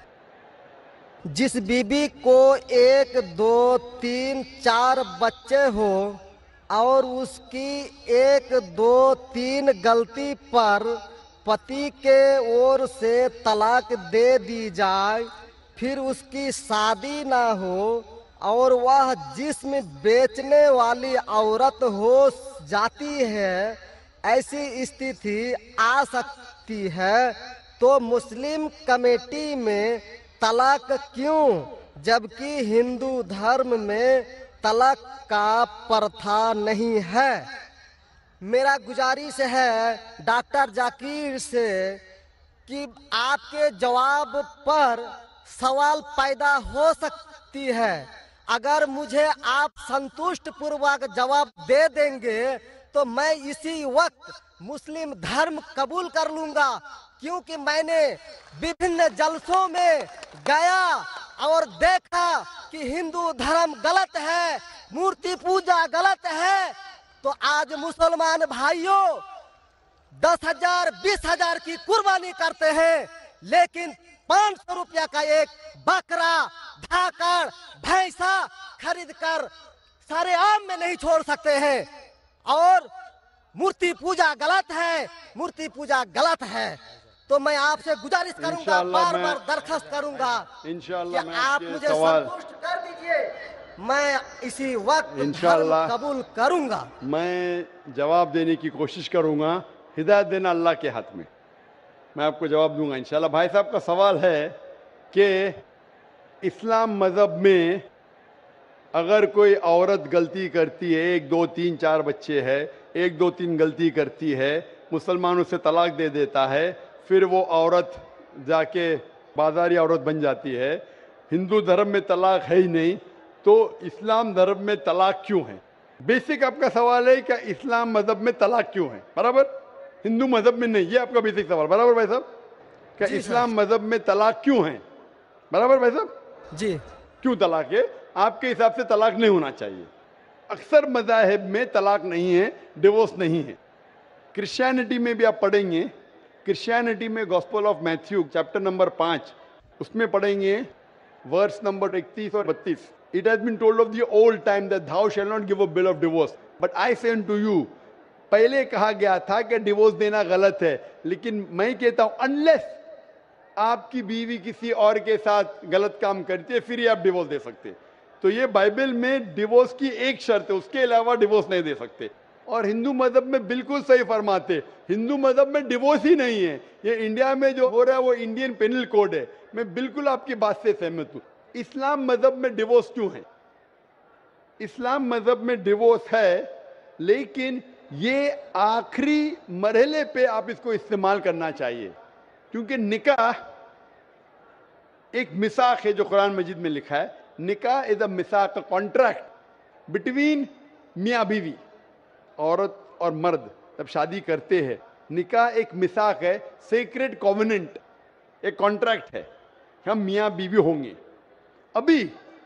जिस बीबी को 1, 2, 3, 4 बच्चे हो और उसकी 1, 2, 3 गलती पर पति के ओर से तलाक दे दी जाए, फिर उसकी शादी ना हो और वह जिस्म बेचने वाली औरत हो जाती है, ऐसी स्थिति आ सकती है, तो मुस्लिम कमेटी में तलाक क्यों, जबकि हिंदू धर्म में तलाक का प्रथा नहीं है? मेरा गुजारिश है डॉक्टर जाकिर से कि आपके जवाब पर सवाल पैदा हो सकती है। अगर मुझे आप संतुष्ट पूर्वक जवाब दे देंगे तो मैं इसी वक्त मुस्लिम धर्म कबूल कर लूंगा, क्योंकि मैंने विभिन्न जलसों में गया और देखा कि हिंदू धर्म गलत है, मूर्ति पूजा गलत है। तो आज मुसलमान भाइयों 10,000 20,000 की कुर्बानी करते हैं, लेकिन 500 रुपया का एक बकरा, धाकड़, भैंसा खरीद कर सारे आम में नहीं छोड़ सकते हैं। और मूर्ति पूजा गलत है, मूर्ति पूजा गलत है। तो मैं आपसे गुजारिश करूंगा, बार बार दरखास्त करूंगा कि आप मुझे संतुष्ट कर दीजिए, मैं इसी वक्त इंशाअल्लाह कबूल करूंगा। मैं जवाब देने की कोशिश करूंगा, हिदायत देना अल्लाह के हाथ में, मैं आपको जवाब दूंगा इंशाअल्लाह। भाई साहब का सवाल है कि इस्लाम मज़हब में अगर कोई औरत गलती करती है, 1, 2, 3, 4 बच्चे हैं, 1, 2, 3 गलती करती है, मुसलमान उसे तलाक दे देता है, फिर वो औरत जाके बाजारी औरत बन जाती है, हिंदू धर्म में तलाक है ही नहीं, तो इस्लाम धर्म में तलाक क्यों है? बेसिक आपका सवाल है कि इस्लाम मज़हब में तलाक क्यों है, बराबर, हिंदू मज़हब में नहीं, ये आपका बेसिक सवाल, बराबर भाई साहब? क्या इस्लाम मज़हब में तलाक क्यों है, बराबर भाई साहब? जी। क्यों तलाक है? आपके हिसाब से तलाक नहीं होना चाहिए। अक्सर मज़ाहिब में तलाक नहीं है, डिवोर्स नहीं है। क्रिश्चियनिटी में भी आप पढ़ेंगे, क्रिश्चियनिटी में Gospel of Matthew chapter number 5 उसमें पढ़ेंगे वर्स नंबर 31 और 32। It has been told of the old time that thou shall not give a bill of divorce, but I say unto you, पहले कहा गया था कि डिवोर्स देना गलत है, लेकिन मैं कहता हूं अनलेस आपकी बीवी किसी और के साथ गलत काम करती है, फिर ही आप डिवोर्स दे सकते। तो ये बाइबल में डिवोर्स की एक शर्त है, उसके अलावा डिवोर्स नहीं दे सकते। और हिंदू मजहब में बिल्कुल सही फरमाते, हिंदू मजहब में डिवोर्स ही नहीं है। ये इंडिया में जो हो रहा है वो इंडियन पेनल कोड है। मैं बिल्कुल आपकी बात से सहमत हूं। इस्लाम मजहब में डिवोर्स क्यों है? इस्लाम मजहब में डिवोर्स है, लेकिन ये आखिरी मरहले पे आप इसको इस्तेमाल करना चाहिए, क्योंकि निकाह एक मिसाक है जो कुरान मजीद में लिखा है। निकाह इज अ मिसाक, कॉन्ट्रैक्ट बिटवीन मियाँ बीवी, औरत और मर्द जब शादी करते हैं। निकाह एक मिसाक है, सेक्रेट कॉवेनेंट, एक कॉन्ट्रैक्ट है, हम मियाँ बीवी होंगे। अभी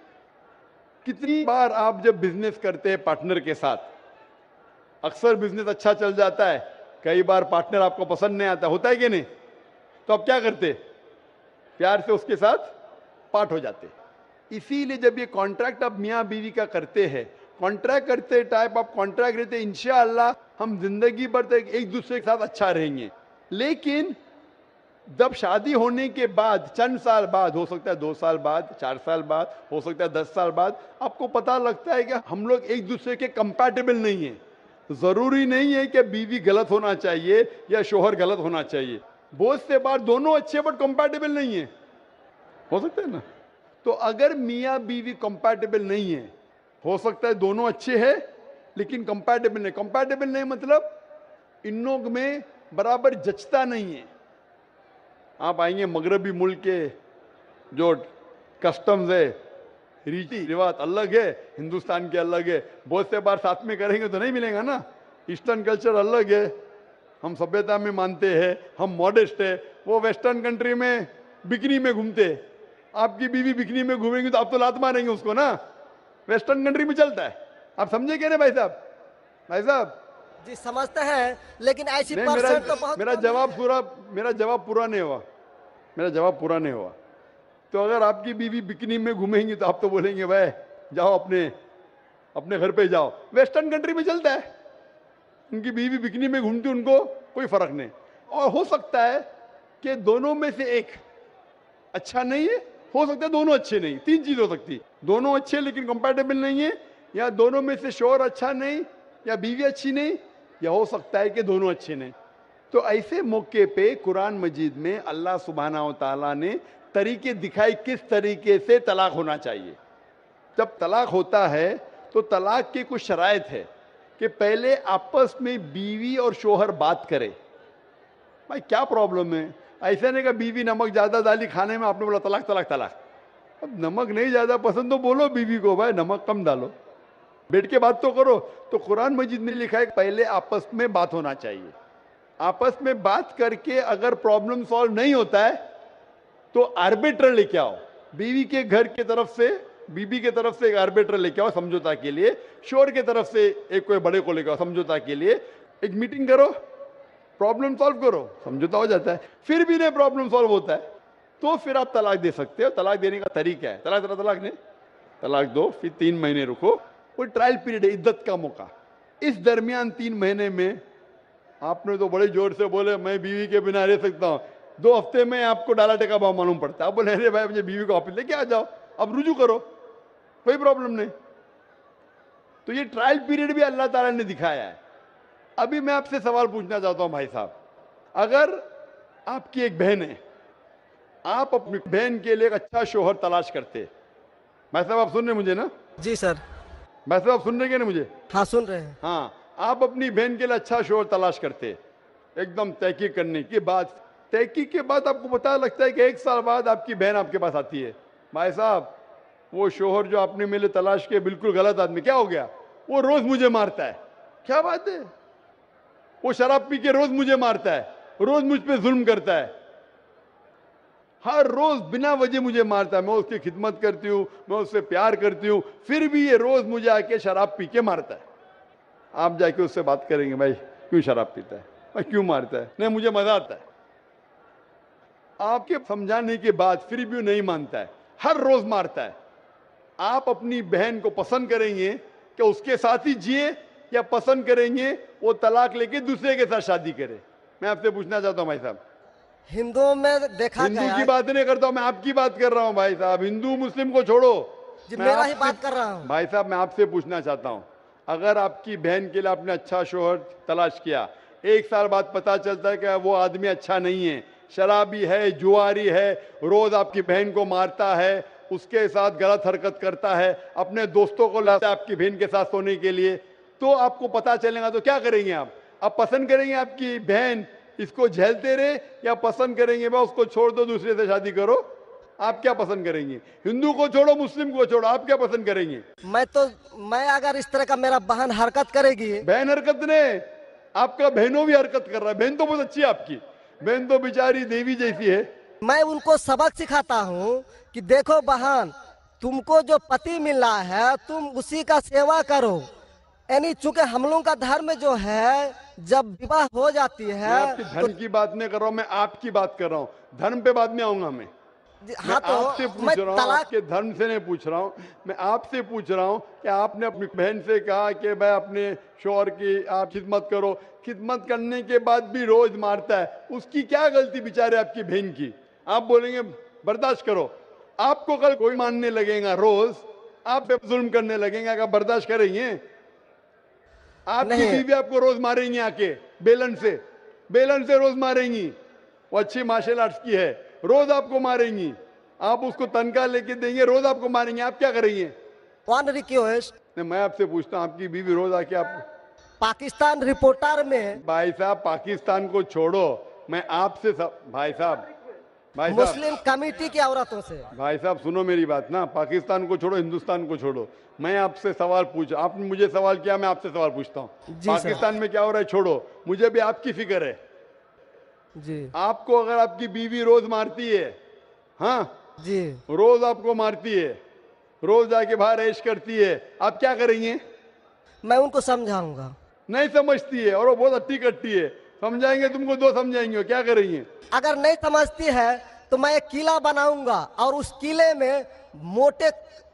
कितनी बार आप जब बिजनेस करते हैं पार्टनर के साथ, अक्सर बिजनेस अच्छा चल जाता है, कई बार पार्टनर आपको पसंद नहीं आता, होता है कि नहीं? तो आप क्या करते? प्यार से उसके साथ पार्ट हो जाते। इसीलिए जब ये कॉन्ट्रैक्ट आप मियाँ बीवी का करते हैं, कॉन्ट्रैक्ट करते टाइप आप कॉन्ट्रैक्ट रहते, इंशाअल्लाह हम जिंदगी भर तक एक दूसरे के साथ अच्छा रहेंगे। लेकिन जब शादी होने के बाद चंद साल बाद, हो सकता है 2 साल बाद, 4 साल बाद, हो सकता है 10 साल बाद, आपको पता लगता है कि हम लोग एक दूसरे के कंपैटिबल नहीं है। जरूरी नहीं है कि बीवी गलत होना चाहिए या शोहर गलत होना चाहिए। बहुत से बार दोनों अच्छे बट कंपैटिबल नहीं है, हो सकता है ना? तो अगर मियाँ बीवी कंपैटिबल नहीं है, हो सकता है दोनों अच्छे हैं लेकिन कंपैटिबल नहीं। कंपैटिबल नहीं मतलब इन लोग में बराबर जचता नहीं है। आप आएंगे मगरबी मुल्क के जो कस्टम्स है, रीति रिवाज अलग है, हिंदुस्तान के अलग है। बहुत से बार साथ में करेंगे तो नहीं मिलेगा ना। ईस्टर्न कल्चर अलग है, हम सभ्यता में मानते हैं, हम मॉडेस्ट है। वो वेस्टर्न कंट्री में बिकनी में घूमते, आपकी बीवी बिकनी में घूमेंगी तो आप तो लात मारेंगे उसको ना। वेस्टर्न कंट्री में चलता है, आप समझे क्या भाई साहब? भाई साहब जी समझते हैं, लेकिन ऐसी नहीं, परसेंट तो बहुत मेरा जवाब पूरा नहीं हुआ। मेरा जवाब पूरा नहीं हुआ। तो अगर आपकी बीवी बिकनी में घूमेंगी तो आप तो बोलेंगे भाई जाओ अपने घर पे जाओ। वेस्टर्न कंट्री में चलता है, उनकी बीवी बिकनी में घूमती, उनको कोई फर्क नहीं। और हो सकता है कि दोनों में से एक अच्छा नहीं है, हो सकता है दोनों अच्छे नहीं। 3 चीज हो सकती है, दोनों अच्छे लेकिन कंपैटिबल नहीं है, या दोनों में से शोहर अच्छा नहीं या बीवी अच्छी नहीं, या हो सकता है कि दोनों अच्छे नहीं। तो ऐसे मौके पे कुरान मजीद में अल्लाह सुब्हाना व तआला ने तरीके दिखाए किस तरीके से तलाक होना चाहिए। जब तलाक होता है तो तलाक की कुछ शराइत है कि पहले आपस में बीवी और शोहर बात करे। भाई क्या प्रॉब्लम है? ऐसा नहीं कि बीवी नमक ज्यादा डाली खाने में, आपने बोला तलाक तलाक तलाक। अब नमक नहीं ज्यादा पसंद तो बोलो बीवी को भाई नमक कम डालो, बैठ के बात तो करो। तो कुरान मजीद में लिखा है पहले आपस में बात होना चाहिए। आपस में बात करके अगर प्रॉब्लम सॉल्व नहीं होता है तो आर्बिट्रर लेके आओ। बीवी के घर की तरफ से, बीबी के तरफ से एक आर्बिट्रर लेके आओ समझौता के लिए, शोहर के तरफ से एक कोई बड़े को लेके आओ समझौता के लिए। एक मीटिंग करो, प्रॉब्लम सॉल्व करो, समझौता हो जाता है। फिर भी नहीं प्रॉब्लम सॉल्व होता है तो फिर आप तलाक दे सकते हो। तलाक देने का तरीका है, तलाक नहीं, तलाक दो, फिर 3 महीने रुको। कोई ट्रायल पीरियड है, इद्दत का मौका। इस दरमियान 3 महीने में आपने तो बड़े जोर से बोले मैं बीवी के बिना रह सकता हूँ, 2 हफ्ते में आपको डाला टेका भाव मालूम पड़ता है। आप बोले अरे भाई मुझे बीवी को ऑफिस लेके आ जाओ, अब रुजू करो, कोई प्रॉब्लम नहीं। तो ये ट्रायल पीरियड भी अल्लाह ताला ने दिखाया है। अभी मैं आपसे सवाल पूछना चाहता हूं भाई साहब, अगर आपकी एक बहन है, आप अपनी बहन के लिए एक अच्छा शोहर तलाश करते, भाई साहब आप सुन रहे मुझे ना? जी सर। भाई साहब सुन रहे क्या ना मुझे? हाँ सुन रहे हैं। हाँ, आप अपनी बहन के लिए अच्छा शोहर तलाश करते, एकदम तहकीक करने के बाद, तहकीक के बाद आपको पता लगता है कि 1 साल बाद आपकी बहन आपके पास आती है, भाई साहब वो शोहर जो आपने मेरे तलाश किया बिल्कुल गलत आदमी, क्या हो गया? वो रोज मुझे मारता है। क्या बात है? वो शराब पी के रोज मुझे मारता है, रोज मुझ पे जुल्म करता है, हर रोज बिना वजह मुझे मारता है। मैं उसकी खिदमत करती हूँ, मैं उससे प्यार करती हूँ, फिर भी ये रोज मुझे आके शराब पी के मारता है। आप जाके उससे बात करेंगे भाई क्यों शराब पीता है, भाई क्यों मारता है? नहीं मुझे मजा आता है। आपके समझाने के बाद फिर भी नहीं मानता है, हर रोज मारता है। आप अपनी बहन को पसंद करेंगे कि उसके साथ ही जिए, या पसंद करेंगे वो तलाक लेके दूसरे के साथ शादी करे? मैं आपसे पूछना चाहता हूं भाई साहब। हिंदुओं में देखा हिंदू गया की है। बात नहीं करता हूं, मैं आपकी बात कर रहा हूं भाई साहब। हिंदू मुस्लिम को छोड़ो, जी, मैं मेरा ही आपसे- बात कर रहा हूँ। भाई साहब मैं आपसे पूछना चाहता हूं, अगर आपकी बहन के लिए आपने अच्छा शोहर तलाश किया, 1 साल बाद पता चलता है कि वो आदमी अच्छा नहीं है, शराबी है, जुआरी है, रोज आपकी बहन को मारता है, उसके साथ गलत हरकत करता है, अपने दोस्तों को लाता है आपकी बहन के साथ सोने के लिए, तो आपको पता चलेगा तो क्या करेंगे आप पसंद करेंगे आपकी बहन इसको झेलते रहे, या पसंद करेंगे भाई उसको छोड़ दो, दूसरे से शादी करो? आप क्या पसंद करेंगे? हिंदू को छोड़ो, मुस्लिम को छोड़ो, आप क्या पसंद करेंगे? मैं अगर इस तरह का मेरा बहन हरकत करेगी, बहन हरकत ने, आपका बहनों भी हरकत कर रहा है। बहन तो बहुत अच्छी है आपकी, बहन तो बेचारी देवी जैसी है। मैं उनको सबक सिखाता हूँ कि देखो बहन, तुमको जो पति मिल रहा है तुम उसी का सेवा करो। यानी चूंकि हम लोगों का धर्म जो है, जब विवाह हो जाती मैं है आपकी धर्म की बात नहीं कर रहा हूँ, मैं आपकी बात कर रहा हूँ। धर्म पे बाद में आऊंगा मैं। हाँ, तो आपसे पूछ रहा हूँ, आपके धर्म से नहीं पूछ रहा हूँ, मैं आपसे पूछ रहा हूँ कि आपने अपनी बहन से कहा कि भाई अपने शौहर की आप खिदमत करो, खिदमत करने के बाद भी रोज मारता है, उसकी क्या गलती बेचारे आपकी बहन की? आप बोलेंगे बर्दाश्त करो, आपको कल कोई मानने लगेगा, रोज आप पे जुल्म करने लगेगा, क्या बर्दाश्त करेंगे? आपकी बीवी आपको रोज मारेंगी, आके बेलन से रोज मारेंगी। वो अच्छी मार्शल आर्ट्स की है, रोज आपको मारेंगी, आप उसको तनख्वाह लेके देंगे, रोज आपको मारेंगे, आप क्या करेंगे? वन रिक्वेस्ट, मैं आपसे पूछता हूँ, आपकी बीवी रोज आके आप पाकिस्तान रिपोर्टर में, भाई साहब पाकिस्तान को छोड़ो, मैं आपसे भाई साहब मुस्लिम कमेटी की औरतों से, भाई साहब सुनो मेरी बात ना, पाकिस्तान को छोड़ो, हिंदुस्तान को छोड़ो, मैं आपसे सवाल पूछ, आपने मुझे सवाल किया, मैं आपसे सवाल पूछता हूँ। पाकिस्तान में क्या हो रहा है छोड़ो, मुझे भी आपकी फिक्र है जी। आपको अगर आपकी बीवी रोज मारती है, हाँ जी, रोज आपको मारती है, रोज जाके बाहर ऐश करती है, आप क्या करेंगे? मैं उनको समझाऊंगा। नहीं समझती है और वो बहुत अट्टी कट्टी है, समझाएंगे तुमको, 2 समझाएंगे, क्या करेंगे? अगर नहीं समझती है तो मैं एक किला बनाऊंगा और उस किले में मोटे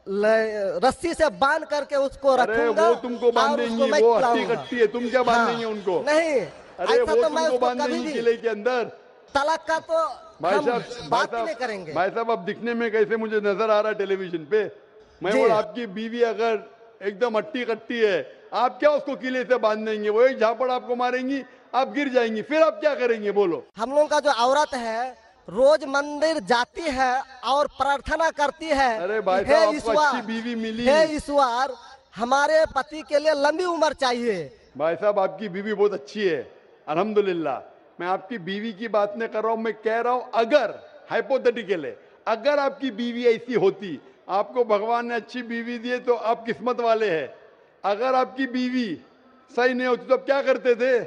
रस्सी से बांध करके उसको रखूंगा। वो तुमको बांधेंगी, वो हट्टी कट्टी है, तुम क्या बांधेंगे उनको? नहीं, अरे वो तुमको बांधेंगी किले के अंदर। तलाक का तो भाई हम साहब बात ही नहीं करेंगे। भाई साहब अब दिखने में कैसे मुझे नजर आ रहा है टेलीविजन पे, मैं बोला आपकी बीवी अगर एकदम हट्टी कट्टी है, आप क्या उसको किले से बांध देंगे? वो एक झापड़ आपको मारेंगी, आप गिर जाएंगी, फिर आप क्या करेंगे बोलो? हम लोगों का जो औरत है रोज मंदिर जाती है और प्रार्थना करती है, अरे भाई साहब आपको अच्छी बीवी मिली, हे ईश्वर हमारे पति के लिए लंबी उम्र चाहिए। भाई साहब आपकी बीवी बहुत अच्छी है, अल्हम्दुलिल्लाह। मैं आपकी बीवी की बात नहीं कर रहा हूं, मैं कह रहा हूं अगर हाइपोथेटिकल है, अगर आपकी बीवी ऐसी होती, आपको भगवान ने अच्छी बीवी दी है तो आप किस्मत वाले हैं। अगर आपकी बीवी सही नहीं होती तो आप क्या करते थे?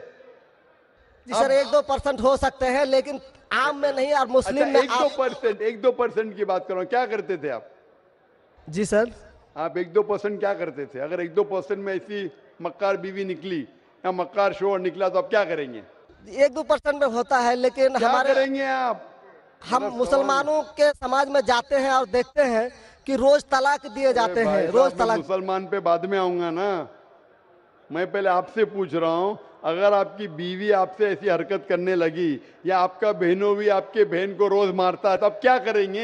जी सर 1-2% हो सकते हैं, लेकिन आम में नहीं, और मुस्लिम अच्छा, में 1-2% की बात करो, क्या करते थे आप? जी सर आप 1-2% क्या करते थे? अगर 1-2% में ऐसी मक्कार बीवी निकली या मक्कार शोहर निकला तो आप क्या करेंगे? 1-2% में होता है, लेकिन क्या हमारे करेंगे आप? हम मुसलमानों के समाज में जाते हैं और देखते हैं कि रोज तलाक दिए जाते हैं, रोज तलाक। मुसलमान पे बाद में आऊंगा ना, मैं पहले आपसे पूछ रहा हूं, अगर आपकी बीवी आपसे ऐसी हरकत करने लगी या आपका बहनों भी आपके बहन को रोज मारता है तो आप क्या करेंगे?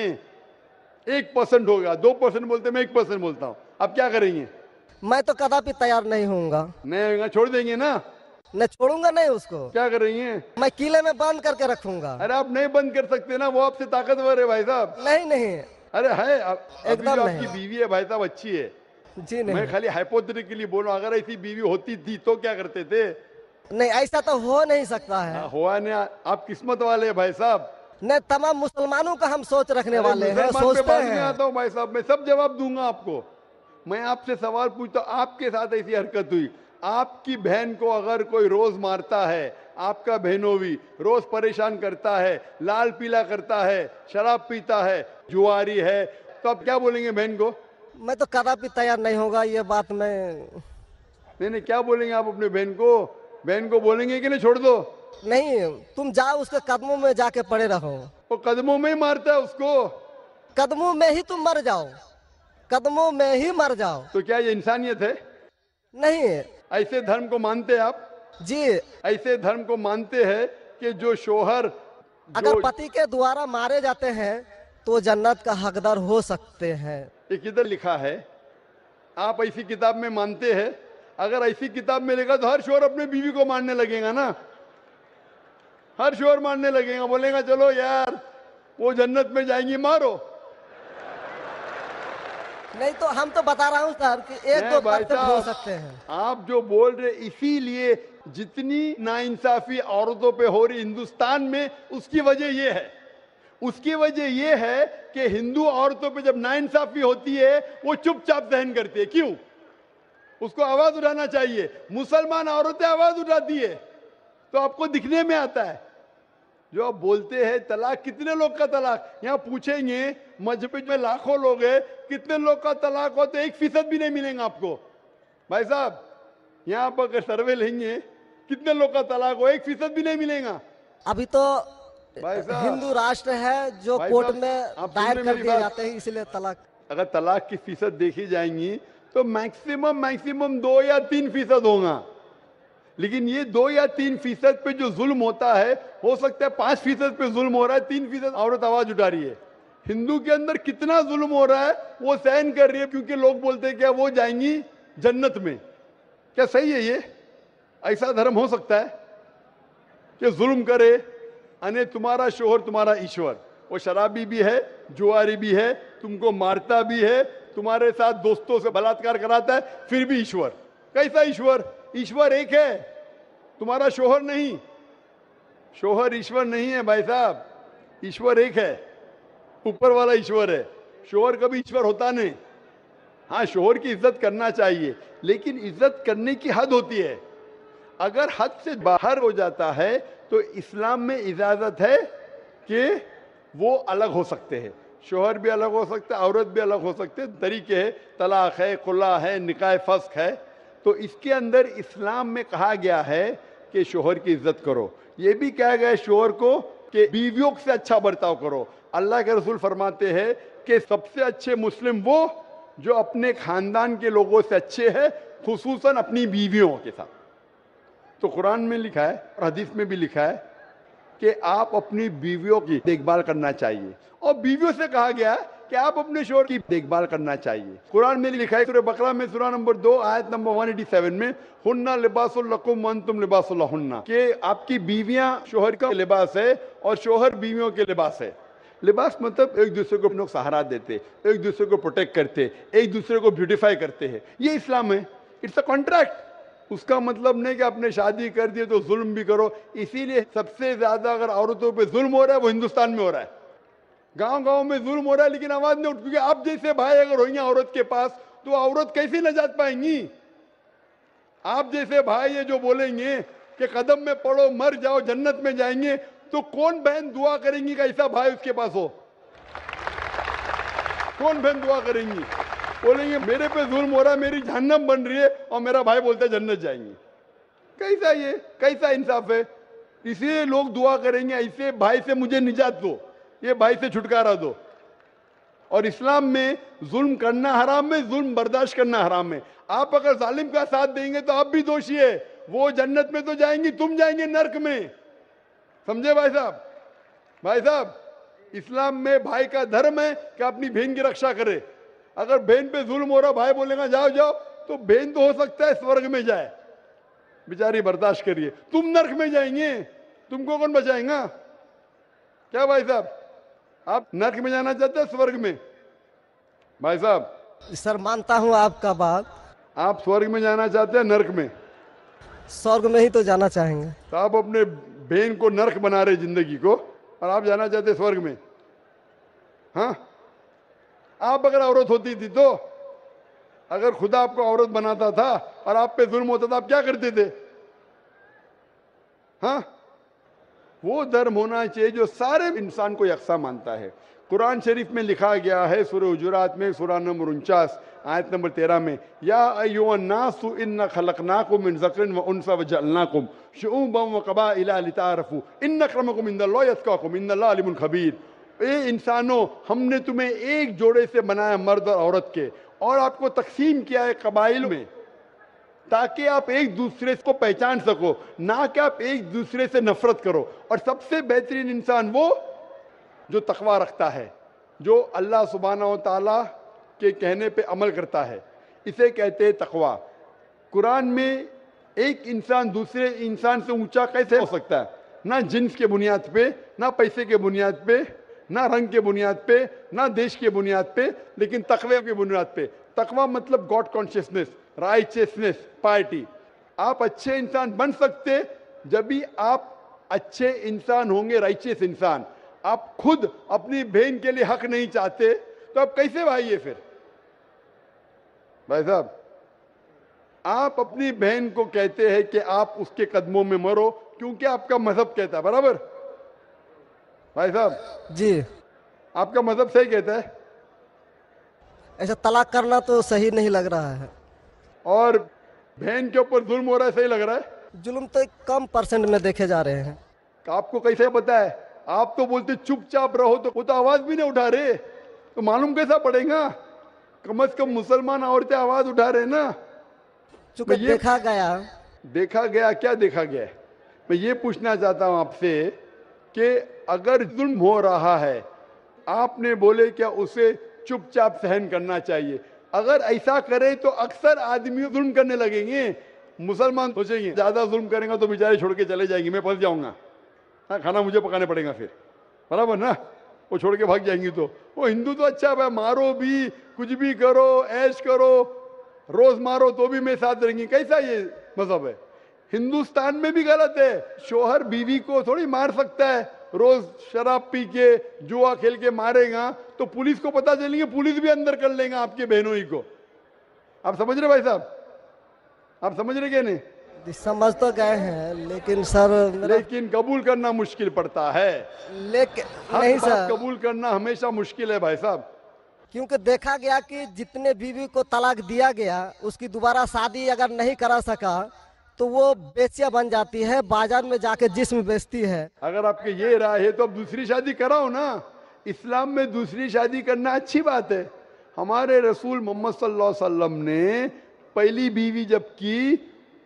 1% होगा, 2% बोलते, मैं 1% बोलता हूं, आप क्या करेंगे? मैं तो कदापि तैयार नहीं होऊंगा। नहीं होगा, छोड़ देंगे ना? नहीं छोड़ूंगा नहीं उसको। क्या करेंगे? मैं किले में बंद करके रखूंगा। अरे आप नहीं बंद कर सकते ना, वो आपसे ताकतवर है भाई साहब। नहीं नहीं, अरे है एकदम नहीं। आपकी बीवी है भाई साहब, अच्छी है जी नहीं, मैं खाली हाइपोथेटिकली बोल रहा हूं, अगर ऐसी बीवी होती थी तो क्या करते थे? नहीं ऐसा तो हो नहीं सकता है। हुआ नहीं, आप किस्मत वाले हैं भाई साहब। नहीं, तमाम मुसलमानों का हम सोच रखने वाले हैं, सोचते हैं। आता हूँ भाई साहब, मैं सब जवाब दूंगा आपको। मैं आपसे सवाल पूछता हूँ, आपके साथ ऐसी हरकत हुई, आपकी बहन को अगर कोई रोज मारता है, आपका बहनों भी रोज परेशान करता है, लाल पीला करता है, शराब पीता है, जुआरी है, तो आप क्या बोलेंगे बहन को? मैं तो कदापि तैयार नहीं होगा, ये बात मैं नहीं, क्या बोलेंगे आप अपने बहन को? बहन को बोलेंगे कि नहीं छोड़ दो? नहीं, तुम जाओ उसके कदमों में जाके पड़े रहो। वो कदमों में ही मारता है उसको, कदमों में ही तुम मर जाओ, कदमों में ही मर जाओ। तो क्या ये इंसानियत है? नहीं। ऐसे धर्म को मानते हैं आप? जी, ऐसे धर्म को मानते हैं कि जो शोहर अगर पति के द्वारा मारे जाते हैं तो जन्नत का हकदार हो सकते हैं। एक इधर लिखा है, आप ऐसी किताब में मानते हैं? अगर ऐसी किताब में लिखा तो हर शोहर अपने बीवी को मारने लगेगा ना, हर शोहर मारने लगेगा, बोलेगा चलो यार वो जन्नत में जाएंगी, मारो। नहीं तो हम तो बता रहा हूँ सर कि एक दो पत्ते हो सकते हैं। आप जो बोल रहे, इसीलिए जितनी नाइंसाफी औरतों पे हो रही हिंदुस्तान में, उसकी वजह ये है, उसकी वजह ये है कि हिंदू औरतों पे जब नाइंसाफी होती है वो चुपचाप सहन करती है। क्यों? उसको आवाज उठाना चाहिए। मुसलमान औरतें आवाज उठाती है तो आपको दिखने में आता है। जो आप बोलते हैं तलाक, कितने लोग का तलाक, यहाँ पूछेंगे मस्जिद में लाखों लोग हैं, कितने लोग का तलाक हो तो 1% भी नहीं मिलेगा आपको। भाई साहब यहाँ पर अगर सर्वे लेंगे कितने लोग का तलाक हो, 1% भी नहीं मिलेगा। अभी तो हिंदू राष्ट्र है जो कोर्ट में दायर कर दिए जाते हैं, इसलिए तलाक। अगर तलाक की फीसद देखी जाएंगी तो मैक्सिमम 2 या 3% होगा, लेकिन ये 2 या 3% पे जो जुल्म होता है, हो सकता है 5% पे जुल्म हो रहा है, 3% औरत आवाज उठा रही है। हिंदू के अंदर कितना जुल्म हो रहा है वो सहन कर रही है, क्योंकि लोग बोलते हैं क्या वो जाएंगी जन्नत में। क्या सही है ये? ऐसा धर्म हो सकता है कि जुल्म करे, अने तुम्हारा शोहर तुम्हारा ईश्वर, वो शराबी भी है, जुआरी भी है, तुमको मारता भी है, तुम्हारे साथ दोस्तों से बलात्कार कराता है, फिर भी ईश्वर। कैसा ईश्वर? ईश्वर एक है, तुम्हारा शोहर नहीं। शोहर ईश्वर नहीं है भाई साहब, ईश्वर एक है, ऊपर वाला ईश्वर है। शोहर कभी ईश्वर होता नहीं। हाँ, शोहर की इज्जत करना चाहिए, लेकिन इज्जत करने की हद होती है। अगर हद से बाहर हो जाता है तो इस्लाम में इजाजत है कि वो अलग हो सकते हैं। शोहर भी अलग हो सकता है, औरत भी अलग हो सकते हैं, तरीके है, तलाक है, खुला है, निकाह फस्क है। तो इसके अंदर इस्लाम में कहा गया है कि शोहर की इज्जत करो। ये भी कहा गया है शोहर को कि बीवियों से अच्छा बर्ताव करो। अल्लाह के रसूल फरमाते हैं कि सबसे अच्छे मुस्लिम वो जो अपने खानदान के लोगों से अच्छे हैं, खुसूसन अपनी बीवियों के साथ। तो कुरान में लिखा है और हदीस में भी लिखा है कि आप अपनी बीवियों की देखभाल करना चाहिए, और बीवियों से कहा गया है कि आप अपने शोहर की देखभाल करना चाहिए। कुरान में लिखा है सूरह बकरा में सूरह नंबर 2 आयत नंबर 187 में, हुन्ना लिबासुल लकुम व अंतुम लिबासुल लहुन्ना, कि आपकी बीवियां शोहर का लिबास है और शोहर बीवियों के लिबास है। लिबास मतलब एक दूसरे को अपना सहारा देते, एक दूसरे को प्रोटेक्ट करते, एक दूसरे को ब्यूटिफाई करते हैं। ये इस्लाम है। It's a contract. उसका मतलब नहीं कि आपने शादी कर दी तो जुल्म भी करो। इसीलिए सबसे ज्यादा अगर औरतों पे जुल्म हो रहा है वो हिंदुस्तान में हो रहा है। गांव-गांव में जुल्म हो रहा है, लेकिन आवाज नहीं उठ, क्योंकि आप जैसे भाई अगर होंगे औरत के पास तो औरत कैसे नजात पाएंगी? आप जैसे भाई ये जो बोलेंगे कि कदम में पड़ो मर जाओ जन्नत में जाएंगे, तो कौन बहन दुआ करेंगी कि ऐसा भाई उसके पास हो? कौन बहन दुआ करेंगी? बोलेंगे मेरे पे जुल्म हो रहा है, मेरी जहन्नम बन रही है, और मेरा भाई बोलता है जन्नत जाएंगे। कैसा ये, कैसा इंसाफ है? इसलिए लोग दुआ करेंगे ऐसे भाई से मुझे निजात दो, ये भाई से छुटकारा दो। और इस्लाम में जुल्म करना हराम है, जुल्म बर्दाश्त करना हराम है। आप अगर जालिम का साथ देंगे तो आप भी दोषी है। वो जन्नत में तो जाएंगी, तुम जाएंगे नर्क में। समझे भाई साहब? भाई साहब, इस्लाम में भाई का धर्म है कि अपनी बहन की रक्षा करे। अगर बहन पे जुल्म हो रहा, भाई बोलेगा जाओ जाओ, तो बहन तो हो सकता है स्वर्ग में जाए, बेचारी बर्दाश्त करिए। तुम नर्क में जाएंगे, तुमको कौन बचाएगा? क्या भाई साहब, आप नर्क में जाना चाहते हैं स्वर्ग में? भाई साहब सर मानता हूँ आपका बात। आप स्वर्ग में जाना चाहते हैं नर्क में? स्वर्ग में ही तो जाना चाहेंगे। तो आप अपने बहन को नर्क बना रहे जिंदगी को, और आप जाना चाहते हैं स्वर्ग में? हाँ, आप अगर औरत होती थी तो, अगर खुदा आपको औरत बनाता था और आप पे जुल्म होता था, आप क्या करते थे? हाँ, वो धर्म होना चाहिए जो सारे इंसान को यकसा मानता है। कुरान शरीफ में लिखा गया है सूरह हुजुरात में सूरह नंबर 49 आयत नंबर 13 में, या अय्युहन्नासु इन्ना खलकनाकुम मिन ज़करिन व उन्सा व जअलनाकुम शुऊबन व क़बाइला लिताअरफू इन्न अक्रमकुम इंदल्लाहि अत्क़ाकुम इन्नल्लाह अलीमुन खबीर। ए इंसानों, हमने तुम्हें एक जोड़े से बनाया, मर्द और औरत के, और आपको तकसीम किया है कबाइल में। ताकि आप एक दूसरे को पहचान सको, ना कि आप एक दूसरे से नफरत करो। और सबसे बेहतरीन इंसान वो जो तकवा रखता है, जो अल्लाह सुब्हानहू व तआला के कहने पे अमल करता है, इसे कहते हैं तकवा। कुरान में एक इंसान दूसरे इंसान से ऊंचा कैसे हो सकता है? ना जिन्स के बुनियाद पे, ना पैसे के बुनियाद पे, ना रंग के बुनियाद पे, ना देश के बुनियाद पे, लेकिन तकवे के बुनियाद पे। तकवा मतलब गॉड कॉन्शियसनेस, राइचियसनेस, पार्टी। आप अच्छे इंसान बन सकते जब भी आप अच्छे इंसान होंगे, राइचियस इंसान। आप खुद अपनी बहन के लिए हक नहीं चाहते तो आप कैसे भाई है फिर? भाई साहब, आप अपनी बहन को कहते हैं कि आप उसके कदमों में मरो क्योंकि आपका मजहब कहता है, बराबर? भाई साहब जी, आपका मजहब सही कहता है। ऐसा तलाक करना तो सही नहीं लग रहा है। और बहन के ऊपर जुल्म हो रहा है, सही लग रहा है? जुल्म तो कम परसेंट में देखे जा रहे हैं। आपको कैसे पता है? आप तो बोलते चुपचाप रहो, तो वो तो आवाज भी नहीं उठा रहे, तो मालूम कैसा पड़ेगा? कम से कम मुसलमान औरतें आवाज उठा रहे ना। चूंकि देखा गया क्या देखा गया? मैं ये पूछना चाहता हूं आपसे कि अगर जुल्म हो रहा है, आपने बोले क्या उसे चुपचाप सहन करना चाहिए? अगर ऐसा करे तो अक्सर आदमी जुल्म करने लगेंगे। मुसलमान सोचेंगे ज्यादा जुल्म करेंगे तो बेचारे छोड़ के चले जाएंगे, मैं फंस जाऊंगा, हाँ खाना मुझे पकाने पड़ेगा फिर, बराबर ना? वो छोड़ के भाग जाएंगी। तो वो हिंदू तो अच्छा है, मारो भी, कुछ भी करो, ऐश करो, रोज मारो तो भी मैं साथ रहेंगी। कैसा ये मजहब है? हिंदुस्तान में भी गलत है। शोहर बीवी को थोड़ी मार सकता है। रोज शराब पी के, जुआ खेल के मारेगा तो पुलिस को पता चलेंगे, पुलिस भी अंदर कर लेगा आपके बहनों ही को। आप समझ रहे भाई साहब? आप समझ रहे क्या? नहीं समझ तो गए हैं, लेकिन सर लेकिन कबूल करना मुश्किल पड़ता है। लेकिन नहीं सर, कबूल करना हमेशा मुश्किल है भाई साहब। क्योंकि देखा गया कि जितने बीवी को तलाक दिया गया, उसकी दोबारा शादी अगर नहीं करा सका तो वो बेचिया बन जाती है, बाजार में जाके जिस्म बेचती है। अगर आपके ये राय है तो अब दूसरी शादी कराओ ना। इस्लाम में दूसरी शादी करना अच्छी बात है। हमारे रसूल मोहम्मद सल्लल्लाहु अलैहि वसल्लम ने पहली बीवी जब की,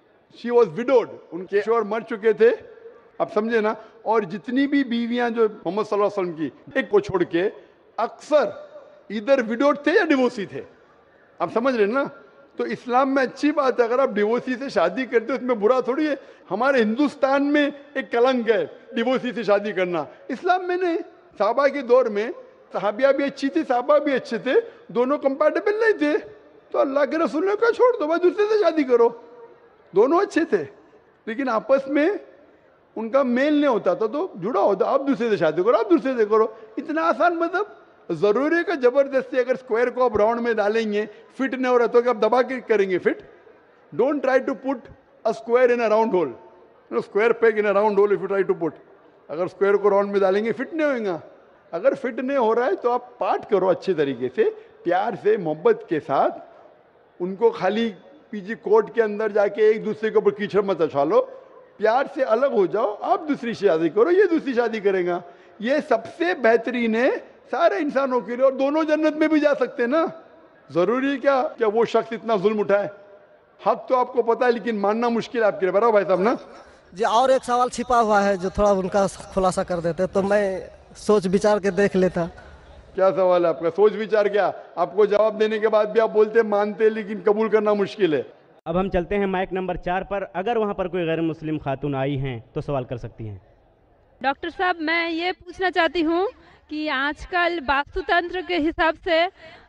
शी वॉज विडोड, उनके शोहर मर चुके थे, आप समझे ना? और जितनी भी बीवियां जो मोहम्मद सल्लल्लाहु अलैहि वसल्लम की, एक को छोड़ के अक्सर इधर विडोड थे या डिवोर्सी थे, आप समझ रहे ना? तो इस्लाम में अच्छी बात है। अगर आप डिवोर्सी से शादी करते हो उसमें बुरा थोड़ी है। हमारे हिंदुस्तान में एक कलंक है डिवोर्सी से शादी करना, इस्लाम में नहीं। साहबा के दौर में सहाबिया भी अच्छी थी, साहबा भी अच्छे थे, दोनों कंपैटिबल नहीं थे, तो अल्लाह के रसूल ने कहा छोड़ दो भाई, दूसरे से शादी करो। दोनों अच्छे थे लेकिन आपस में उनका मेल नहीं होता था, तो जुड़ा होता, आप दूसरे से शादी करो, आप दूसरे से करो। इतना आसान मतलब जरूरी है कि जबरदस्ती अगर स्क्वायर को आप राउंड में डालेंगे, फिट नहीं हो रहा तो आप दबा के करेंगे fit? Don't try to put a square in a round hole, square peg in a round hole if you try to put. अगर स्क्वायर को राउंड में डालेंगे फिट नहीं होगा। अगर फिट नहीं हो रहा है तो आप पार्ट करो अच्छे तरीके से, प्यार से, मोहब्बत के साथ। उनको खाली पीजी कोर्ट के अंदर जाके एक दूसरे के ऊपर कीचड़ मत उछालो, प्यार से अलग हो जाओ, आप दूसरी शादी करो, ये दूसरी शादी करेगा। ये सबसे बेहतरीन है सारे इंसानों के लिए, और दोनों जन्नत में भी जा सकते हैं ना। जरूरी है क्या वो शख्स इतना जुल्म उठाए? हक तो आपको पता है लेकिन मानना मुश्किल है आपके लिए, बराबर भाई साहब ना? जी, और एक सवाल छिपा हुआ है जो थोड़ा उनका खुलासा कर देते तो मैं सोच विचार के देख लेता। क्या सवाल है आपका? सोच विचार क्या? आपको जवाब देने के बाद भी आप बोलते मानते लेकिन कबूल करना मुश्किल है। अब हम चलते हैं माइक नंबर 4 पर। अगर वहाँ पर कोई गैर मुस्लिम खातून आई हैं तो सवाल कर सकती हैं। डॉक्टर साहब, मैं ये पूछना चाहती हूँ कि आजकल वास्तुतंत्र के हिसाब से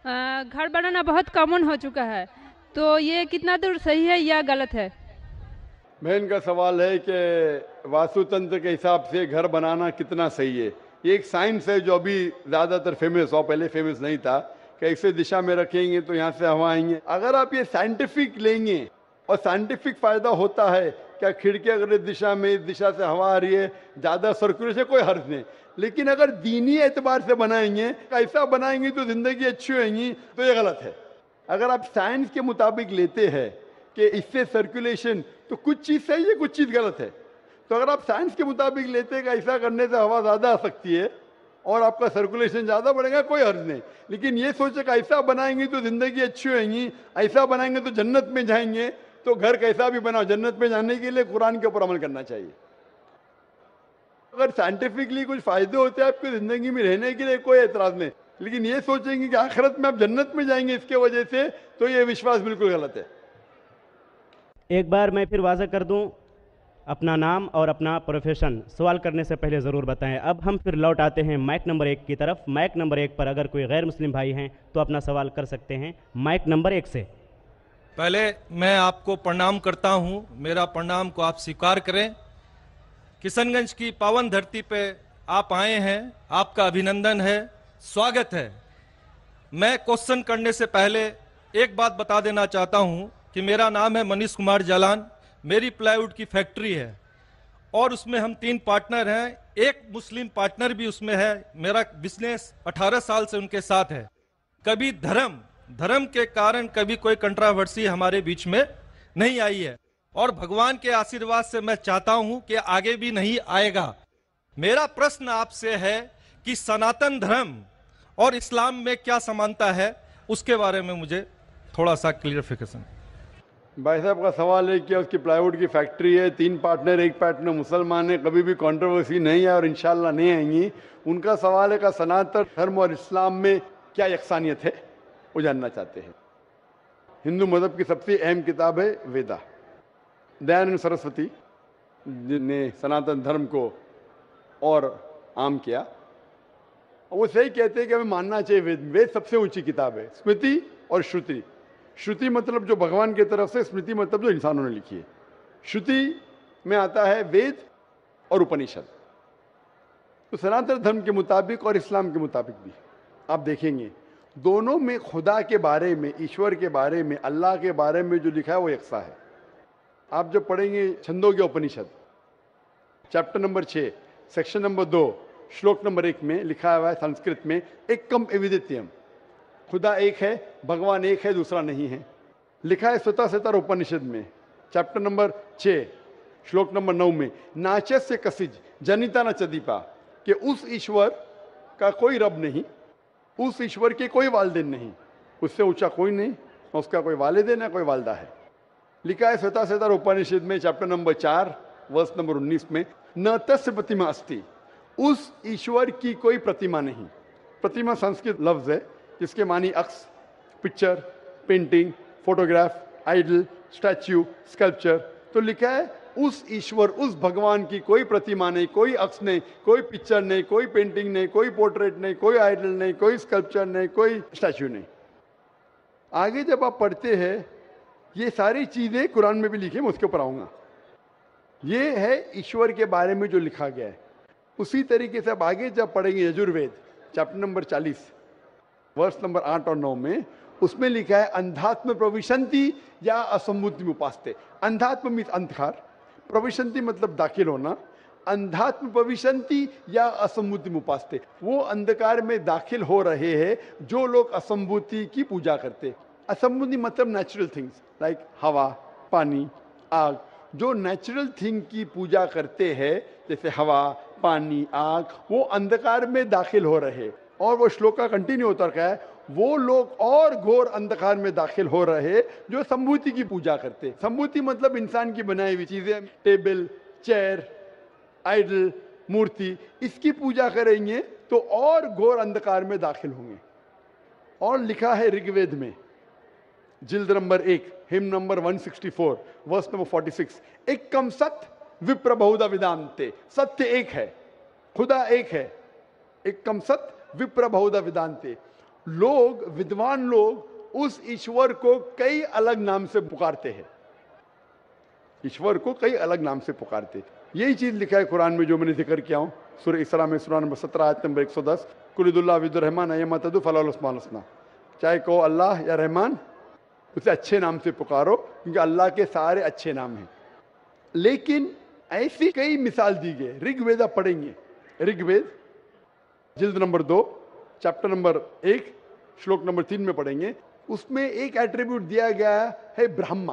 घर बनाना बहुत कॉमन हो चुका है, तो ये कितना दूर सही है या गलत है? बहन का सवाल है कि वास्तुतंत्र के हिसाब से घर बनाना कितना सही है। ये एक साइंस है जो अभी ज़्यादातर फेमस हो, पहले फेमस नहीं था, कि ऐसे दिशा में रखेंगे तो यहाँ से हवा आएंगे। अगर आप ये साइंटिफिक लेंगे, और साइंटिफिक फ़ायदा होता है क्या, खिड़की अगर इस दिशा में, इस दिशा से हवा आ रही है, ज़्यादा सर्कुलेशन, कोई हर्ज नहीं। लेकिन अगर दीनी एतबार से बनाएंगे, ऐसा बनाएंगे तो ज़िंदगी अच्छी होगी, तो ये गलत है। अगर आप साइंस के मुताबिक लेते हैं कि इससे सर्कुलेशन, तो कुछ चीज़ सही है, कुछ चीज़ गलत है। तो अगर आप साइंस के मुताबिक लेते हैं कि ऐसा करने से हवा ज़्यादा आ सकती है और आपका सर्कुलेशन ज़्यादा बढ़ेगा, कोई हर्ज नहीं। लेकिन ये सोचे कि ऐसा बनाएंगे तो ज़िंदगी अच्छी होगी, ऐसा बनाएंगे तो जन्नत में जाएंगे, तो घर कैसा भी बनाओ, जन्नत में जाने के लिए कुरान के ऊपर अमल करना चाहिए। अगर साइंटिफिकली कुछ फायदे होते हैं आपकी जिंदगी में रहने के लिए, कोई एतराज नहीं, लेकिन ये सोचेंगे कि आखिरत में आप जन्नत में जाएंगे इसके वजह से, तो ये विश्वास बिल्कुल गलत है। एक बार मैं फिर वाज़ह कर दूं, अपना नाम और अपना प्रोफेशन सवाल करने से पहले ज़रूर बताएं। अब हम फिर लौट आते हैं माइक नंबर 1 की तरफ। माइक नंबर 1 पर अगर कोई गैर मुस्लिम भाई हैं तो अपना सवाल कर सकते हैं माइक नंबर 1 से। पहले मैं आपको प्रणाम करता हूं, मेरा प्रणाम को आप स्वीकार करें। किशनगंज की पावन धरती पे आप आए हैं, आपका अभिनंदन है, स्वागत है। मैं क्वेश्चन करने से पहले एक बात बता देना चाहता हूं कि मेरा नाम है मनीष कुमार जालान, मेरी प्लाईवुड की फैक्ट्री है और उसमें हम 3 पार्टनर हैं, एक मुस्लिम पार्टनर भी उसमें है। मेरा बिजनेस 18 साल से उनके साथ है। कभी धर्म के कारण कभी कोई कंट्रावर्सी हमारे बीच में नहीं आई है और भगवान के आशीर्वाद से मैं चाहता हूं कि आगे भी नहीं आएगा। मेरा प्रश्न आपसे है कि सनातन धर्म और इस्लाम में क्या समानता है, उसके बारे में मुझे थोड़ा सा क्लियरिफिकेशन। भाई साहब का सवाल है कि उसकी प्लाईवुड की फैक्ट्री है, 3 पार्टनर, एक पार्टनर मुसलमान है, कभी भी कंट्रोवर्सी नहीं है और इंशाल्लाह नहीं आएंगी। उनका सवाल है कि सनातन धर्म और इस्लाम में क्या यकसानियत है, वो जानना चाहते हैं। हिंदू मजहब की सबसे अहम किताब है वेदा। दयानंद सरस्वती ने सनातन धर्म को और आम किया, वो सही कहते हैं कि हमें मानना चाहिए वेद। वेद सबसे ऊंची किताब है। स्मृति और श्रुति, श्रुति मतलब जो भगवान की तरफ से, स्मृति मतलब जो इंसानों ने लिखी है। श्रुति में आता है वेद और उपनिषद। तो सनातन धर्म के मुताबिक और इस्लाम के मुताबिक भी आप देखेंगे दोनों में खुदा के बारे में, ईश्वर के बारे में, अल्लाह के बारे में जो लिखा है वो यकसा है। आप जब पढ़ेंगे Chandogya Upanishad chapter number 6 section number 2 श्लोक नंबर 1 में लिखा हुआ है संस्कृत में, एकम एविदित्यम, खुदा एक है, भगवान एक है, दूसरा नहीं है। लिखा है स्वतः उपनिषद में चैप्टर नंबर 6 श्लोक नंबर 9 में, नाचस्य कसिज जनिता न चदीपा, कि उस ईश्वर का कोई रब नहीं, उस ईश्वर के कोई वालिदैन नहीं, उससे ऊंचा कोई नहीं, न उसका कोई वालिदैन है, कोई वालदा है। लिखा है स्वतः उपनिषद में चैप्टर नंबर 4 वर्स नंबर 19 में, न तस्य प्रतिमा अस्ति, उस ईश्वर की कोई प्रतिमा नहीं। प्रतिमा संस्कृत लफ्ज है जिसके मानी अक्स, picture, painting, photograph, idol, statue, sculpture. तो लिखा है उस ईश्वर, उस भगवान की कोई प्रतिमा नहीं, कोई अक्स नहीं, कोई पिक्चर नहीं, कोई पेंटिंग नहीं, कोई पोर्ट्रेट नहीं, कोई आइडल नहीं, कोई स्कल्पचर नहीं, कोई स्टैच्यू नहीं। आगे जब आप पढ़ते हैं ये सारी चीजें कुरान में भी लिखी, मैं उसके ऊपर आऊंगा। ये है ईश्वर के बारे में जो लिखा गया है। उसी तरीके से अब आगे जब पढ़ेंगे यजुर्वेद चैप्टर नंबर 40 वर्ष नंबर 8 और 9 में, उसमें लिखा है अंधात्म प्रविशंति या असम्मुति उपास्ते। अंधात्म मीन्स अंधकार, प्रविशंति मतलब दाखिल होना, अंधात्म प्रविशंति या असम्मुति उपास्ते, वो अंधकार में दाखिल हो रहे हैं जो लोग असम्भूति की पूजा करते। असम्भूति मतलब नेचुरल थिंग्स लाइक हवा, पानी, आग, जो नेचुरल थिंग की पूजा करते हैं जैसे हवा, पानी, आग, वो अंधकार में दाखिल हो रहे। और वो श्लोक का कंटिन्यू होता रहा है, वो लोग और घोर अंधकार में दाखिल हो रहे जो संभूति की पूजा करते। संभूति मतलब इंसान की बनाई हुई चीजें, टेबल, चेयर, आइडल, मूर्ति, इसकी पूजा करेंगे तो और घोर अंधकार में दाखिल होंगे। और लिखा है ऋग्वेद में जिल्द number 1 hymn number 164 verse number 46, एकम सत्य विप्र बहुधा विदांते, सत्य एक है, खुदा एक है, एकम सत्य विप्र बहुधा विदांते। लोग, विद्वान लोग उस ईश्वर को कई अलग नाम से पुकारते हैं, ईश्वर को कई अलग नाम से पुकारते। यही चीज लिखा है कुरान में जो मैंने जिक्र किया हूं, सूरह इसरा में सूरह नंबर 17 आयत नंबर 110, कुलिदुल्लाह विदुर्रहमान अयमतदु फलाल उस्मान हसना, चाहे कहो अल्लाह या रहमान, उसे अच्छे नाम से पुकारो क्योंकि अल्लाह के सारे अच्छे नाम हैं। लेकिन ऐसी कई मिसाल दी गई। ऋग्वेद आप पढ़ेंगे, ऋग्वेद जिल्द नंबर 2 चैप्टर नंबर 1 श्लोक नंबर 3 में पढ़ेंगे, उसमें एक एट्रीब्यूट दिया गया है ब्रह्मा।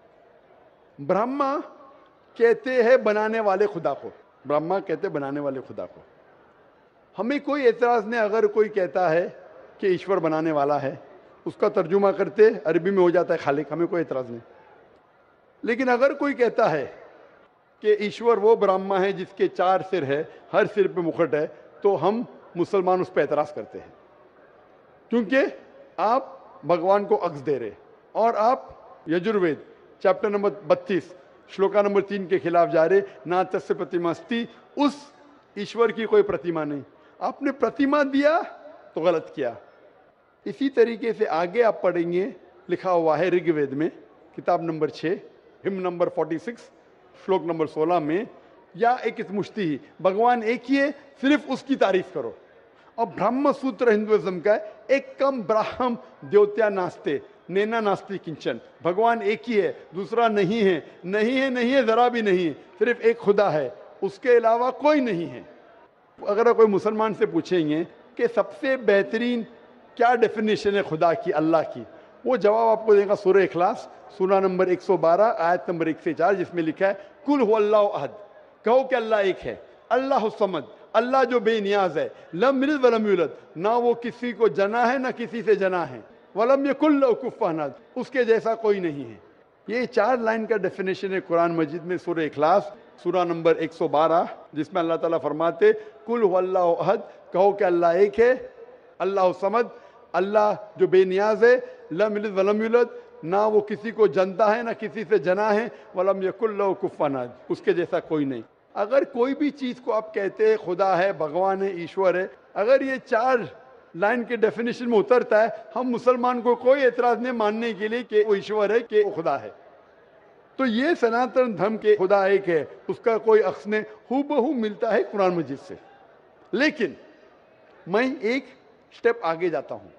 ब्रह्मा कहते हैं बनाने वाले खुदा को, ब्रह्मा कहते हैं बनाने वाले खुदा को। हमें कोई एतराज नहीं अगर कोई कहता है कि ईश्वर बनाने वाला है, उसका तर्जुमा करते अरबी में हो जाता है खालिक, हमें कोई एतराज नहीं। लेकिन अगर कोई कहता है कि ईश्वर वो ब्रह्मा है जिसके 4 सिर है, हर सिर पे मुकुट है, तो हम मुसलमान उस पर एतराज करते हैं, क्योंकि आप भगवान को अक्स दे रहे और आप यजुर्वेद चैप्टर नंबर 32 श्लोका नंबर 3 के खिलाफ जा रहे। ना तस्य प्रतिमास्ति, उस ईश्वर की कोई प्रतिमा नहीं, आपने प्रतिमा दिया तो गलत किया। इसी तरीके से आगे आप पढ़ेंगे, लिखा हुआ है ऋग्वेद में किताब नंबर 6 हिम नंबर 46 श्लोक नंबर 16 में, या एक मुश्ती ही, भगवान एक ही है, सिर्फ उसकी तारीफ करो। और ब्रह्म सूत्र हिंदुइज्म का एक कम ब्राह्म द्योत्या नास्ते नैना नास्ति किंचन, भगवान एक ही है, दूसरा नहीं है, नहीं है, नहीं है, जरा भी नहीं है, सिर्फ एक खुदा है, उसके अलावा कोई नहीं है। अगर कोई मुसलमान से पूछेंगे कि सबसे बेहतरीन क्या डेफिनेशन है खुदा की, अल्लाह की, वो जवाब आपको देगा सूरह इखलास सूरा नंबर 112 आयत नंबर 1 से 4, जिसमें लिखा है कुल हुवल्लाहु अहद, कहो कि अल्लाह एक है, अल्लाह समद, अल्लाह जो बेनियाज है, लम यलिद वलम यूलद, ना वो किसी को जना है ना किसी से जना है, वलम यकुल लहू कुफुवन अहद, उसके जैसा कोई नहीं है। ये 4 लाइन का डेफिनेशन है कुरान मजीद में सूरह इखलास सूरा नंबर 112, जिसमें अल्लाह ताला फरमाते कुल हुवल्लाहु अहद, कहो कि अल्लाह एक है, अल्लाह समद, अल्लाह जो बेनियाज है, लम यलिद वलम यूलद, ना वो किसी को जनता है ना किसी से जना है, वलम यकुल लहू कुफुवन अहद, उसके जैसा कोई नहीं। अगर कोई भी चीज को आप कहते हैं खुदा है, भगवान है, ईश्वर है, अगर ये 4 लाइन के डेफिनेशन में उतरता है, हम मुसलमान को कोई एतराज नहीं मानने के लिए कि वो ईश्वर है, कि वो खुदा है। तो ये सनातन धर्म के खुदा एक है, उसका कोई अक्स नहीं, हूबहू मिलता है कुरान मजीद से। लेकिन मैं एक स्टेप आगे जाता हूं,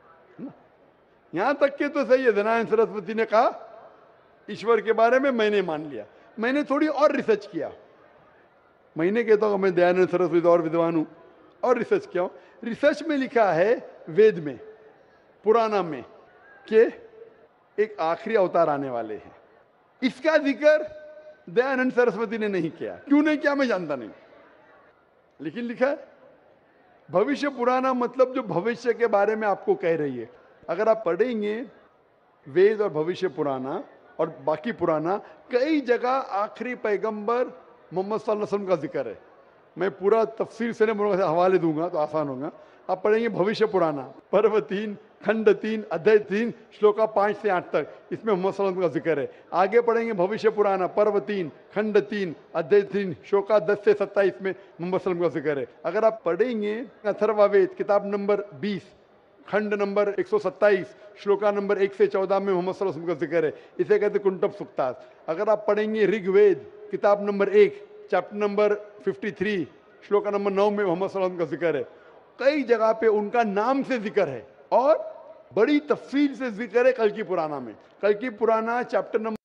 यहां तक के तो सही है, दयानंद सरस्वती ने कहा ईश्वर के बारे में, मैंने मान लिया, मैंने थोड़ी और रिसर्च किया। मैंने कहता हूं मैं दयानंद सरस्वती और विद्वान हूं, और रिसर्च किया। रिसर्च में लिखा है वेद में, पुराना में, कि एक आखिरी अवतार आने वाले हैं। इसका जिक्र दयानंद सरस्वती ने नहीं किया, क्यों नहीं किया मैं जानता नहीं, लेकिन लिखा है भविष्य पुराना, मतलब जो भविष्य के बारे में आपको कह रही है। अगर आप पढ़ेंगे वेद और भविष्य पुराना और बाकी पुराना, कई जगह आखिरी पैगंबर मोहम्मद सल्लल्लाहु अलैहि वसल्लम का जिक्र है। मैं पूरा तफसीर से हवाले दूंगा तो आसान होगा। आप पढ़ेंगे भविष्य पुराना पर्व 3 खंड 3 अध्याय 3 श्लोका 5 से 8 तक, इसमें मोहम्मद सल्लल्लाहु अलैहि वसल्लम का जिक्र है। आगे पढ़ेंगे भविष्य पुराना पर्व 3 खंड 3 अध्याय 3 श्लोका 10 से 27 में मोहम्मद सल्लल्लाहु अलैहि वसल्लम का जिक्र है। अगर आप पढ़ेंगे अथर्ववेद किताब नंबर 20 खंड नंबर 127 श्लोका नंबर 1 से 14 में मोहम्मद सल्लल्लाहु अलैहि वसल्लम का जिक्र है, इसे कहते कुंटब सुक्तास। अगर आप पढ़ेंगे ऋग्वेद किताब नंबर 1 चैप्टर नंबर 53 श्लोका नंबर 9 में मोहम्मद सल्लल्लाहु अलैहि वसल्लम का जिक्र है। कई जगह पे उनका नाम से जिक्र है और बड़ी तफसील से जिक्र है कल की पुराना में। कल की पुराना चैप्टर नंबर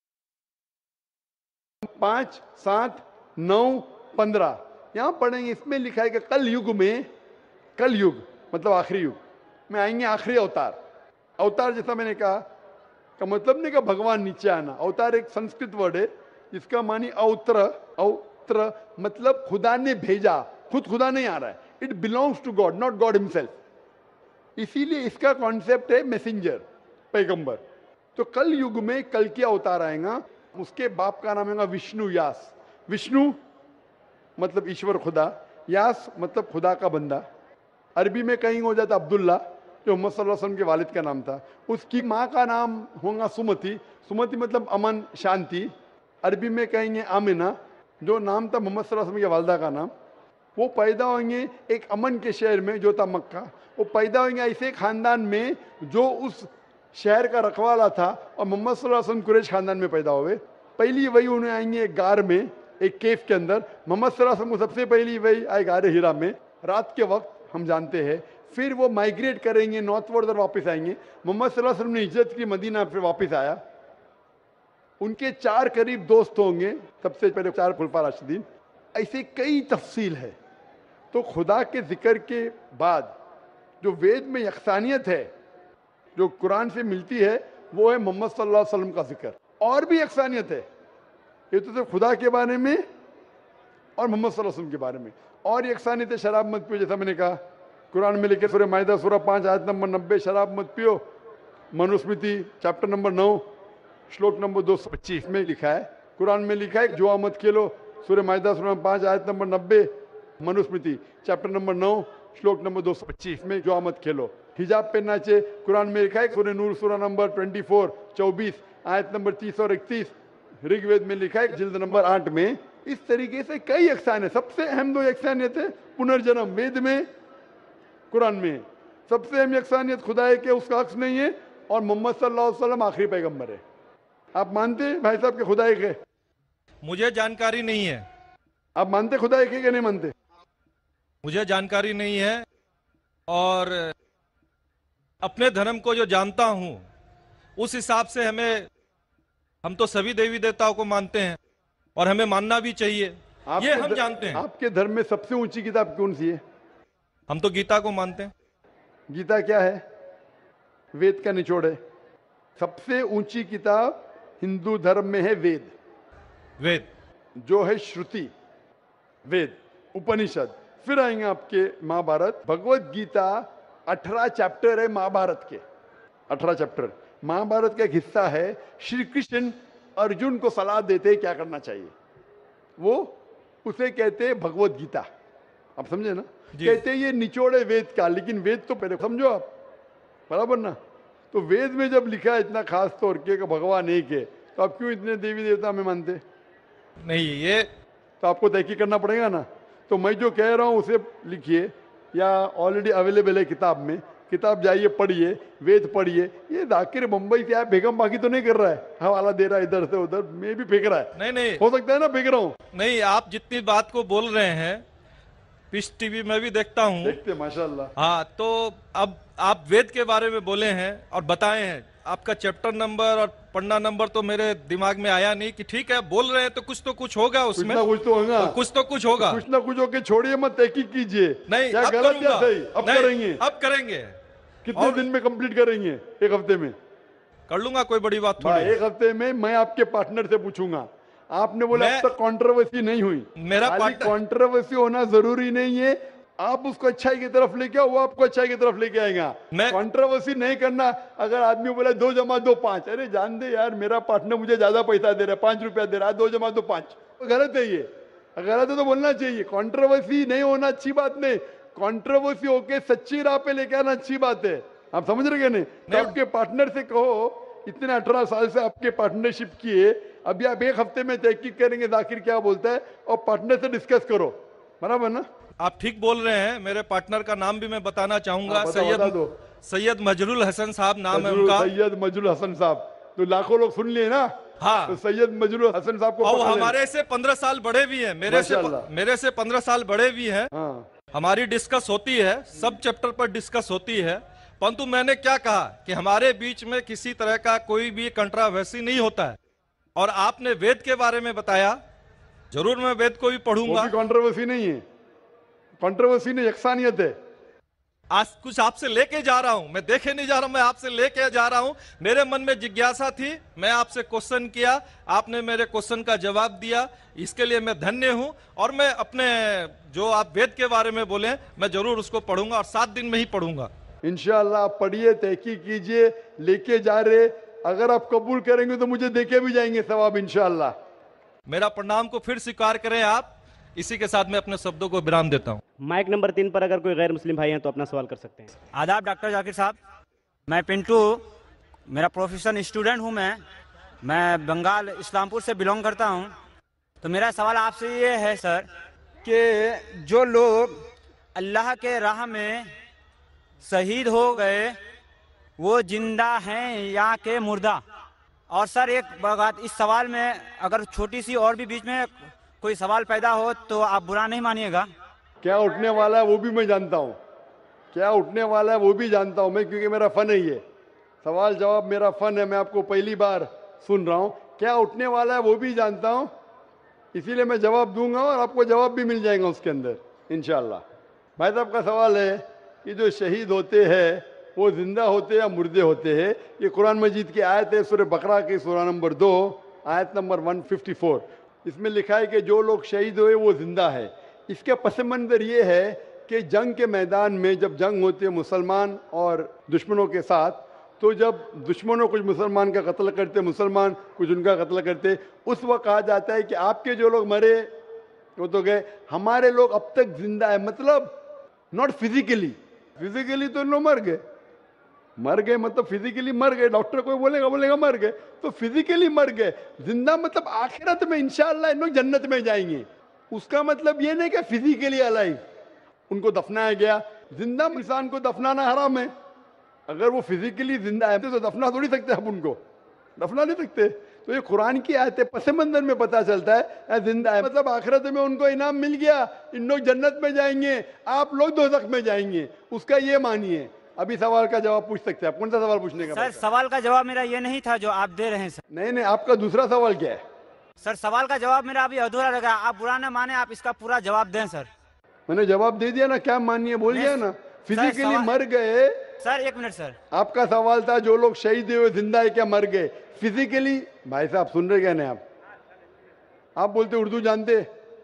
5, 7, 9, 15 यहां पढ़ेंगे। इसमें लिखा है कि कल युग में, कल युग मतलब आखिरी युग में आएंगे आखिरी अवतार। अवतार जैसा मैंने कहा का मतलब नहीं कि भगवान नीचे आना। अवतार एक संस्कृत वर्ड है जिसका मानी अवत्र, अवत्र मतलब खुदा ने भेजा, खुद खुदा नहीं आ रहा है, it belongs to God, not God himself. इसीलिए इसका कॉन्सेप्ट है मैसेंजर, पैगंबर। तो कल युग में कल की अवतार आएगा, उसके बाप का नाम है विष्णु यास। विष्णु मतलब ईश्वर खुदा, यास मतलब खुदा का बंदा। अरबी में कहीं हो जाता अब्दुल्ला जो मोहम्मद सल्लल्लाहु अलैहि वसल्लम के वालिद का नाम था। उसकी माँ का नाम होगा सुमति, सुमति मतलब अमन शांति। अरबी में कहेंगे आमिना जो नाम था मोहम्मद सल्लल्लाहु अलैहि वसल्लम के वालिदा का नाम। वो पैदा होंगे एक अमन के शहर में जो था मक्का। वो पैदा होंगे ऐसे खानदान में जो उस शहर का रखवाला था और मोहम्मद सल्लल्लाहु अलैहि वसल्लम कुरैश खानदान में पैदा हुए। पहली वही उन्हें आएंगे एक गार में, एक केव के अंदर। मोहम्मद सल्लल्लाहु अलैहि वसल्लम को सबसे पहली वही आए गार हिरा में रात के वक्त, हम जानते हैं। फिर वो माइग्रेट करेंगे नॉर्थवर्ड और वापस आएंगे। मोहम्मद सल्लल्लाहु अलैहि वसल्लम ने हिजरत की, मदीना फिर वापस आया। उनके 4 करीब दोस्त होंगे, सबसे पहले 4 खुलफा राशिदीन। ऐसे कई तफसील है। तो खुदा के जिक्र के बाद जो वेद में यकसानियत है जो कुरान से मिलती है वो है मोहम्मद सल्लल्लाहु अलैहि वसल्लम का जिक्र। और भी यकसानियत है, ये तो सिर्फ खुदा के बारे में और मोहम्मद सल्लल्लाहु अलैहि वसल्लम के बारे में। और यकसानियत है शराब मत पियो, जैसा मैंने कहा कुरान में लिखे सूरह माइदा सूरह 5 आयत नंबर 90 शराब मत पियो। मनुस्मृति चैप्टर नंबर 9 श्लोक नंबर 225 में लिखा है, कुरान में लिखा है, जुआ मत खेलो, सूरह माइदा सूरह 5 आयत नंबर 90, मनुस्मृति चैप्टर नंबर 9 श्लोक नंबर 225 में जुआ मत खेलो। हिजाब पहनना चाहिए, कुरान में लिखा है, सूरह नूर सूरह नंबर 24 आयत नंबर 30 और 31, ऋग्वेद में लिखा है जिल्द नंबर 8 में। इस तरीके से कई यकसान है। सबसे अहम 2 यकसानियत है पुनर्जन्म, वेद में, कुरान में। सबसे अहम यकसानियत खुदा है कि उसका अक्स नहीं है और मोहम्मद सल्लल्लाहु अलैहि वसल्लम आखिरी पैगंबर है। आप मानते हैं भाई साहब के खुदा एक है? मुझे जानकारी नहीं है। आप मानते खुदा एक है कि नहीं मानते? मुझे जानकारी नहीं है, और अपने धर्म को जो जानता हूं उस हिसाब से हम तो सभी देवी देवताओं को मानते हैं और हमें मानना भी चाहिए, ये हम जानते हैं। आपके धर्म में सबसे ऊंची किताब कौन सी है? हम तो गीता को मानते हैं। गीता क्या है? वेद का निचोड़ है। सबसे ऊंची किताब हिंदू धर्म में है वेद जो है श्रुति, वेद, उपनिषद। फिर आएंगे आपके महाभारत। भगवत गीता 18 चैप्टर है महाभारत के, 18 चैप्टर। महाभारत का एक हिस्सा है, श्री कृष्ण अर्जुन को सलाह देते हैं क्या करना चाहिए, वो उसे कहते हैं भगवत गीता। आप समझे ना? कहते हैं ये निचोड़ है वेद का, लेकिन वेद तो पहले समझो आप, बराबर ना? तो वेद में जब लिखा है इतना खास तौर के भगवान एक है, तो आप क्यों इतने देवी देवता में मानते नहीं? ये तो आपको तहकीक करना पड़ेगा ना। तो मैं जो कह रहा हूं उसे लिखिए, या ऑलरेडी अवेलेबल है किताब में, किताब जाइए पढ़िए, वेद पढ़िए। ये जाकिर मुंबई से आया बेगम बाकी तो नहीं कर रहा है, हवाला दे रहा है इधर से उधर, मैं भी फेंक रहा है। नहीं हो सकता है ना फेंक रहा हूँ। नहीं, आप जितनी बात को बोल रहे हैं पीस टीवी में भी देखता हूँ, देखते माशाल्लाह। हाँ, तो अब आप वेद के बारे में बोले हैं और बताए हैं, आपका चैप्टर नंबर और पन्ना नंबर तो मेरे दिमाग में आया नहीं कि ठीक है बोल रहे हैं तो कुछ होगा उसमें, कुछ तो होगा, कुछ तो कुछ होगा, कुछ ना कुछ होके छोड़िए मत, तहकीक कीजिए। नहीं, क्या अब गलत या सही? अब नहीं, करेंगे, अब करेंगे। कितने दिन में कंप्लीट करेंगे? एक हफ्ते में कर लूंगा, कोई बड़ी बात थोड़ी। एक हफ्ते में मैं आपके पार्टनर से पूछूंगा। आपने बोला अब तक कंट्रोवर्सी नहीं हुई, मेरा कंट्रोवर्सी होना जरूरी नहीं है। आप उसको अच्छाई की तरफ लेके आओ, वो आपको अच्छाई की तरफ लेके आएगा। कंट्रोवर्सी नहीं करना। अगर आदमी बोला 2 जमा 2 5, अरे जान दे यार, मेरा पार्टनर मुझे ज्यादा पैसा दे रहा है, 5 रुपया दे रहा है, 2 जमा 2 5, गलत है ये। गलत है तो बोलना चाहिए। कंट्रोवर्सी नहीं होना अच्छी बात नहीं, कंट्रोवर्सी होके सच्ची राह पे लेके आना अच्छी बात है। आप समझ रहे नहीं? तो आपके पार्टनर से कहो, इतने 18 साल से आपके पार्टनरशिप किए, अभी आप एक हफ्ते में तहकीक करेंगे जाकिर क्या बोलता है, और पार्टनर से डिस्कस करो, बराबर ना? आप ठीक बोल रहे हैं। मेरे पार्टनर का नाम भी मैं बताना चाहूंगा, सैयद मजरुल हसन साहब नाम है उनका। सैयद मजरुल हसन साहब तो लाखों लोग सुन लिए ना। हाँ, तो सैयद मजरुल हसन साहब को और हमारे से 15 साल बड़े भी हैं, मेरे से 15 साल बड़े भी हैं। हमारी डिस्कस होती है, सब चैप्टर पर डिस्कस होती है, परंतु मैंने क्या कहा कि हमारे बीच में किसी तरह का कोई भी कंट्रोवर्सी नहीं होता है। और आपने वेद के बारे में बताया, जरूर मैं वेद को भी पढ़ूंगा। कंट्रोवर्सी नहीं है, कंट्रोवर्सी नहीं, यकसानियत है। आज कुछ आपसे लेके जा रहा हूं, मैं देखे नहीं जा रहा हूं, मैं आपसे लेके जा रहा हूं। मेरे मन में जिज्ञासा थी, मैं आपसे क्वेश्चन किया, आपने मेरे क्वेश्चन का जवाब दिया, इसके लिए मैं धन्य हूं। और मैं अपने जो आप वेद के बारे में बोले, मैं जरूर उसको पढ़ूंगा और 7 दिन में ही पढ़ूंगा इंशाअल्लाह। आप पढ़िए, तहकीक कीजिए, लेके जा रहे, अगर आप कबूल करेंगे तो मुझे देके भी जाएंगे सवाब इंशाअल्लाह। मेरा प्रणाम को फिर स्वीकार करें आप। इसी के साथ मैं अपने शब्दों को विराम देता हूं। माइक नंबर 3 पर अगर कोई गैर मुस्लिम भाई हैं तो अपना सवाल कर सकते हैं। आदाब डॉक्टर जाकिर साहब, मैं पिंटू, मेरा प्रोफेशनल स्टूडेंट हूं। मैं बंगाल इस्लामपुर से बिलोंग करता हूं। तो मेरा सवाल आपसे ये है सर कि जो लोग अल्लाह के राह में शहीद हो गए वो जिंदा हैं या के मुर्दा? और सर एक बात, इस सवाल में अगर छोटी सी और भी बीच में कोई सवाल पैदा हो तो आप बुरा नहीं मानिएगा। क्या उठने वाला है वो भी मैं जानता हूँ, क्या उठने वाला है वो भी जानता हूँ मैं, क्योंकि मेरा फन है ये सवाल जवाब, मेरा फन है। मैं आपको पहली बार सुन रहा हूँ। क्या उठने वाला है वो भी जानता हूँ, इसीलिए मैं जवाब दूंगा और आपको जवाब भी मिल जाएगा उसके अंदर इंशाल्लाह। भाई साहब का सवाल है कि जो शहीद होते हैं वो जिंदा होते हैं या मुर्दे होते हैं? ये कुरान मजीद की आयत है, सूरह बकरा की सूरह नंबर 2 आयत नंबर 154। इसमें लिखा है कि जो लोग शहीद हुए वो जिंदा है। इसके पस मंजर ये है कि जंग के मैदान में जब जंग होती है मुसलमान और दुश्मनों के साथ, तो जब दुश्मनों कुछ मुसलमान का कत्ल करते, मुसलमान कुछ उनका कत्ल करते, उस वक्त कहा जाता है कि आपके जो लोग मरे वो तो गए, हमारे लोग अब तक जिंदा है। मतलब नॉट फिजिकली, फिजिकली तो लोग मर गए मतलब फिजिकली मर गए, डॉक्टर कोई बोलेगा मर गए, तो फिजिकली मर गए। जिंदा मतलब आखिरत में इंशाअल्लाह इन लोग जन्नत में जाएंगे। उसका मतलब ये नहीं कि फिजिकली अलाइव उनको दफनाया गया। जिंदा इंसान को दफनाना हराम है। अगर वो फिजिकली जिंदा है तो दफना थोड़ी सकते आप उनको, दफना नहीं सकते। तो ये कुरान की आयत है, पस मंजर में पता चलता है जिंदा है मतलब आखिरत में उनको इनाम मिल गया, इन लोग जन्नत में जाएंगे, आप लोग दोज़ख में जाएंगे। उसका ये मानिए। अभी सवाल का जवाब पूछ सकते हैं आप। कौन सा सवाल पूछने का? सर सवाल का जवाब मेरा ये नहीं था जो आप दे रहे हैं सर। नहीं, आपका दूसरा सवाल क्या है? सर सवाल का जवाब मेरा अभी अधूरा लगा, आप बुरा ना माने, आप इसका पूरा जवाब दें सर। मैंने जवाब दे दिया ना, क्या मानिए बोल दिया ना। फिजिकली मर गए सर। एक मिनट सर, आपका सवाल था जो लोग शहीद हुए जिंदा है क्या मर गए? फिजिकली भाई साहब सुन रहे क्या नहीं आप बोलते उर्दू जानते,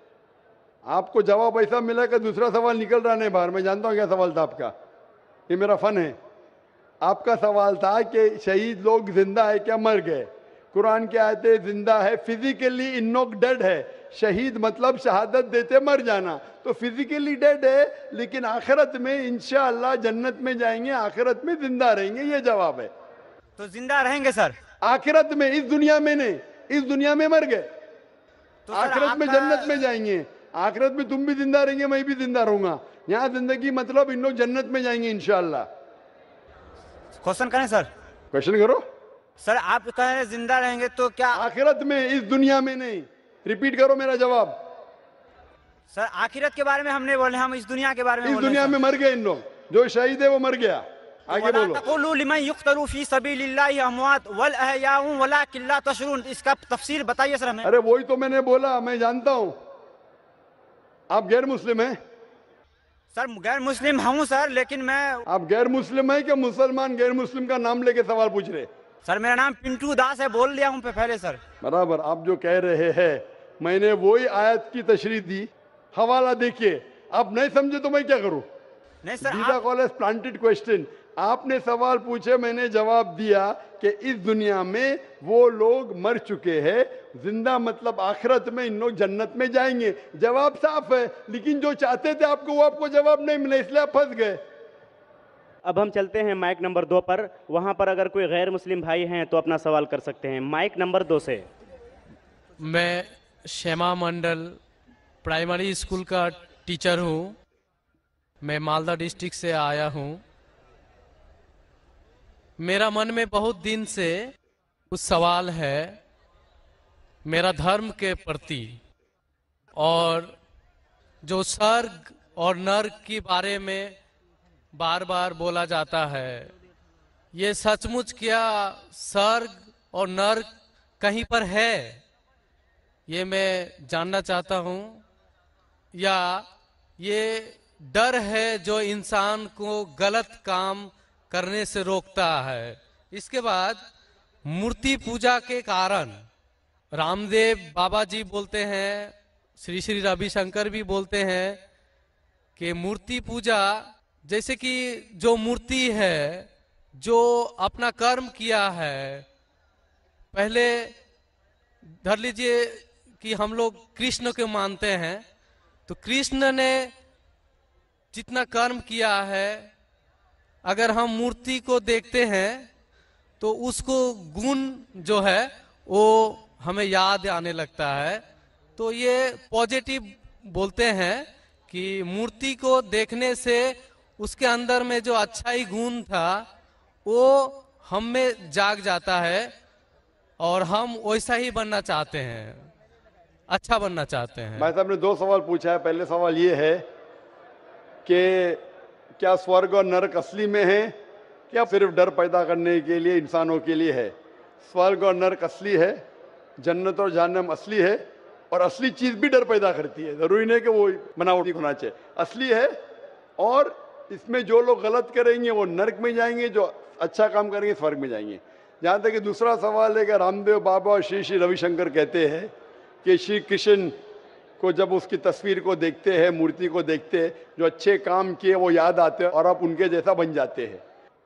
आपको जवाब ऐसा मिला कि दूसरा सवाल निकल रहा नहीं बाहर। मैं जानता हूं क्या सवाल था आपका, ये मेरा फन है। आपका सवाल था कि शहीद लोग जिंदा है क्या मर गए? कुरान की आयतें जिंदा है, फिजिकली इन लोग डेड है। शहीद मतलब शहादत देते मर जाना, तो फिजिकली डेड है लेकिन आखिरत में इंशाअल्लाह जन्नत में जाएंगे, आखिरत में जिंदा रहेंगे। ये जवाब है। तो जिंदा रहेंगे सर आखिरत में, इस दुनिया में नहीं। इस दुनिया में मर गए तो आखिरत में जन्नत में जाएंगे। आखिरत में तुम भी जिंदा रहेंगे, मैं भी जिंदा रहूंगा। यहाँ जिंदगी मतलब इन लोग जन्नत में जाएंगे इंशाअल्लाह। क्वेश्चन करें सर? क्वेश्चन करो सर। आप कह रहे जिंदा रहेंगे तो क्या आखिरत में, इस दुनिया में नहीं? रिपीट करो मेरा जवाब। सर आखिरत के बारे में हम नहीं बोले, हम इस दुनिया के बारे में इस दुनिया में मर गए इन लोग, जो शहीद है वो मर गया। आगे बोलो। तक़ूलू लिमन युक़्तलू फी सबीलिल्लाहि अमवात वल अहयाउ वलाकिन ला तशऊरून। इसका तफसील बताइए सर हमें। अरे वही तो मैंने बोला, मैं जानता हूँ। आप गैर मुस्लिम हैं? सर गैर मुस्लिम हूँ सर, लेकिन मैं। आप गैर मुस्लिम है कि मुसलमान गैर मुस्लिम का नाम लेके सवाल पूछ रहे? सर मेरा नाम पिंटू दास है, बोल दिया हूँ पहले सर। बराबर। आप जो कह रहे हैं, मैंने वही आयत की तशरीह दी, हवाला देखिए। आप नहीं समझे तो मैं क्या करूं? नहीं सर, दीदा कॉलेज प्लांटेड क्वेश्चन। आपने सवाल पूछे, मैंने जवाब दिया कि इस दुनिया में वो लोग मर चुके हैं, जिंदा मतलब आखिरत में इन लोग जन्नत में जाएंगे। जवाब साफ है, लेकिन जो चाहते थे आपको वो आपको जवाब नहीं मिला, इसलिए आप फंस गए। अब हम चलते हैं माइक नंबर 2 पर। वहां पर अगर कोई गैर मुस्लिम भाई हैं तो अपना सवाल कर सकते हैं माइक नंबर 2 से। मैं श्यामा मंडल प्राइमरी स्कूल का टीचर हूँ। मैं मालदा डिस्ट्रिक्ट से आया हूँ। मेरा मन में बहुत दिन से कुछ सवाल है मेरा धर्म के प्रति, और जो स्वर्ग और नर्क के बारे में बार बार बोला जाता है, ये सचमुच क्या स्वर्ग और नर्क कहीं पर है? ये मैं जानना चाहता हूँ। या ये डर है जो इंसान को गलत काम करने से रोकता है? इसके बाद मूर्ति पूजा के कारण रामदेव बाबा जी बोलते हैं, श्री श्री रविशंकर भी बोलते हैं कि मूर्ति पूजा, जैसे कि जो मूर्ति है जो अपना कर्म किया है, पहले धर लीजिए कि हम लोग कृष्ण को मानते हैं, तो कृष्ण ने जितना कर्म किया है, अगर हम मूर्ति को देखते हैं तो उसको गुण जो है वो हमें याद आने लगता है। तो ये पॉजिटिव बोलते हैं कि मूर्ति को देखने से उसके अंदर में जो अच्छाई गुण था वो हम में जाग जाता है और हम वैसा ही बनना चाहते हैं, अच्छा बनना चाहते हैं। भाई साहब ने 2 सवाल पूछा है। पहले सवाल ये है कि क्या स्वर्ग और नरक असली में है, क्या सिर्फ डर पैदा करने के लिए इंसानों के लिए है? स्वर्ग और नरक असली है, जन्नत और जहन्नम असली है, और असली चीज भी डर पैदा करती है। जरूरी नहीं कि वो बनावटी होना चाहिए, असली है। और इसमें जो लोग गलत करेंगे वो नरक में जाएंगे, जो अच्छा काम करेंगे स्वर्ग में जाएंगे। जहाँ तक कि दूसरा सवाल है कि रामदेव बाबा और श्री श्री रविशंकर कहते हैं कि श्री कृष्ण को जब उसकी तस्वीर को देखते हैं, मूर्ति को देखते हैं, जो अच्छे काम किए वो याद आते हैं और आप उनके जैसा बन जाते हैं।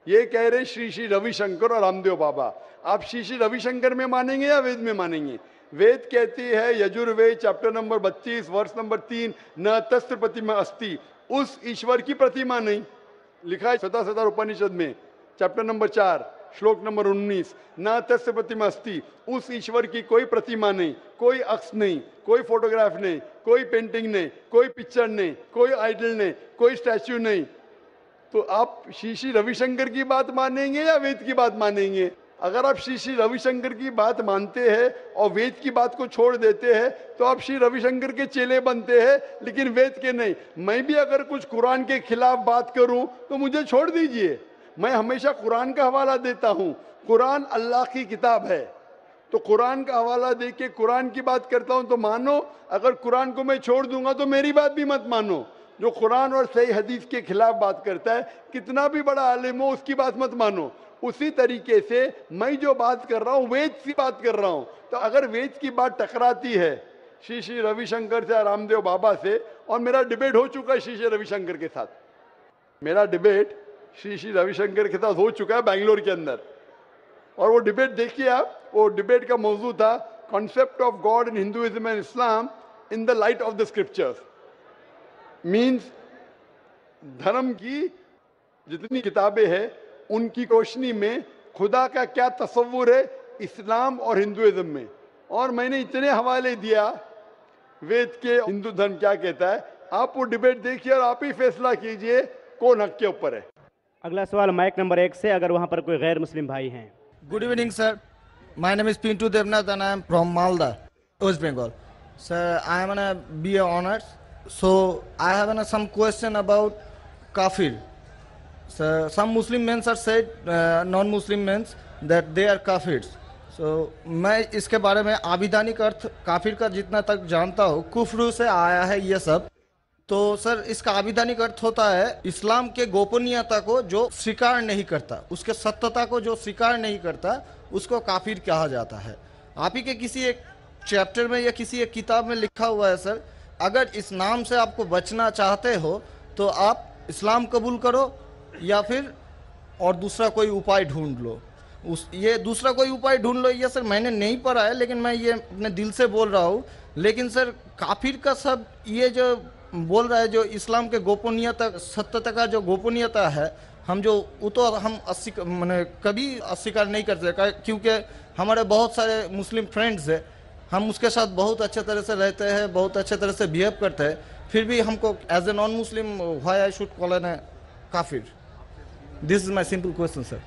ये कह रहे श्री श्री रविशंकर और रामदेव बाबा। आप श्री श्री रविशंकर में मानेंगे या वेद में मानेंगे? वेद कहती है यजुर्वेद चैप्टर नंबर 32 वर्ष नंबर 3, न तस्त्र प्रतिमा अस्ति, उस ईश्वर की प्रतिमा नहीं। लिखा है शतसहस्र उपनिषद में चैप्टर नंबर 4 श्लोक नंबर 19, न तस्य प्रतिमा अस्ति, उस ईश्वर की कोई प्रतिमा नहीं, कोई अक्ष नहीं, कोई फोटोग्राफ नहीं, कोई पेंटिंग नहीं, कोई पिक्चर नहीं, कोई आइडल नहीं, कोई स्टैच्यू नहीं। तो आप श्री श्री रविशंकर की बात मानेंगे या वेद की बात मानेंगे? अगर आप श्री श्री रविशंकर की बात मानते हैं और वेद की बात को छोड़ देते हैं तो आप श्री रविशंकर के चेले बनते हैं, लेकिन वेद के नहीं। मैं भी अगर कुछ कुरान के खिलाफ बात करूं तो मुझे छोड़ दीजिए। मैं हमेशा कुरान का हवाला देता हूं। कुरान अल्लाह की किताब है, तो कुरान का हवाला दे के कुरान की बात करता हूं तो मानो। अगर कुरान को मैं छोड़ दूंगा तो मेरी बात भी मत मानो। जो कुरान और सही हदीस के खिलाफ बात करता है, कितना भी बड़ा आलिम हो, उसकी बात मत मानो। उसी तरीके से मैं जो बात कर रहा हूं वेद की बात कर रहा हूं। तो अगर वेद की बात टकराती है श्री श्री रविशंकर से, रामदेव बाबा से, और मेरा डिबेट हो चुका है श्री श्री रविशंकर के साथ, मेरा डिबेट श्री श्री रविशंकर के साथ हो चुका है बेंगलोर के अंदर। और वो डिबेट देखिए आप, वो डिबेट का मौजू था concept of God in Hinduism and Islam in the light of the scriptures. Means धर्म की जितनी किताबें हैं उनकी रोशनी में खुदा का क्या तस्वुर है इस्लाम और हिंदुइज्म में। और मैंने इतने हवाले दिया वेद के, हिंदू धर्म क्या कहता है। आप वो डिबेट देखिए और आप ही फैसला कीजिए कौन हक के ऊपर है। अगला सवाल माइक नंबर 1 से, अगर वहां पर कोई गैर मुस्लिम भाई हैं। Good evening, sir. My name is Pintu Devnath and I am from Malda, West Bengal. Sir, I am on a BA honors. So I have some question about kafir. So some Muslim men are said, non-Muslim men that they are kafirs. So मैं इसके बारे में आविधानिक अर्थ काफिर का जितना तक जानता हूँ, कुफ्र से आया है ये सब। तो सर इसका आविधानिक अर्थ होता है इस्लाम के गोपनीयता को जो स्वीकार नहीं करता, उसके सत्यता को जो स्वीकार नहीं करता, उसको काफिर कहा जाता है। आप ही के किसी एक चैप्टर में या किसी एक किताब में लिखा हुआ है सर, अगर इस नाम से आपको बचना चाहते हो तो आप इस्लाम कबूल करो या फिर और दूसरा कोई उपाय ढूंढ लो। ये दूसरा कोई उपाय ढूंढ लो, ये सर मैंने नहीं पढ़ा है, लेकिन मैं ये अपने दिल से बोल रहा हूँ। लेकिन सर काफिर का सब ये जो बोल रहा है, जो इस्लाम के गोपनीयता सत्यता का जो गोपनीयता है, हम जो वो तो हम मैंने कभी अस्वीकार नहीं करते, क्योंकि हमारे बहुत सारे मुस्लिम फ्रेंड्स हैं, हम उसके साथ बहुत अच्छे तरह से रहते हैं, बहुत अच्छे तरह से बिहेव करते हैं। फिर भी हमको as a non Muslim why I should call an काफिर? This is my simple question sir.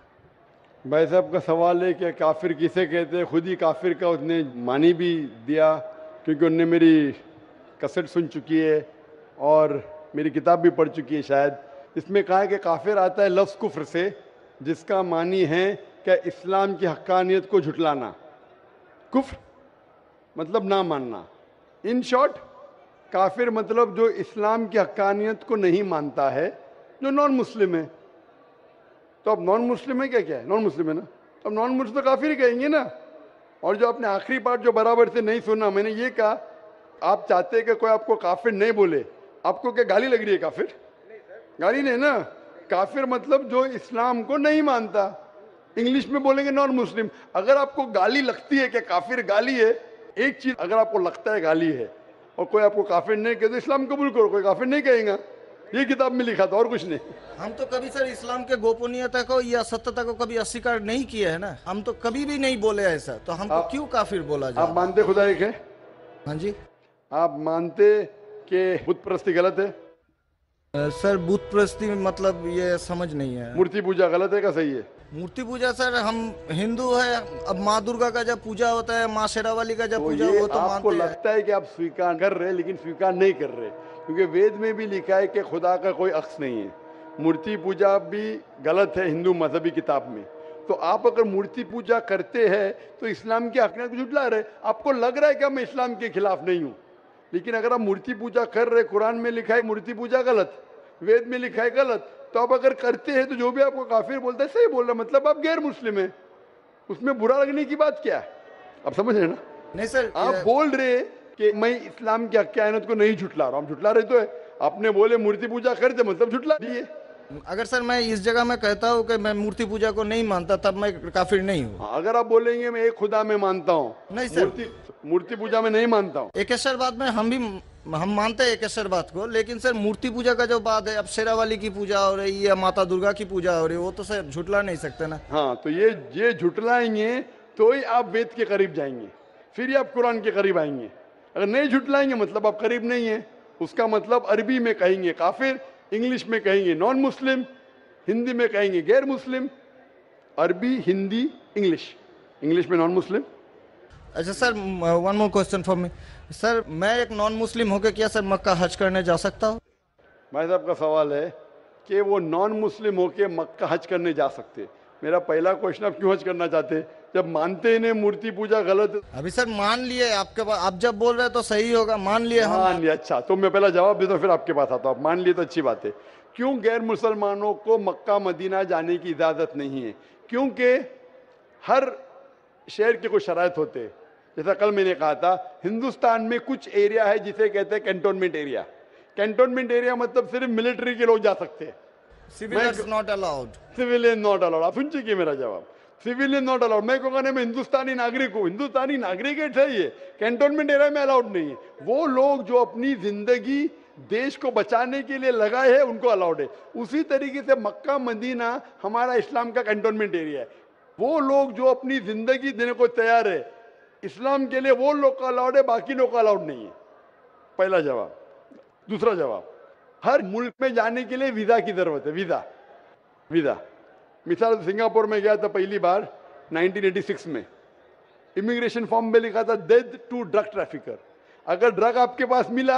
भाई साहब का सवाल है कि काफिर किसे कहते हैं। खुद ही काफिर का उसने मानी भी दिया, क्योंकि उनने मेरी कैसेट सुन चुकी है और मेरी किताब भी पढ़ चुकी है शायद। इसमें कहा है कि काफिर आता है लफ्ज़ कुफ्र से, जिसका मानी है कि इस्लाम की हक्कानियत को झुटलाना। कुफ्र मतलब ना मानना। इन शॉर्ट काफिर मतलब जो इस्लाम की हक्कानियत को नहीं मानता है, जो नॉन मुस्लिम है। तो अब नॉन मुस्लिम है क्या है? नॉन मुस्लिम है ना, अब नॉन मुस्लिम तो काफिर ही कहेंगे ना। और जो आपने आखिरी पार्ट जो बराबर से नहीं सुना, मैंने ये कहा आप चाहते हैं कि कोई आपको काफिर नहीं बोले। आपको क्या गाली लग रही है? काफिर गाली नहीं ना। काफिर मतलब जो इस्लाम को नहीं मानता। इंग्लिश में बोलेंगे नॉन मुस्लिम। अगर आपको गाली लगती है कि काफिर गाली है, एक चीज अगर आपको लगता है गाली है और कोई आपको काफिर नहीं कहे तो इस्लाम कबूल करो, कोई काफिर नहीं कहेगा। ये किताब में लिखा था और कुछ नहीं। हम तो कभी सर इस्लाम के गोपनीयता को या सत्यता को कभी अस्वीकार नहीं किया है ना, हम तो कभी भी नहीं बोले ऐसा, तो हमको क्यों काफिर बोला जाए? आप मानते खुदा एक है? हाँ जी। आप मानते कि बुत परस्ती गलत है? सर बुत परस्ती मतलब ये समझ नहीं है। मूर्ति पूजा गलत है का सही है? मूर्ति पूजा सर हम हिंदू है, अब माँ दुर्गा का जब पूजा होता है, माँ शेरावाली का जब पूजा हो तो आपको लगता है कि आप स्वीकार कर रहे हैं, लेकिन स्वीकार नहीं कर रहे, क्योंकि वेद में भी लिखा है कि खुदा का कोई अक्स नहीं है। मूर्ति पूजा भी गलत है हिंदू मजहबी किताब में। तो आप अगर मूर्ति पूजा करते हैं तो इस्लाम की हकीकत को झुठला रहे। आपको लग रहा है कि मैं इस्लाम के खिलाफ नहीं हूँ, लेकिन अगर आप मूर्ति पूजा कर रहे, कुरान में लिखा है मूर्ति पूजा गलत, वेद में लिखा है गलत, तो आप अगर करते हैं तो जो भी आपको काफिर बोलता है सही बोल रहा, मतलब आप गैर मुस्लिम है। उसमें बुरा लगने की बात क्या है? आप समझ रहे ना? नहीं सर, आप बोल रहे कि मैं इस्लाम की हक्कानियत को नहीं झुटला रहा हूँ। हम झुटला रहे तो है। आपने बोले मूर्ति पूजा करते मतलब झुटला दिए। अगर सर मैं इस जगह में कहता हूँ कि मैं मूर्ति पूजा को नहीं मानता, तब मैं काफिर नहीं हूँ। अगर आप बोलेंगे मैं एक खुदा में मानता हूँ, नहीं सर, मूर्ति पूजा में नहीं मानता हूँ। एकेश्वरवाद में हम मानते हैं एकेश्वरवाद को, लेकिन सर मूर्ति पूजा का जो बात है, अब शेरावाली की पूजा हो रही है, माता दुर्गा की पूजा हो रही है, वो तो सर झुटला नहीं सकते ना। हाँ, तो ये झुटलाएंगे तो ही आप वेद के करीब जाएंगे, फिर ही आप कुरान के करीब आएंगे। अगर नहीं झुटलाएंगे मतलब आप करीब नहीं है। उसका मतलब अरबी में कहेंगे काफिर, इंग्लिश में कहेंगे नॉन मुस्लिम, हिंदी में कहेंगे गैर मुस्लिम। अरबी, हिंदी, इंग्लिश में नॉन मुस्लिम। अच्छा sir, one more question for me sir, मैं एक नॉन मुस्लिम होकर क्या सर मक्का हज करने जा सकता हूँ? भाई साहब का सवाल है कि वो नॉन मुस्लिम होके मक्का हज करने जा सकते। मेरा पहला क्वेश्चन, आप क्यों हज करना चाहते जब मानते ही नहीं मूर्ति पूजा गलत है? अभी सर मान लिए आपके पास, आप जब बोल रहे हैं तो सही होगा, मान लिए हम। मान लिया, अच्छा। तो मैं पहला जवाब देता हूँ फिर आपके पास आता हूँ। मान लिए तो अच्छी बात है। क्यों गैर मुसलमानों को मक्का मदीना जाने की इजाजत नहीं है? क्योंकि हर शहर के कुछ शराइत होते हैं। जैसा कल मैंने कहा था, हिंदुस्तान में कुछ एरिया है जिसे कहते हैं कैंटोनमेंट एरिया। कैंटोनमेंट एरिया मतलब सिर्फ मिलिट्री के लोग जा सकते हैं, civilians not allowed. Civilian not allowed. आप सुन चुके मेरा जवाब, सिविलियन नॉट अलाउड। मैं कहूँगा मैं हिंदुस्तानी नागरिक हूँ, हिंदुस्तानी नागरिक है सही है, कैंटोनमेंट एरिया में अलाउड नहीं है। वो लोग जो अपनी जिंदगी देश को बचाने के लिए लगाए हैं उनको अलाउड है। उसी तरीके से मक्का मदीना हमारा इस्लाम का कैंटोनमेंट एरिया है। वो लोग जो अपनी जिंदगी देने को तैयार है इस्लाम के लिए, वो लोग का अलाउड है, बाकी लोग का अलाउड नहीं है। पहला जवाब। दूसरा जवाब, हर मुल्क में जाने के लिए वीजा की जरूरत है। वीजा मिसाल सिंगापुर में गया था पहली बार 1986 में, इमिग्रेशन फॉर्म में लिखा था डेथ टू ड्रग ट्रैफिकर। अगर ड्रग आपके पास मिला,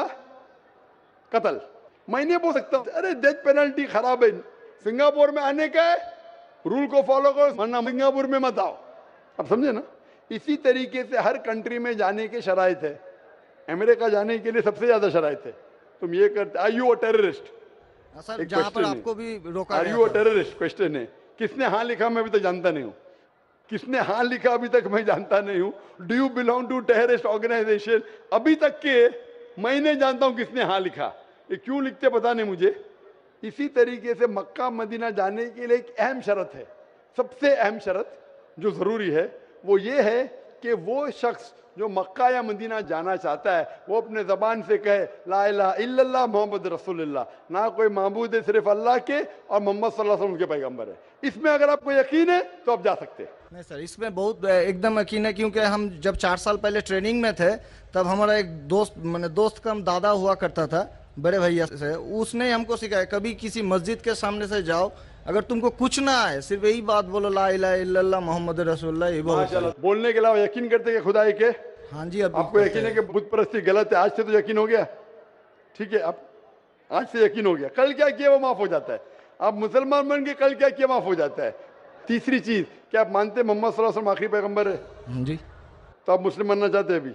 कत्ल। मैं नहीं बोल सकता अरे डेथ पेनल्टी खराब है, सिंगापुर में आने का है, रूल को फॉलो करो, वरना सिंगापुर में मत आओ। आप समझे ना? इसी तरीके से हर कंट्री में जाने के शराइत है। अमेरिका जाने के लिए सबसे ज्यादा शराइत है। तुम ये करते, are you a terrorist? Sir जहाँ पर आपको भी रोका, are you a terrorist question है। किसने हाँ लिखा मैं अभी तक जानता नहीं हूँ। किसने हाँ लिखा अभी तक मैं जानता नहीं हूँ। Do you belong to terrorist organization? अभी तक के मैं नहीं जानता हूँ किसने हाँ लिखा। ये क्यों लिखते पता नहीं मुझे। इसी तरीके से मक्का मदीना जाने के लिए एक अहम शर्त है, सबसे अहम शर्त जो जरूरी है वो ये है कि वो शख्स जो मक्का या मदीना जाना चाहता है वो अपने जबान से कहे ला इलाहा इल्लल्लाह मोहम्मद रसूलुल्लाह, ना कोई माबूद है सिर्फ अल्लाह के और मोहम्मद सल्लल्लाहु अलैहि वसल्लम उनके पैगंबर है। इसमें अगर आपको यकीन है तो आप जा सकते हैं। नहीं सर, इसमें बहुत एकदम यकीन है, क्योंकि हम जब 4 साल पहले ट्रेनिंग में थे तब हमारा एक दोस्त का दादा हुआ करता था, बड़े भैया से, उसने हमको सिखाया कभी किसी मस्जिद के सामने से जाओ, अगर तुमको कुछ ना आए सिर्फ यही बात बोलो ला इलाहा इल्लल्लाह मोहम्मद रसूलुल्लाह। ये बोलने के अलावा यकीन करते हैं खुदा एक है? हाँ जी। आपको यकीन है कि बुत परस्ती गलत है? आज से तो यकीन हो गया, ठीक है? आप आज से यकीन हो गया, कल क्या किया वो माफ हो जाता है। आप मुसलमान बन के कल क्या किया माफ हो जाता है। तीसरी चीज, क्या आप मानते मोहम्मद सल्लल्लाहु अलैहि वसल्लम आखिरी पैगंबर है? जी। तो आप मुस्लिम बनना चाहते हैं? अभी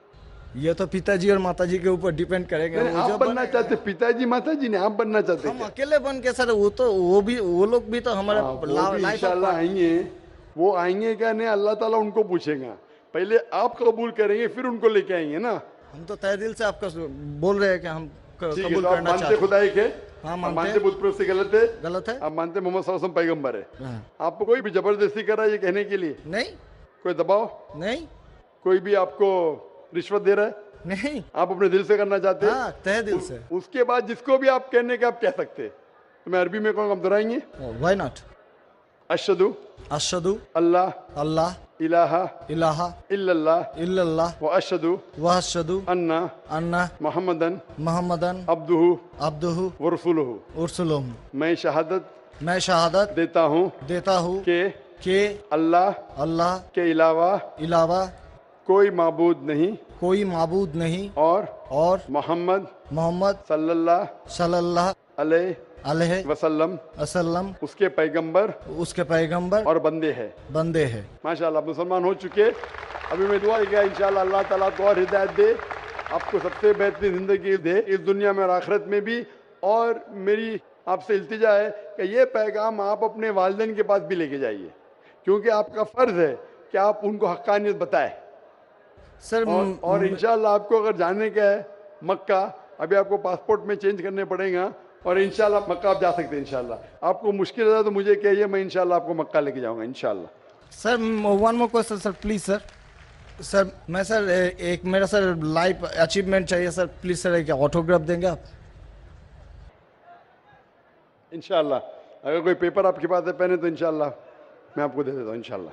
ये तो पिताजी और माताजी के ऊपर डिपेंड करेगा। आप बनना चाहते, पिताजी माताजी ने, आप बनना चाहते? हम अकेले बन के सर, वो लोग भी तो हमारे इंशाल्लाह आएंगे। वो आएंगे क्या नहीं अल्लाह ताला उनको पूछेगा, पहले आप कबूल करेंगे फिर उनको लेके आएंगे ना। हम तो तहे दिल से आपका बोल रहे हैं कि हम कबूल तो करना मानते खुदा एक है? हाँ मानते बुत परस्ती गलत है? गलत है। आप मानते मोहम्मद सल्लल्लाहु अलैहि वसल्लम पैगंबर है? आपको कोई भी जबरदस्ती कर रहा है ये कहने के लिए? नहीं। कोई दबाव नहीं। कोई भी आपको रिश्वत दे रहा है? नहीं। आप अपने दिल से करना चाहते हैं? हाँ, तहे दिल से। उसके बाद जिसको भी आप कहने के आप कह सकते हैं। तो मैं अरबी में कहूँगा, आप दोहराएंगे? Why not? अशहदु अल्लाह इलाहा इल्लल्लाह व अशहदु अन्ना मुहम्मदन अब्दुहु व रसूलुहु। मैं शहादत देता हूँ कि अल्लाह के अलावा कोई माबूद नहीं और मोहम्मद सल्लल्लाहु अलैहि वसल्लम उसके पैगंबर और बंदे हैं। माशाल्लाह मुसलमान हो चुके। अभी मैं दुआ किया इंशाल्लाह अल्लाह ताला को और हिदायत दे, आपको सबसे बेहतरीन जिंदगी दे इस दुनिया में और आखिरत में भी। और मेरी आपसे इल्तिजा है कि ये पैगाम आप अपने वालिदैन के पास भी लेके जाइए, क्योंकि आपका फर्ज है कि आप उनको हक्कानियत बताएं सर। और इंशाल्लाह आपको अगर जाने का है मक्का, अभी आपको पासपोर्ट में चेंज करने पड़ेगा और इंशाल्लाह मक्का आप जा सकते हैं। इंशाल्लाह आपको मुश्किल है तो मुझे कहिए, मैं इंशाल्लाह आपको मक्का लेके जाऊंगा इंशाल्लाह। Sir one more question sir, please sir. Sir मैं सर एक मेरा सर लाइफ अचीवमेंट चाहिए सर, प्लीज सर एक ऑटोग्राफ देंगे आप? इंशाल्लाह अगर कोई पेपर आपके पास है पहने तो इंशाल्लाह मैं आपको दे देता हूँ इंशाल्लाह।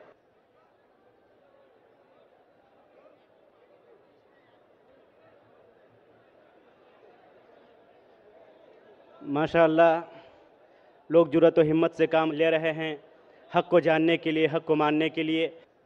माशाअल्लाह लोग जुर्रत और हिम्मत से काम ले रहे हैं हक़ को जानने के लिए, हक़ को मानने के लिए।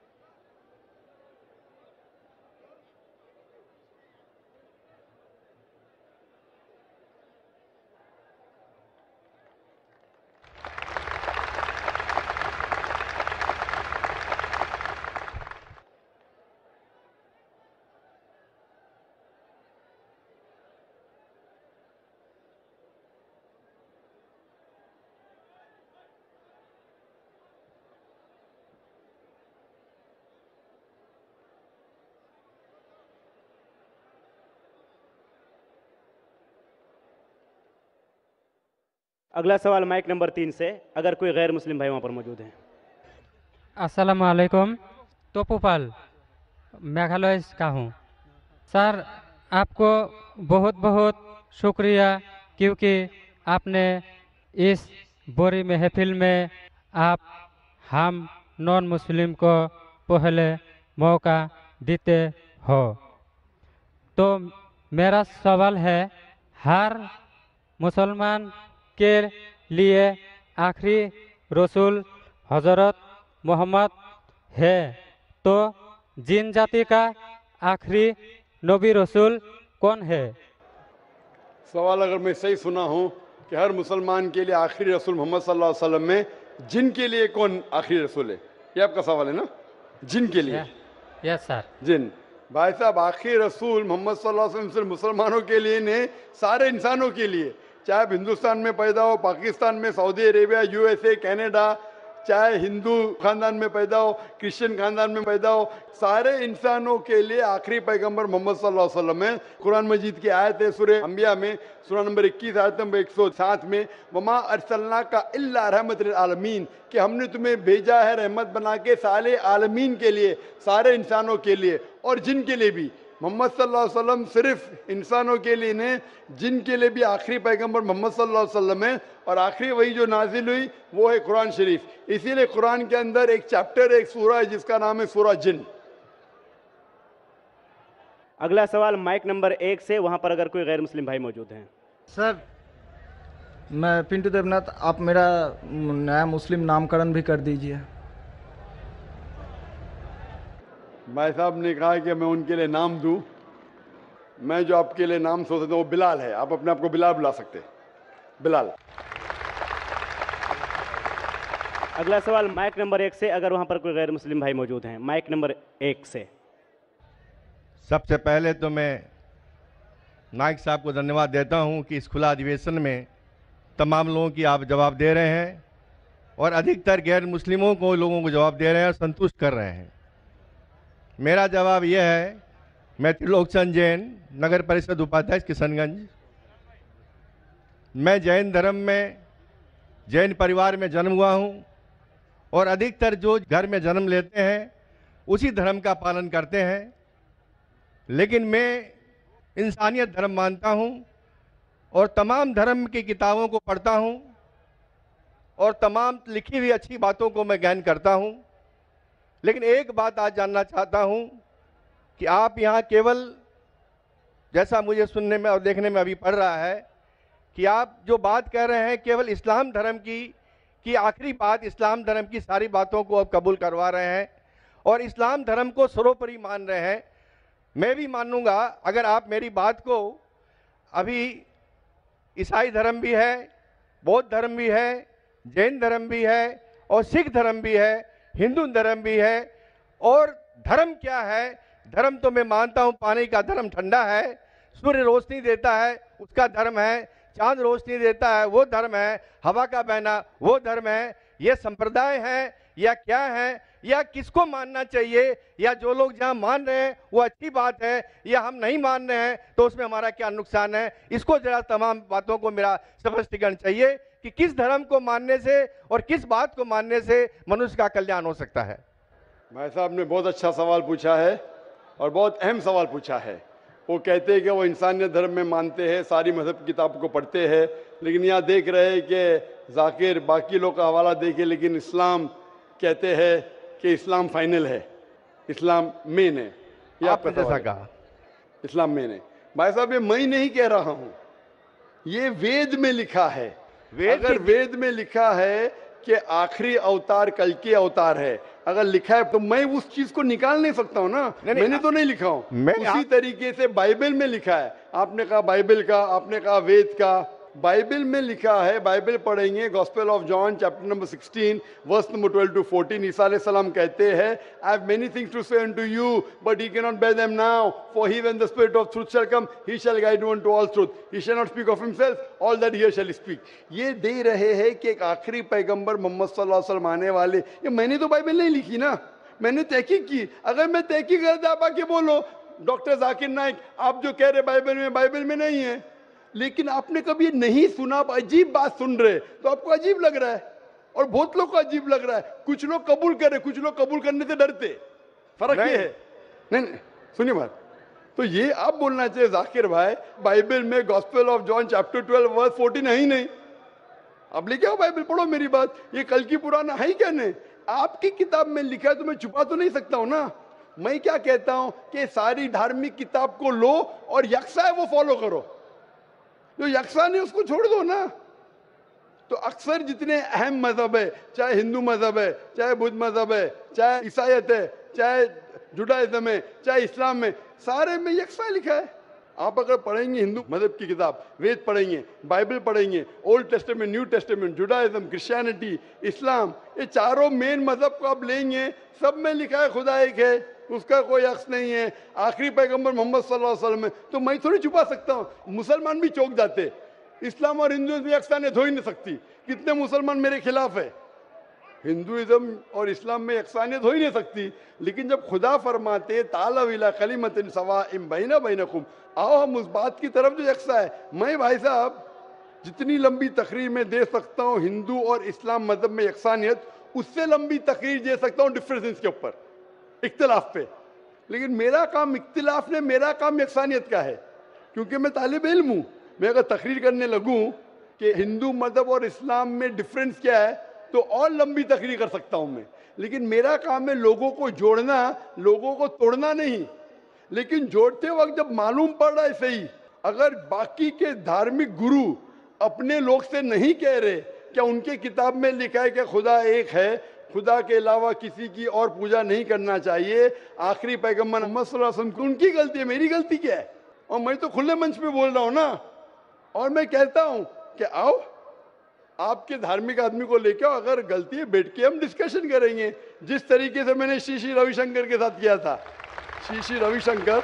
अगला सवाल माइक नंबर 3 से, अगर कोई गैर मुस्लिम भाई वहाँ पर मौजूद हैं। अस्सलामु अलैकुम, तोपुपाल मेघालय का हूँ। सर आपको बहुत बहुत शुक्रिया क्योंकि आपने इस बोरी महफिल में आप हम नॉन मुस्लिम को पहले मौका देते हो। तो मेरा सवाल है, हर मुसलमान के लिए आखिरी रसूल हज़रत मोहम्मद है, तो जिन जाति का आखिरी नबी रसूल कौन है? सवाल अगर मैं सही सुना हूँ कि हर मुसलमान के लिए आखिरी रसूल मोहम्मद सल्लल्लाहु अलैहि वसल्लम में जिन के लिए कौन आखिरी रसूल है, ये आपका सवाल है ना? जिन के लिए? Yes sir. जिन भाई साहब, आखिरी रसूल मोहम्मद सल्लल्लाहु अलैहि वसल्लम सिर्फ मुसलमानों के लिए नहीं, सारे इंसानों के लिए, चाहे आप हिंदुस्तान में पैदा हो, पाकिस्तान में, सऊदी अरेबिया, यूएसए, कनाडा, चाहे हिंदू खानदान में पैदा हो, क्रिश्चियन खानदान में पैदा हो, सारे इंसानों के लिए आखिरी पैगंबर मोहम्मद सल्लल्लाहु अलैहि वसल्लम है। कुरान मजीद की आयत है सूरह अंबिया में, सूरह नंबर 21 आयत नंबर 107 में, वमा अरसलना का इल्ला रहमत लिल आलमीन, कि हमने तुम्हें भेजा है रहमत बना के सारे आलमीन के लिए, सारे इंसानों के लिए और जिन के लिए भी। मोहम्मद सल्लल्लाहु अलैहि वसल्लम सिर्फ इंसानों के लिए नहीं, जिन के लिए भी आखिरी पैगंबर मोहम्मद सल्लल्लाहु अलैहि वसल्लम है। और आखिरी वही जो नाजिल हुई वो है कुरान शरीफ। इसीलिए कुरान के अंदर एक चैप्टर, एक सूरा है जिसका नाम है सूरा जिन। अगला सवाल माइक नंबर 1 से, वहां पर अगर कोई गैर मुस्लिम भाई मौजूद हैं। सर मैं पिंटू देवनाथ, आप मेरा नया मुस्लिम नामकरण भी कर दीजिए। भाई साहब ने कहा कि मैं उनके लिए नाम दूं। मैं जो आपके लिए नाम सोचता हूं वो बिलाल है, आप अपने आप को बिलाल बुला सकते हैं, बिलाल। अगला सवाल माइक नंबर 1 से, अगर वहां पर कोई गैर मुस्लिम भाई मौजूद हैं। माइक नंबर 1 से। सबसे पहले तो मैं नाइक साहब को धन्यवाद देता हूं कि इस खुला अधिवेशन में तमाम लोगों की आप जवाब दे रहे हैं और अधिकतर गैर मुस्लिमों को लोगों को जवाब दे रहे हैं और संतुष्ट कर रहे हैं। मेरा जवाब यह है, मैं त्रिलोकचंद जैन, नगर परिषद उपाध्यक्ष किशनगंज। मैं जैन धर्म में, जैन परिवार में जन्म हुआ हूं और अधिकतर जो घर में जन्म लेते हैं उसी धर्म का पालन करते हैं। लेकिन मैं इंसानियत धर्म मानता हूं और तमाम धर्म की किताबों को पढ़ता हूं और तमाम लिखी हुई अच्छी बातों को मैं ज्ञान करता हूं। लेकिन एक बात आज जानना चाहता हूं कि आप यहाँ केवल, जैसा मुझे सुनने में और देखने में अभी पड़ रहा है, कि आप जो बात कह रहे हैं केवल इस्लाम धर्म की आखिरी बात, इस्लाम धर्म की सारी बातों को आप कबूल करवा रहे हैं और इस्लाम धर्म को सर्वोपरि मान रहे हैं। मैं भी मानूंगा अगर आप मेरी बात को, अभी ईसाई धर्म भी है, बौद्ध धर्म भी है, जैन धर्म भी है और सिख धर्म भी है, हिंदू धर्म भी है। और धर्म क्या है? धर्म तो मैं मानता हूं पानी का धर्म ठंडा है, सूर्य रोशनी देता है उसका धर्म है, चांद रोशनी देता है वो धर्म है, हवा का बहना वो धर्म है। ये संप्रदाय है या क्या है या किसको मानना चाहिए, या जो लोग जहां मान रहे हैं वो अच्छी बात है, या हम नहीं मान रहे हैं तो उसमें हमारा क्या नुकसान है। इसको जरा तमाम बातों को मेरा स्पष्टीकरण चाहिए कि किस धर्म को मानने से और किस बात को मानने से मनुष्य का कल्याण हो सकता है। भाई साहब ने बहुत अच्छा सवाल पूछा है और बहुत अहम सवाल पूछा है। वो कहते हैं कि वो इंसानियत धर्म में मानते हैं, सारी मजहब की किताब को पढ़ते हैं, लेकिन यहाँ देख रहे हैं कि जाकिर बाकी लोग का हवाला देखे, लेकिन इस्लाम कहते हैं कि इस्लाम फाइनल है, इस्लाम मेन है। ये आपने जैसा कहा इस्लाम मेन है। भाई साहब ये मैं नहीं कह रहा हूँ, ये वेद में लिखा है। अगर वेद में लिखा है कि आखिरी अवतार कल के अवतार है, अगर लिखा है तो मैं उस चीज को निकाल नहीं सकता हूँ ना। मैंने तो नहीं लिखा हूँ, उसी तरीके से बाइबल में लिखा है। आपने कहा बाइबल का, आपने कहा वेद का, बाइबल में लिखा है। बाइबल पढ़ेंगे, Gospel of John chapter number 16 verse number 12 to 14, ईसा अलैहि सलाम कहते हैं, I have many things to say unto you but he cannot bear them now, for he when the spirit of truth shall come he shall guide you into all truth, he shall not speak of himself, all that he shall speak। ये दे रहे हैं कि एक आखिरी पैगंबर मोहम्मद सल्लल्लाहु अलैहि वसल्लम आने वाले। ये मैंने तो बाइबल नहीं लिखी ना, मैंने तहकीक की। अगर मैं तहकीक करता आप आके बोलो डॉक्टर जाकिर नाइक आप जो कह रहे बाइबल में नहीं है, लेकिन आपने कभी नहीं सुना, आप अजीब बात सुन रहे तो आपको अजीब लग रहा है, और बहुत लोग को अजीब लग रहा है। कुछ लोग कबूल करे, कुछ लोग कबूल करने से डरते। फर्क ये है। नहीं सुनिए बात, तो ये आप बोलना चाहिए जाकिर भाई बाइबल में Gospel of John chapter 12 verse 14 है ही नहीं। अब लेके आओ बाइबल, पढ़ो मेरी बात। ये कल की पुराना है ही क्या नहीं, आपकी किताब में लिखा है तो मैं छुपा तो नहीं सकता हूं ना। मैं क्या कहता हूं कि सारी धार्मिक किताब को लो और यकसा है वो फॉलो करो, जो यकसा नहीं उसको छोड़ दो ना। तो अक्सर जितने अहम मजहब है, चाहे हिंदू मजहब है, चाहे बुद्ध मजहब है, चाहे ईसाईयत है, चाहे जुडाइज्म है, चाहे इस्लाम में, सारे में यकसा लिखा है। आप अगर पढ़ेंगे हिंदू मजहब की किताब, वेद पढ़ेंगे, बाइबल पढ़ेंगे, Old Testament, New Testament, Judaism, Christianity, Islam, ये चारों मेन मजहब को आप लेंगे, सब में लिखा है खुदा एक है, उसका कोई अक्स नहीं है, आखिरी पैगंबर मोहम्मद सल्लल्लाहु अलैहि वसल्लम है। तो मैं थोड़ी छुपा सकता हूँ, मुसलमान भी चौंक जाते। इस्लाम और हिंदुइज्म यकसानियत हो ही नहीं सकती। कितने मुसलमान मेरे खिलाफ है, हिंदुइज्म और इस्लाम में यकसानियत हो ही नहीं सकती। लेकिन जब खुदा फरमाते तालव इला कलिमतिन सवाइम बैना बैनकुम, आओ हम उस बात की तरफ जो यकसा है। मैं भाई साहब जितनी लंबी तकरीर में दे सकता हूँ हिंदू और इस्लाम मजहब में यकसानियत, उससे लंबी तकरीर दे सकता हूँ डिफरेंसेस के ऊपर, इख्तिलाफ पे। लेकिन मेरा काम इख्तिलाफ ने, मेरा काम यकसानियत का है, क्योंकि मैं तालिब इल्म हूँ। मैं अगर तकरीर करने लगूँ कि हिंदू मजहब और इस्लाम में डिफरेंस क्या है, तो और लंबी तकरीर कर सकता हूँ मैं। लेकिन मेरा काम है लोगों को जोड़ना, लोगों को तोड़ना नहीं। लेकिन जोड़ते वक्त जब मालूम पड़ रहा है सही, अगर बाकी के धार्मिक गुरु अपने लोग से नहीं कह रहे, क्या उनके किताब में लिखा है कि खुदा एक है, खुदा के अलावा किसी की और पूजा नहीं करना चाहिए, आखिरी पैगंबर मोहम्मद सल्लल्लाहु अलैहि वसल्लम, उनकी गलती है, मेरी गलती क्या है? और मैं तो खुले मंच पे बोल रहा हूँ ना। और मैं कहता हूँ कि आओ आपके धार्मिक आदमी को लेके आओ, अगर गलती है बैठ के हम डिस्कशन करेंगे, जिस तरीके से मैंने श्री रविशंकर के साथ किया था। श्री रविशंकर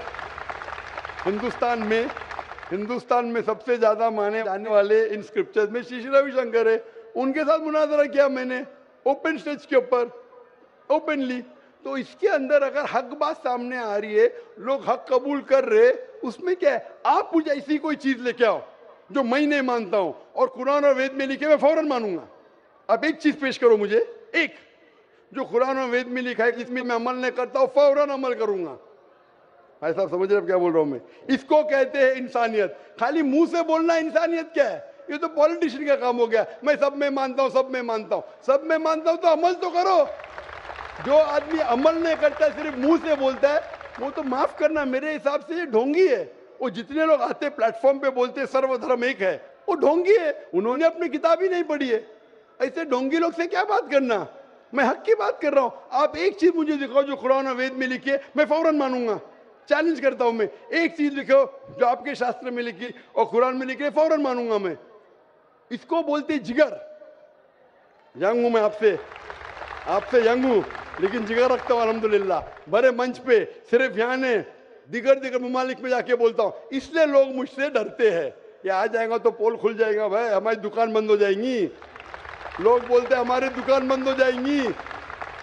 हिंदुस्तान में सबसे ज्यादा माने जाने वाले इन स्क्रिप्चर्स में श्री रविशंकर है। उनके साथ मुनाजरा किया मैंने ओपन स्टेज के ऊपर, ओपनली। तो इसके अंदर अगर हक बात सामने आ रही है, लोग हक कबूल कर रहे, उसमें क्या है? आप मुझे ऐसी कोई चीज लेके आओ जो मैं नहीं मानता हूं और कुरान और वेद में लिखे मैं फौरन मानूंगा। अब एक चीज पेश करो मुझे, एक जो कुरान और वेद में लिखा है कि इसमें मैं अमल नहीं करता हूं, फौरन अमल करूंगा। भाई साहब समझ रहे क्या बोल रहा हूं मैं? इसको कहते हैं इंसानियत। खाली मुंह से बोलना इंसानियत क्या है? ये तो पॉलिटिशियन का काम हो गया। मैं सब में मानता हूं, सब में मानता हूं, सब में मानता हूं, तो अमल तो करो। जो आदमी अमल नहीं करता, सिर्फ मुंह से बोलता है, वो तो माफ करना मेरे हिसाब से ये ढोंगी है। वो जितने लोग आते प्लेटफॉर्म पे बोलते सर्वधर्म एक है, वो ढोंगी है, उन्होंने अपनी किताब ही नहीं पढ़ी है। ऐसे ढोंगी लोग से क्या बात करना? मैं हक की बात कर रहा हूं। आप एक चीज मुझे दिखाओ जो कुरान और वेद में लिखी है, मैं फौरन मानूंगा। चैलेंज करता हूं मैं, एक चीज लिखो जो आपके शास्त्र में लिखी और कुरान में लिखी है, फौरन मानूंगा मैं। इसको बोलते जिगर। यंग हूं मैं, आपसे यंग हूं, लेकिन जिगर रखता हूं अल्हम्दुलिल्लाह। बड़े मंच पे सिर्फ यहाँ ने दिगर ममालिक में जाके बोलता हूं, इसलिए लोग मुझसे डरते हैं। ये आ जाएगा तो पोल खुल जाएगा, भाई हमारी दुकान बंद हो जाएंगी। लोग बोलते हैं हमारी दुकान बंद हो जाएंगी।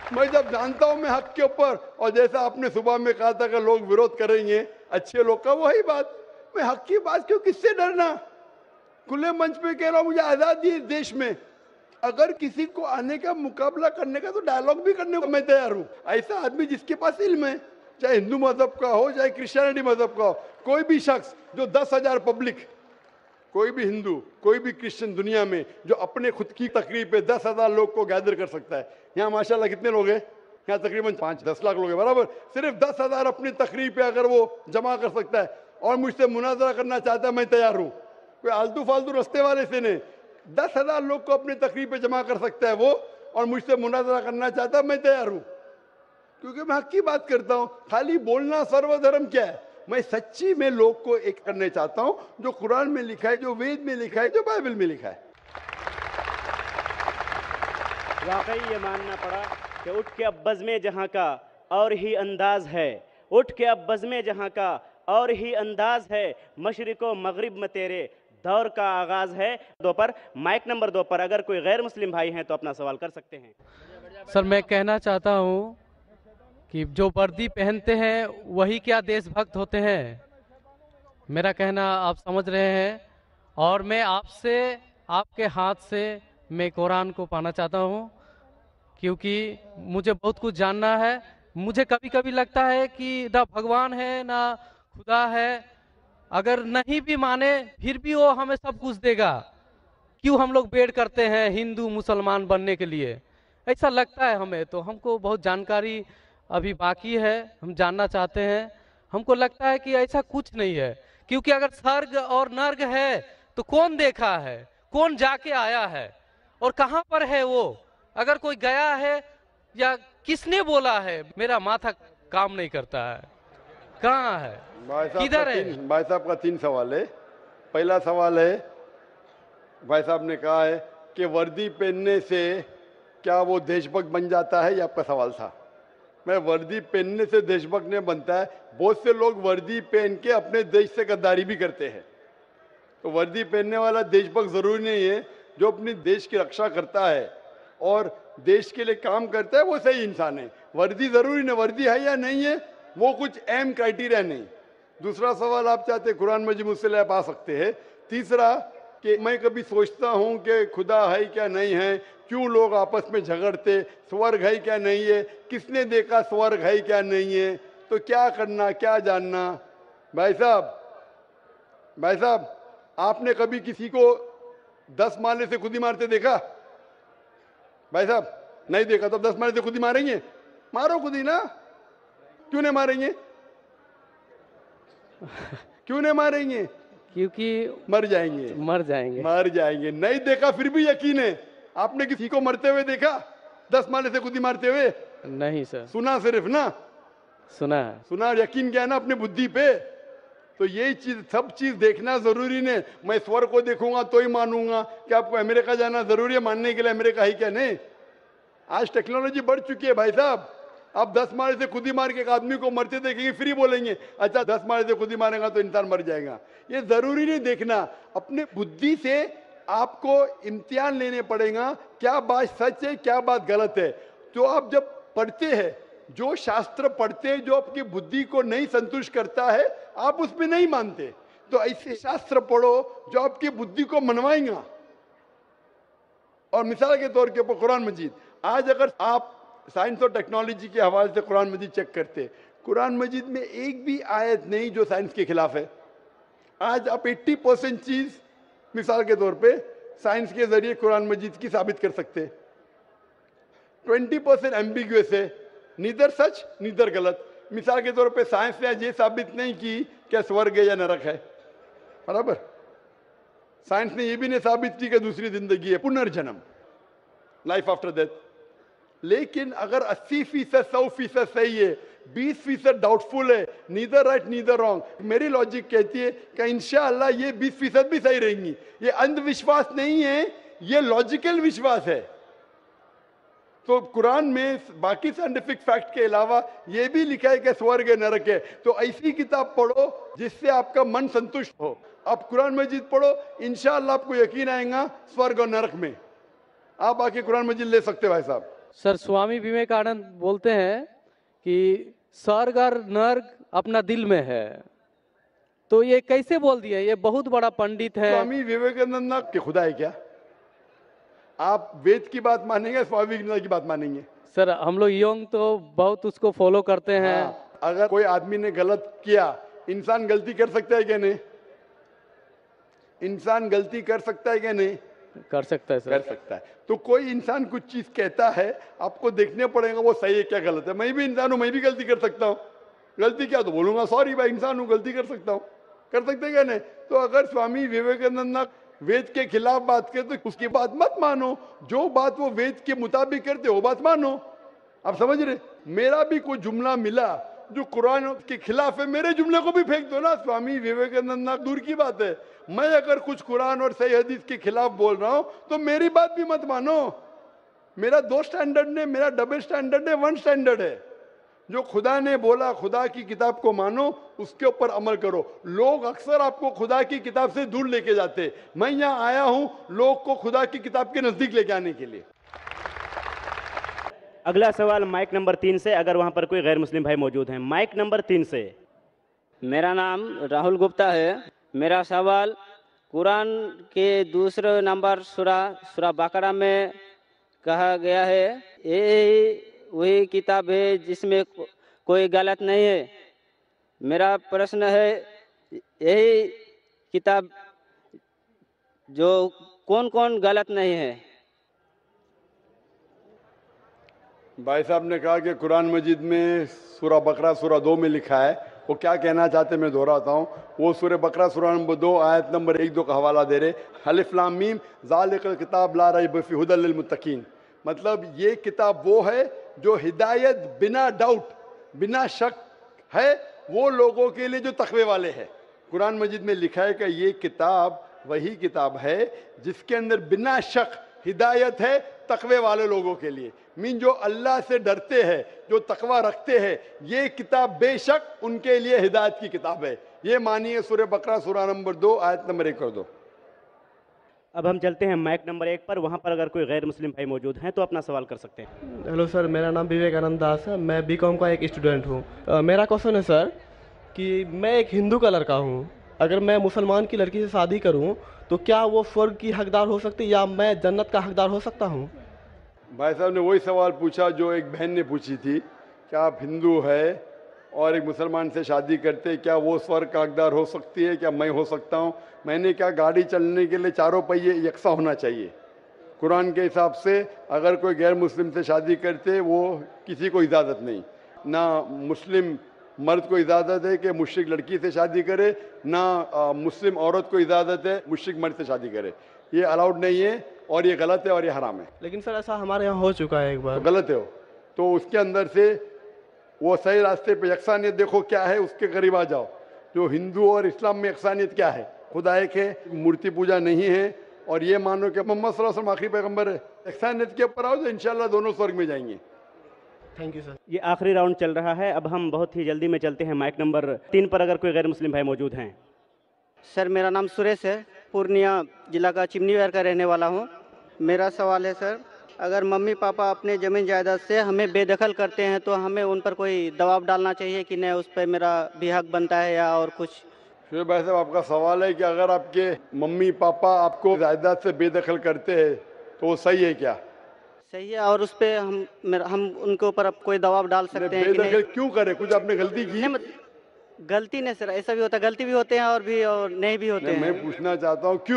मैं जब जानता हूं मैं हक के ऊपर, और जैसा आपने सुबह में कहा था कि लोग विरोध करेंगे अच्छे लोग का, वही बात, मैं हक की बात क्यों, किससे डरना। खुले मंच पे कह रहा हूं मुझे आजादी है देश में, अगर किसी को आने का मुकाबला करने का तो डायलॉग भी करने को मैं तैयार हूं। ऐसा आदमी जिसके पास इल्म है, चाहे हिंदू मजहब का हो चाहे क्रिश्चियनिटी मजहब का हो, कोई भी शख्स जो 10,000 पब्लिक, कोई भी हिंदू कोई भी क्रिश्चियन दुनिया में जो अपने खुद की तकरीब पे 10,000 लोग को गैदर कर सकता है। यहाँ माशाल्लाह कितने लोग हैं, यहाँ तकरीबन 5-10 लाख लोग हैं बराबर, सिर्फ 10,000 अपनी तकरीब पे अगर वो जमा कर सकता है और मुझसे मुनाजरा करना चाहता है, मैं तैयार हूँ। कोई आलतू फालतू रस्ते वाले से नहीं, 10,000 लोग को अपनी तकरीब पे जमा कर सकता है वो, और मुझसे मुनाजरा करना चाहता है, मैं तैयार हूँ, क्योंकि मैं हक की बात करता हूँ। खाली बोलना सर्वधर्म क्या है, मैं सच्ची में लोग को एक करने चाहता हूँ, जो कुरान में लिखा है, जो वेद में लिखा है, जो बाइबल में लिखा है। वाकई ये मानना पड़ा कि उठ के अब बज़्म जहाँ का और ही अंदाज है, उठ के अब बज़्म जहाँ का और ही अंदाज है, मशरिको मगरिब में तेरे दौर का आगाज है। 2 पर माइक नंबर 2 पर अगर कोई गैर मुस्लिम भाई हैं तो अपना सवाल कर सकते हैं। सर मैं कहना चाहता हूँ कि जो वर्दी पहनते हैं वही क्या देशभक्त होते हैं, मेरा कहना आप समझ रहे हैं। और मैं आपसे, आपके हाथ से मैं कुरान को पाना चाहता हूँ, क्योंकि मुझे बहुत कुछ जानना है। मुझे कभी कभी लगता है कि ना भगवान है ना खुदा है, अगर नहीं भी माने फिर भी वो हमें सब कुछ देगा। क्यों हम लोग वेट करते हैं हिंदू मुसलमान बनने के लिए, ऐसा लगता है हमें। तो हमको बहुत जानकारी अभी बाकी है, हम जानना चाहते हैं। हमको लगता है कि ऐसा कुछ नहीं है, क्योंकि अगर स्वर्ग और नर्क है तो कौन देखा है, कौन जाके आया है और कहाँ पर है वो। अगर कोई गया है या किसने बोला है, मेरा माथा काम नहीं करता है, कहाँ है, किधर है। भाई साहब का 3 सवाल है। पहला सवाल है, भाई साहब ने कहा है कि वर्दी पहनने से क्या वो देशभक्त बन जाता है, ये आपका सवाल था। मैं वर्दी पहनने से देशभक्त नहीं बनता है, बहुत से लोग वर्दी पहन के अपने देश से गद्दारी भी करते हैं। तो वर्दी पहनने वाला देशभक्त जरूरी नहीं है, जो अपनी देश की रक्षा करता है और देश के लिए काम करता है वो सही इंसान है। वर्दी जरूरी नहीं, वर्दी है या नहीं है वो कुछ अहम क्राइटेरिया नहीं। दूसरा सवाल आप चाहते कुरान मजीद मुझसे आप आ सकते हैं। तीसरा कि मैं कभी सोचता हूं कि खुदा है क्या नहीं है, क्यों लोग आपस में झगड़ते, स्वर्ग है क्या नहीं है, किसने देखा स्वर्ग है क्या नहीं है, तो क्या करना क्या जानना। भाई साहब आपने कभी किसी को 10 मारने से खुद ही मारते देखा? भाई साहब नहीं देखा, तो 10 मारने से खुद ही मारेंगे? मारो खुद ही ना, क्यों नहीं मारेंगे? क्यों नहीं मारेंगे? क्योंकि मर जाएंगे। मर जाएंगे। नहीं देखा फिर भी यकीन है। आपने किसी को मरते हुए देखा 10 मारने से खुद ही मारते हुए? नहीं सर। सुना सिर्फ ना? सुना, यकीन क्या है ना अपनी बुद्धि पे। तो यही चीज, सब चीज देखना जरूरी नहीं। मैं स्वर्ग को देखूंगा तो ही मानूंगा। क्या आपको अमेरिका जाना जरूरी है मानने के लिए अमेरिका है क्या? नहीं। आज टेक्नोलॉजी बढ़ चुकी है भाई साहब। आप 10 मारे से खुद ही मार के एक आदमी को मरते देखेंगे फिर ही बोलेंगे अच्छा 10 मारे से खुद ही मारेगा तो इंसान मर जाएगा। ये जरूरी नहीं देखना, अपने बुद्धि से आपको इम्तिहान लेने पड़ेगा, क्या बात सच है क्या बात गलत है। तो आप जब पढ़ते हैं, जो शास्त्र पढ़ते हैं जो आपकी बुद्धि को नहीं संतुष्ट करता है आप उसमें नहीं मानते, तो ऐसे शास्त्र पढ़ो जो आपकी बुद्धि को मनवाएगा। और मिसाल के तौर के ऊपर कुरान मजीद, आज अगर आप साइंस और टेक्नोलॉजी के हवाले से कुरान मजीद चेक करते, कुरान मजीद में एक भी आयत नहीं जो साइंस के खिलाफ है। आज आप 80% चीज मिसाल के तौर पे साइंस के जरिए कुरान मजीद की साबित कर सकते, 20% एम्बिग्युअस है, नीदर सच नीदर गलत। मिसाल के तौर पे साइंस ने आज ये साबित नहीं की क्या स्वर्ग है या नरक है, बराबर। साइंस ने ये भी नहीं साबित की कि दूसरी जिंदगी है, पुनर्जन्म, लाइफ आफ्टर डेथ। लेकिन अगर 80% 100% सही है, 20% डाउटफुल है, नीदर राइट नीदर रॉन्ग, मेरी लॉजिक कहती है कि इंशाअल्लाह ये 20% भी सही रहेंगी। ये अंधविश्वास नहीं है, ये लॉजिकल विश्वास है। तो कुरान में बाकी साइंटिफिक फैक्ट के अलावा ये भी लिखा है कि स्वर्ग है नरक है। तो ऐसी किताब पढ़ो जिससे आपका मन संतुष्ट हो। आप कुरान मजीद पढ़ो, इंशाअल्लाह आपको यकीन आएगा स्वर्ग और नरक में। आप आके कुरान मजीद ले सकते हो भाई साहब। सर स्वामी विवेकानंद बोलते हैं कि स्वर्ग और नर्क अपना दिल में है, तो ये कैसे बोल दिए? ये बहुत बड़ा पंडित है। स्वामी विवेकानंद के खुदा है क्या? आप वेद की बात मानेंगे, स्वामी विवेकानंद की बात मानेंगे? सर हम लोग यंग तो बहुत उसको फॉलो करते हैं। हाँ, अगर कोई आदमी ने गलत किया, इंसान गलती कर सकता है क्या? नहीं। इंसान गलती कर सकता है क्या? नहीं कर सकता है सर। कर सकता है। तो कोई इंसान कुछ चीज कहता है, आपको देखने पड़ेगा वो सही है क्या गलत है। मैं भी इंसान हूं, मैं भी गलती कर सकता हूं। गलती क्या तो बोलूंगा सॉरी भाई, इंसान हूं, गलती कर सकता हूं। कर सकते क्या? नहीं। तो अगर स्वामी विवेकानंद वेद के खिलाफ बात करते तो उसकी बात मत मानो, जो बात वो वेद के मुताबिक करते वो बात मानो। आप समझ रहे? मेरा भी कोई जुमला मिला जो कुरान के खिलाफ है, मेरे जुमले को भी फेंक दो ना। स्वामी विवेकानंद दूर की बात है, मैं अगर कुछ कुरान और सही हदीस के खिलाफ बोल रहा हूं तो मेरी बात भी मत मानो। मेरा 2 स्टैंडर्ड नहीं, मेरा डबल स्टैंडर्ड है, 1 स्टैंडर्ड है। जो खुदा ने बोला, खुदा की किताब को मानो, उसके ऊपर अमल करो। लोग अक्सर आपको खुदा की किताब से दूर लेके जाते। मैं यहाँ आया हूं लोग को खुदा की किताब के नजदीक लेके आने के लिए। अगला सवाल माइक नंबर 3 से, अगर वहां पर कोई गैर मुस्लिम भाई मौजूद हैं। माइक नंबर 3 से। मेरा नाम राहुल गुप्ता है। मेरा सवाल, कुरान के दूसरे नंबर सूरा बकरा में कहा गया है ये वही किताब है जिसमें कोई गलत नहीं है। मेरा प्रश्न है, यही किताब जो कौन कौन गलत नहीं है? भाई साहब ने कहा कि कुरान मजीद में सूरा बकरा सूरा 2 में लिखा है। वो क्या कहना चाहते मैं दोहराता हूँ। वो सूरा बकरा सूरा नंबर 2 आयत नंबर 1-2 का हवाला दे रहे, अलिफ लाम मीम ज़ालिकल किताब ला रैब फीह हुदल लिल मुत्तकीन। मतलब ये किताब वो है जो हिदायत बिना डाउट, बिना शक है वो लोगों के लिए जो तकवे वाले हैं। कुरान मजीद में लिखा है कि ये किताब वही किताब है जिसके अंदर बिना शक हिदायत है तकवे वाले लोगों के लिए। मीन जो अल्लाह से डरते हैं, जो तकवा रखते हैं, ये किताब बेशक उनके लिए हिदायत की किताब है। ये मानिए सूरह बकरा सूरा नंबर 2 आयत नंबर 1 कर दो। अब हम चलते हैं माइक नंबर 1 पर। वहां पर अगर कोई गैर मुस्लिम भाई मौजूद हैं तो अपना सवाल कर सकते हैं। हेलो सर, मेरा नाम विवेकानंद दास है। मैं बीकॉम का एक स्टूडेंट हूँ। मेरा क्वेश्चन है सर कि मैं एक हिंदू का लड़का हूँ, अगर मैं मुसलमान की लड़की से शादी करूँ तो क्या वो स्वर्ग की हकदार हो सकती है या मैं जन्नत का हकदार हो सकता हूँ? भाई साहब ने वही सवाल पूछा जो एक बहन ने पूछी थी, क्या आप हिंदू है और एक मुसलमान से शादी करते, क्या वो स्वर्ग का हकदार हो सकती है, क्या मैं हो सकता हूँ? मैंने कहा गाड़ी चलने के लिए चारों पहिए यकसा होना चाहिए। कुरान के हिसाब से अगर कोई गैर मुस्लिम से शादी करते वो किसी को इजाज़त नहीं। ना मुस्लिम मर्द को इजाज़त है कि मुश्रिक लड़की से शादी करे, ना मुस्लिम औरत को इजाज़त है मुश्रिक मर्द से शादी करे। ये अलाउड नहीं है और ये गलत है और ये हराम है। लेकिन सर ऐसा हमारे यहाँ हो चुका है एक बार। तो गलत है वो, तो उसके अंदर से वो सही रास्ते पे यकसानियत देखो क्या है, उसके करीब आ जाओ। जो हिंदू और इस्लाम में यकसानियत क्या है, खुदा एक है, मूर्ति पूजा नहीं है और ये मानो कि मोहम्मद सल्लल्लाहु अलैहि वसल्लम आखिरी पैगंबर है। यकसानियत के ऊपर आओ तो इंशाल्लाह दोनों स्वर्ग में जाएंगे। Thank you sir. ये आखिरी राउंड चल रहा है। अब हम बहुत ही जल्दी में चलते हैं माइक नंबर 3 पर, अगर कोई गैर मुस्लिम भाई मौजूद हैं। सर मेरा नाम सुरेश है, पूर्णिया जिला का चिमनीवार का रहने वाला हूँ। मेरा सवाल है सर, अगर मम्मी पापा अपने ज़मीन जायदाद से हमें बेदखल करते हैं तो हमें उन पर कोई दबाव डालना चाहिए कि नहीं, उस पर मेरा भी हक बनता है या और कुछ? फिर भाई साहब आपका सवाल है कि अगर आपके मम्मी पापा आपको जायदाद से बेदखल करते हैं तो वो सही है क्या? सही है, और उस पर हम उनके ऊपर अब कोई दबाव डाल सकते हैं कि नहीं? क्यों करे? कुछ आपने गलती की? गलती नहीं सर, ऐसा भी होता है, गलती भी होते हैं और नहीं भी होते हैं। मैं पूछना चाहता हूँ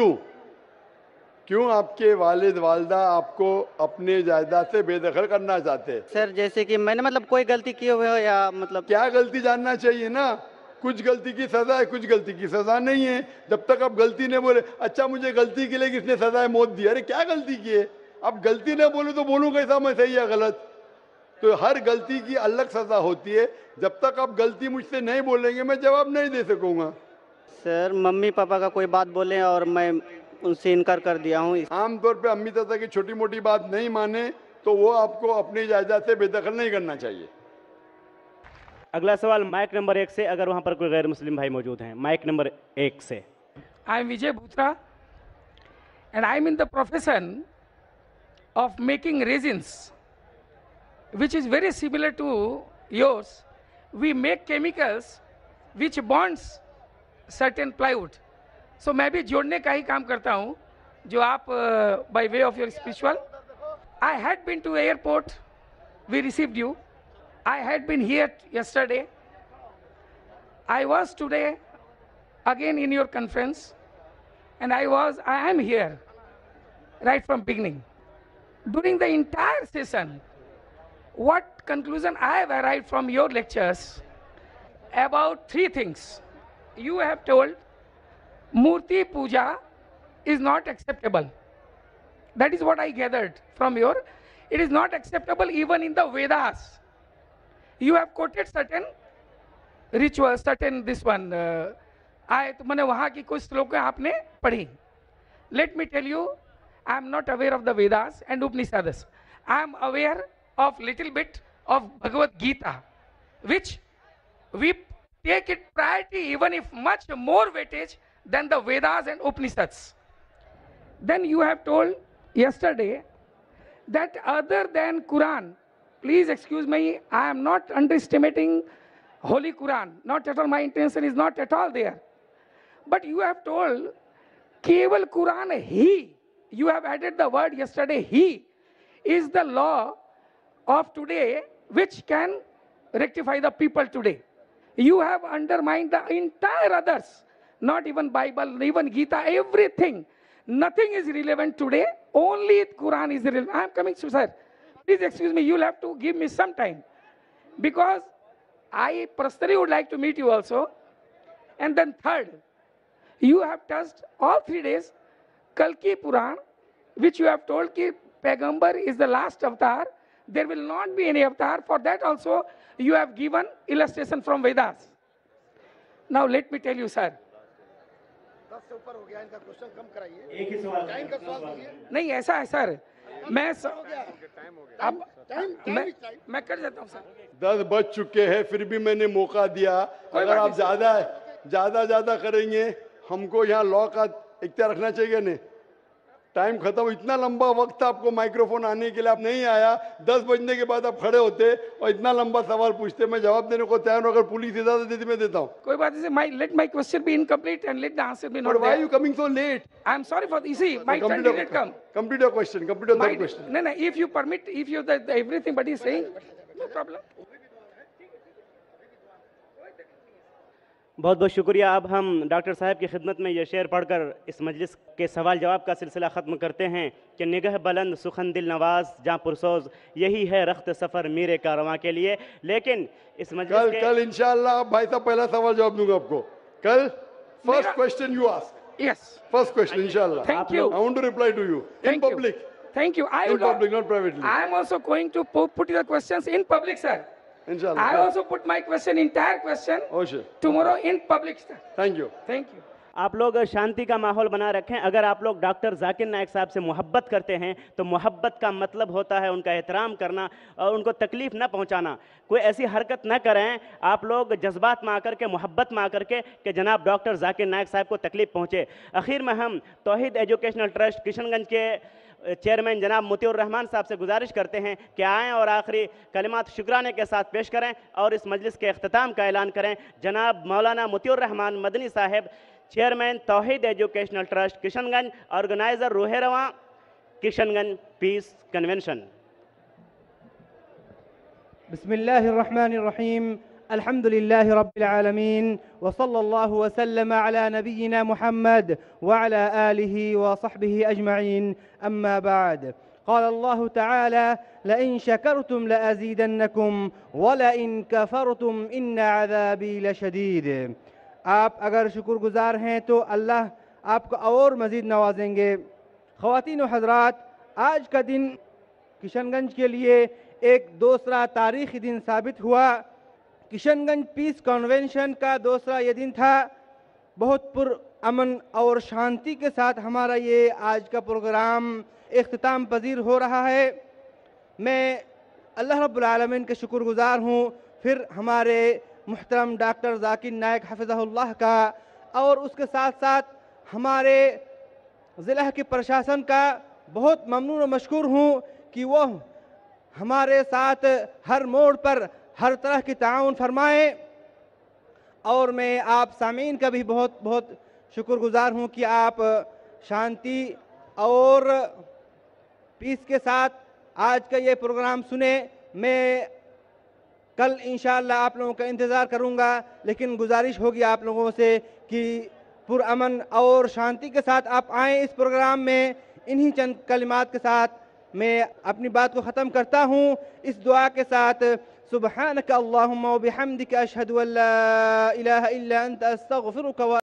क्यों आपके वालिद वालदा आपको अपने जायदाद से बेदखल करना चाहते हैं? सर जैसे कि मैंने मतलब कोई गलती की हो या मतलब क्या गलती जानना चाहिए ना। कुछ गलती की सजा है, कुछ गलती की सजा नहीं है। जब तक आप गलती नहीं बोले, अच्छा मुझे गलती के लिए किसने सजा मौत दी, अरे क्या गलती की है? अब गलती न बोले तो बोलूँ कैसा मैं सही या गलत? तो हर गलती की अलग सजा होती है। जब तक आप गलती मुझसे नहीं बोलेंगे मैं जवाब नहीं दे सकूंगा। सर मम्मी पापा का कोई बात बोले और मैं उनसे इनकार कर दिया हूँ। आमतौर पे अम्मी चाचा की छोटी मोटी बात नहीं माने तो वो आपको अपनी जायदाद से बेदखल नहीं करना चाहिए। अगला सवाल माइक नंबर 1 से, अगर वहां पर कोई गैर मुस्लिम भाई मौजूद हैं। माइक नंबर 1 से। I am Vijay Bhutra and I am in the profession of making resins which is very similar to yours. We make chemicals which bonds certain plywood. So मैं भी जोड़ने का ही काम करता हूँ जो आप by way of your spiritual. I had been to airport. We received you. I had been here yesterday. I was today again in your conference, and I am here right from beginning. During the entire session, what conclusion I have arrived from your lectures about three things. You have told Murti Puja is not acceptable. That is what I gathered from your. It is not acceptable even in the Vedas. You have quoted certain rituals, certain this one. मैंने वहाँ की कुछ श्लोकें आपने पढ़ी. Let me tell you, I am not aware of the Vedas and Upanishads. I am aware of little bit of Bhagavad Gita, which we take it priority even if much more weightage than the Vedas and Upanishads. Then you have told yesterday that other than Quran, please excuse me, I am not underestimating Holy Quran. Not at all, my intention is not at all there. But you have told Keval Quran, He, you have added the word yesterday, He is the law of today which can rectify the people today. You have undermined the entire others, not even Bible, even Gita, everything. Nothing is relevant today, only Quran is relevant. I am coming, sir. Please excuse me, you'll have to give me some time. Because I personally would like to meet you also. And then third, you have touched all 3 days, Kalki Puran, which you have told ki Pegambar is the last avatar. There will not be any avatar. For that also, you have given illustration from Vedas. Now let me tell you, sir. नहीं ऐसा है sir, मैं कर देता हूँ sir. 10 बज चुके हैं, फिर भी मैंने मौका दिया. अगर आप ज्यादा करेंगे, हमको यहाँ लॉ का इख्तियार रखना चाहिए नहीं. टाइम खत्म. इतना लंबा वक्त था आपको माइक्रोफोन आने के लिए, आप नहीं आया. 10 बजने के बाद आप खड़े होते और इतना लंबा सवाल पूछते. मैं जवाब देने को तैयार हूं. अगर पुलिस इजाजत देती मैं देता हूं. कोई बात नहीं. Let my question be incomplete and let the answer be not there. But why are you coming so late? I am sorry for this. See, my turn did not come. Complete your question. Complete your third question. No, if you permit, if you everything but is saying, no problem. बहुत बहुत शुक्रिया. अब हम doctor साहब की खिदमत में ये शेर पढ़कर इस मजलिस के सवाल जवाब का सिलसिला ख़त्म करते हैं कि निगह बुलंद सुखन दिल नवाज जहाँ पुरसोज, यही है रख्त सफ़र मेरे कारवां के लिए. लेकिन इस मजलिस कल इंशाअल्लाह भाई साहब पहला सवाल जवाब दूंगा आपको. कल first question you ask. Yes. First question, inshallah. Thank you. I want to reply to you in public. Thank you. In public, not privately. I am also going to put the questions in public, sir. Inshallah. I also put my question, entire question, tomorrow in public, sir. Thank you. Thank you. आप लोग शांति का माहौल बना रखें. अगर आप लोग doctor Zakir नायक साहब से मोहब्बत करते हैं तो मोहब्बत का मतलब होता है उनका एहतराम करना और उनको तकलीफ़ न पहुंचाना. कोई ऐसी हरकत न करें आप लोग जज्बात में आकर के, मोहब्बत में आकर के कि जनाब डॉक्टर जाकिर नायक साहब को तकलीफ़ पहुँचे. आखिर में हम तौहीद एजुकेशनल ट्रस्ट किशनगंज के चेयरमैन जनाब मोतियुर रहमान साहब से गुजारिश करते हैं कि आएँ और आखिरी कलिमात शुक्राने के साथ पेश करें और इस मजलिस के अख्ताम का ऐलान करें. जनाब मौलाना मोतियुर रहमान मदनी साहब, चेयरमैन तौहीद एजुकेशनल ट्रस्ट किशनगंज, ऑर्गेनाइजर रूह रवां किशनगंज पीस कन्वेंशन. बिस्मिल्लाहिर्रहमानिर्रहीम. अल्हम्दुलिल्लाहि रब्बिल आलमीन व सल्लल्लाहु व सल्लम अला नबिय्यिना मुहम्मद व अला आलिहि व सहबिहि अजमईन. अम्मा बाद. قال الله تعالى لئن شكرتم لأزيدنكم ولئن كفرتم إن عذابي لشديد. आप अगर शुक्रगुजार हैं तो अल्लाह आपको और मज़ीद नवाजेंगे. ख़वातीन व हज़रात, आज का दिन किशनगंज के लिए एक दूसरा तारीख़ी दिन साबित हुआ. किशनगंज पीस कन्वेंशन का दूसरा ये दिन था. बहुत पुरअमन और शांति के साथ हमारा ये आज का प्रोग्राम इख्तिताम पजीर हो रहा है. मैं अल्लाह रब्बुल आलमीन के शुक्रगुजार हूँ, फिर हमारे मुहतरम डॉक्टर जाकिर नायक हफ़िज़हुल्लाह का, और उसके साथ साथ हमारे ज़िला के प्रशासन का बहुत ममनून और मशकूर हूँ कि वह हमारे साथ हर मोड़ पर हर तरह की ताउन फरमाए। और मैं आप सामीन का भी बहुत बहुत शुक्रगुजार हूँ कि आप शांति और पीस के साथ आज का ये प्रोग्राम सुने। मैं कल इंशाअल्लाह आप लोगों का इंतज़ार करूँगा, लेकिन गुजारिश होगी आप लोगों से कि पुरअमन और शांति के साथ आप आएँ इस प्रोग्राम में। इन्हीं चंद कलिमात के साथ मैं अपनी बात को ख़त्म करता हूँ इस दुआ के साथ, सुब्हानक अल्लाहुम्मा व बिहम्दिका अशहदु अल्ला इलाहा इल्ला अंत अस्तगफिरुका व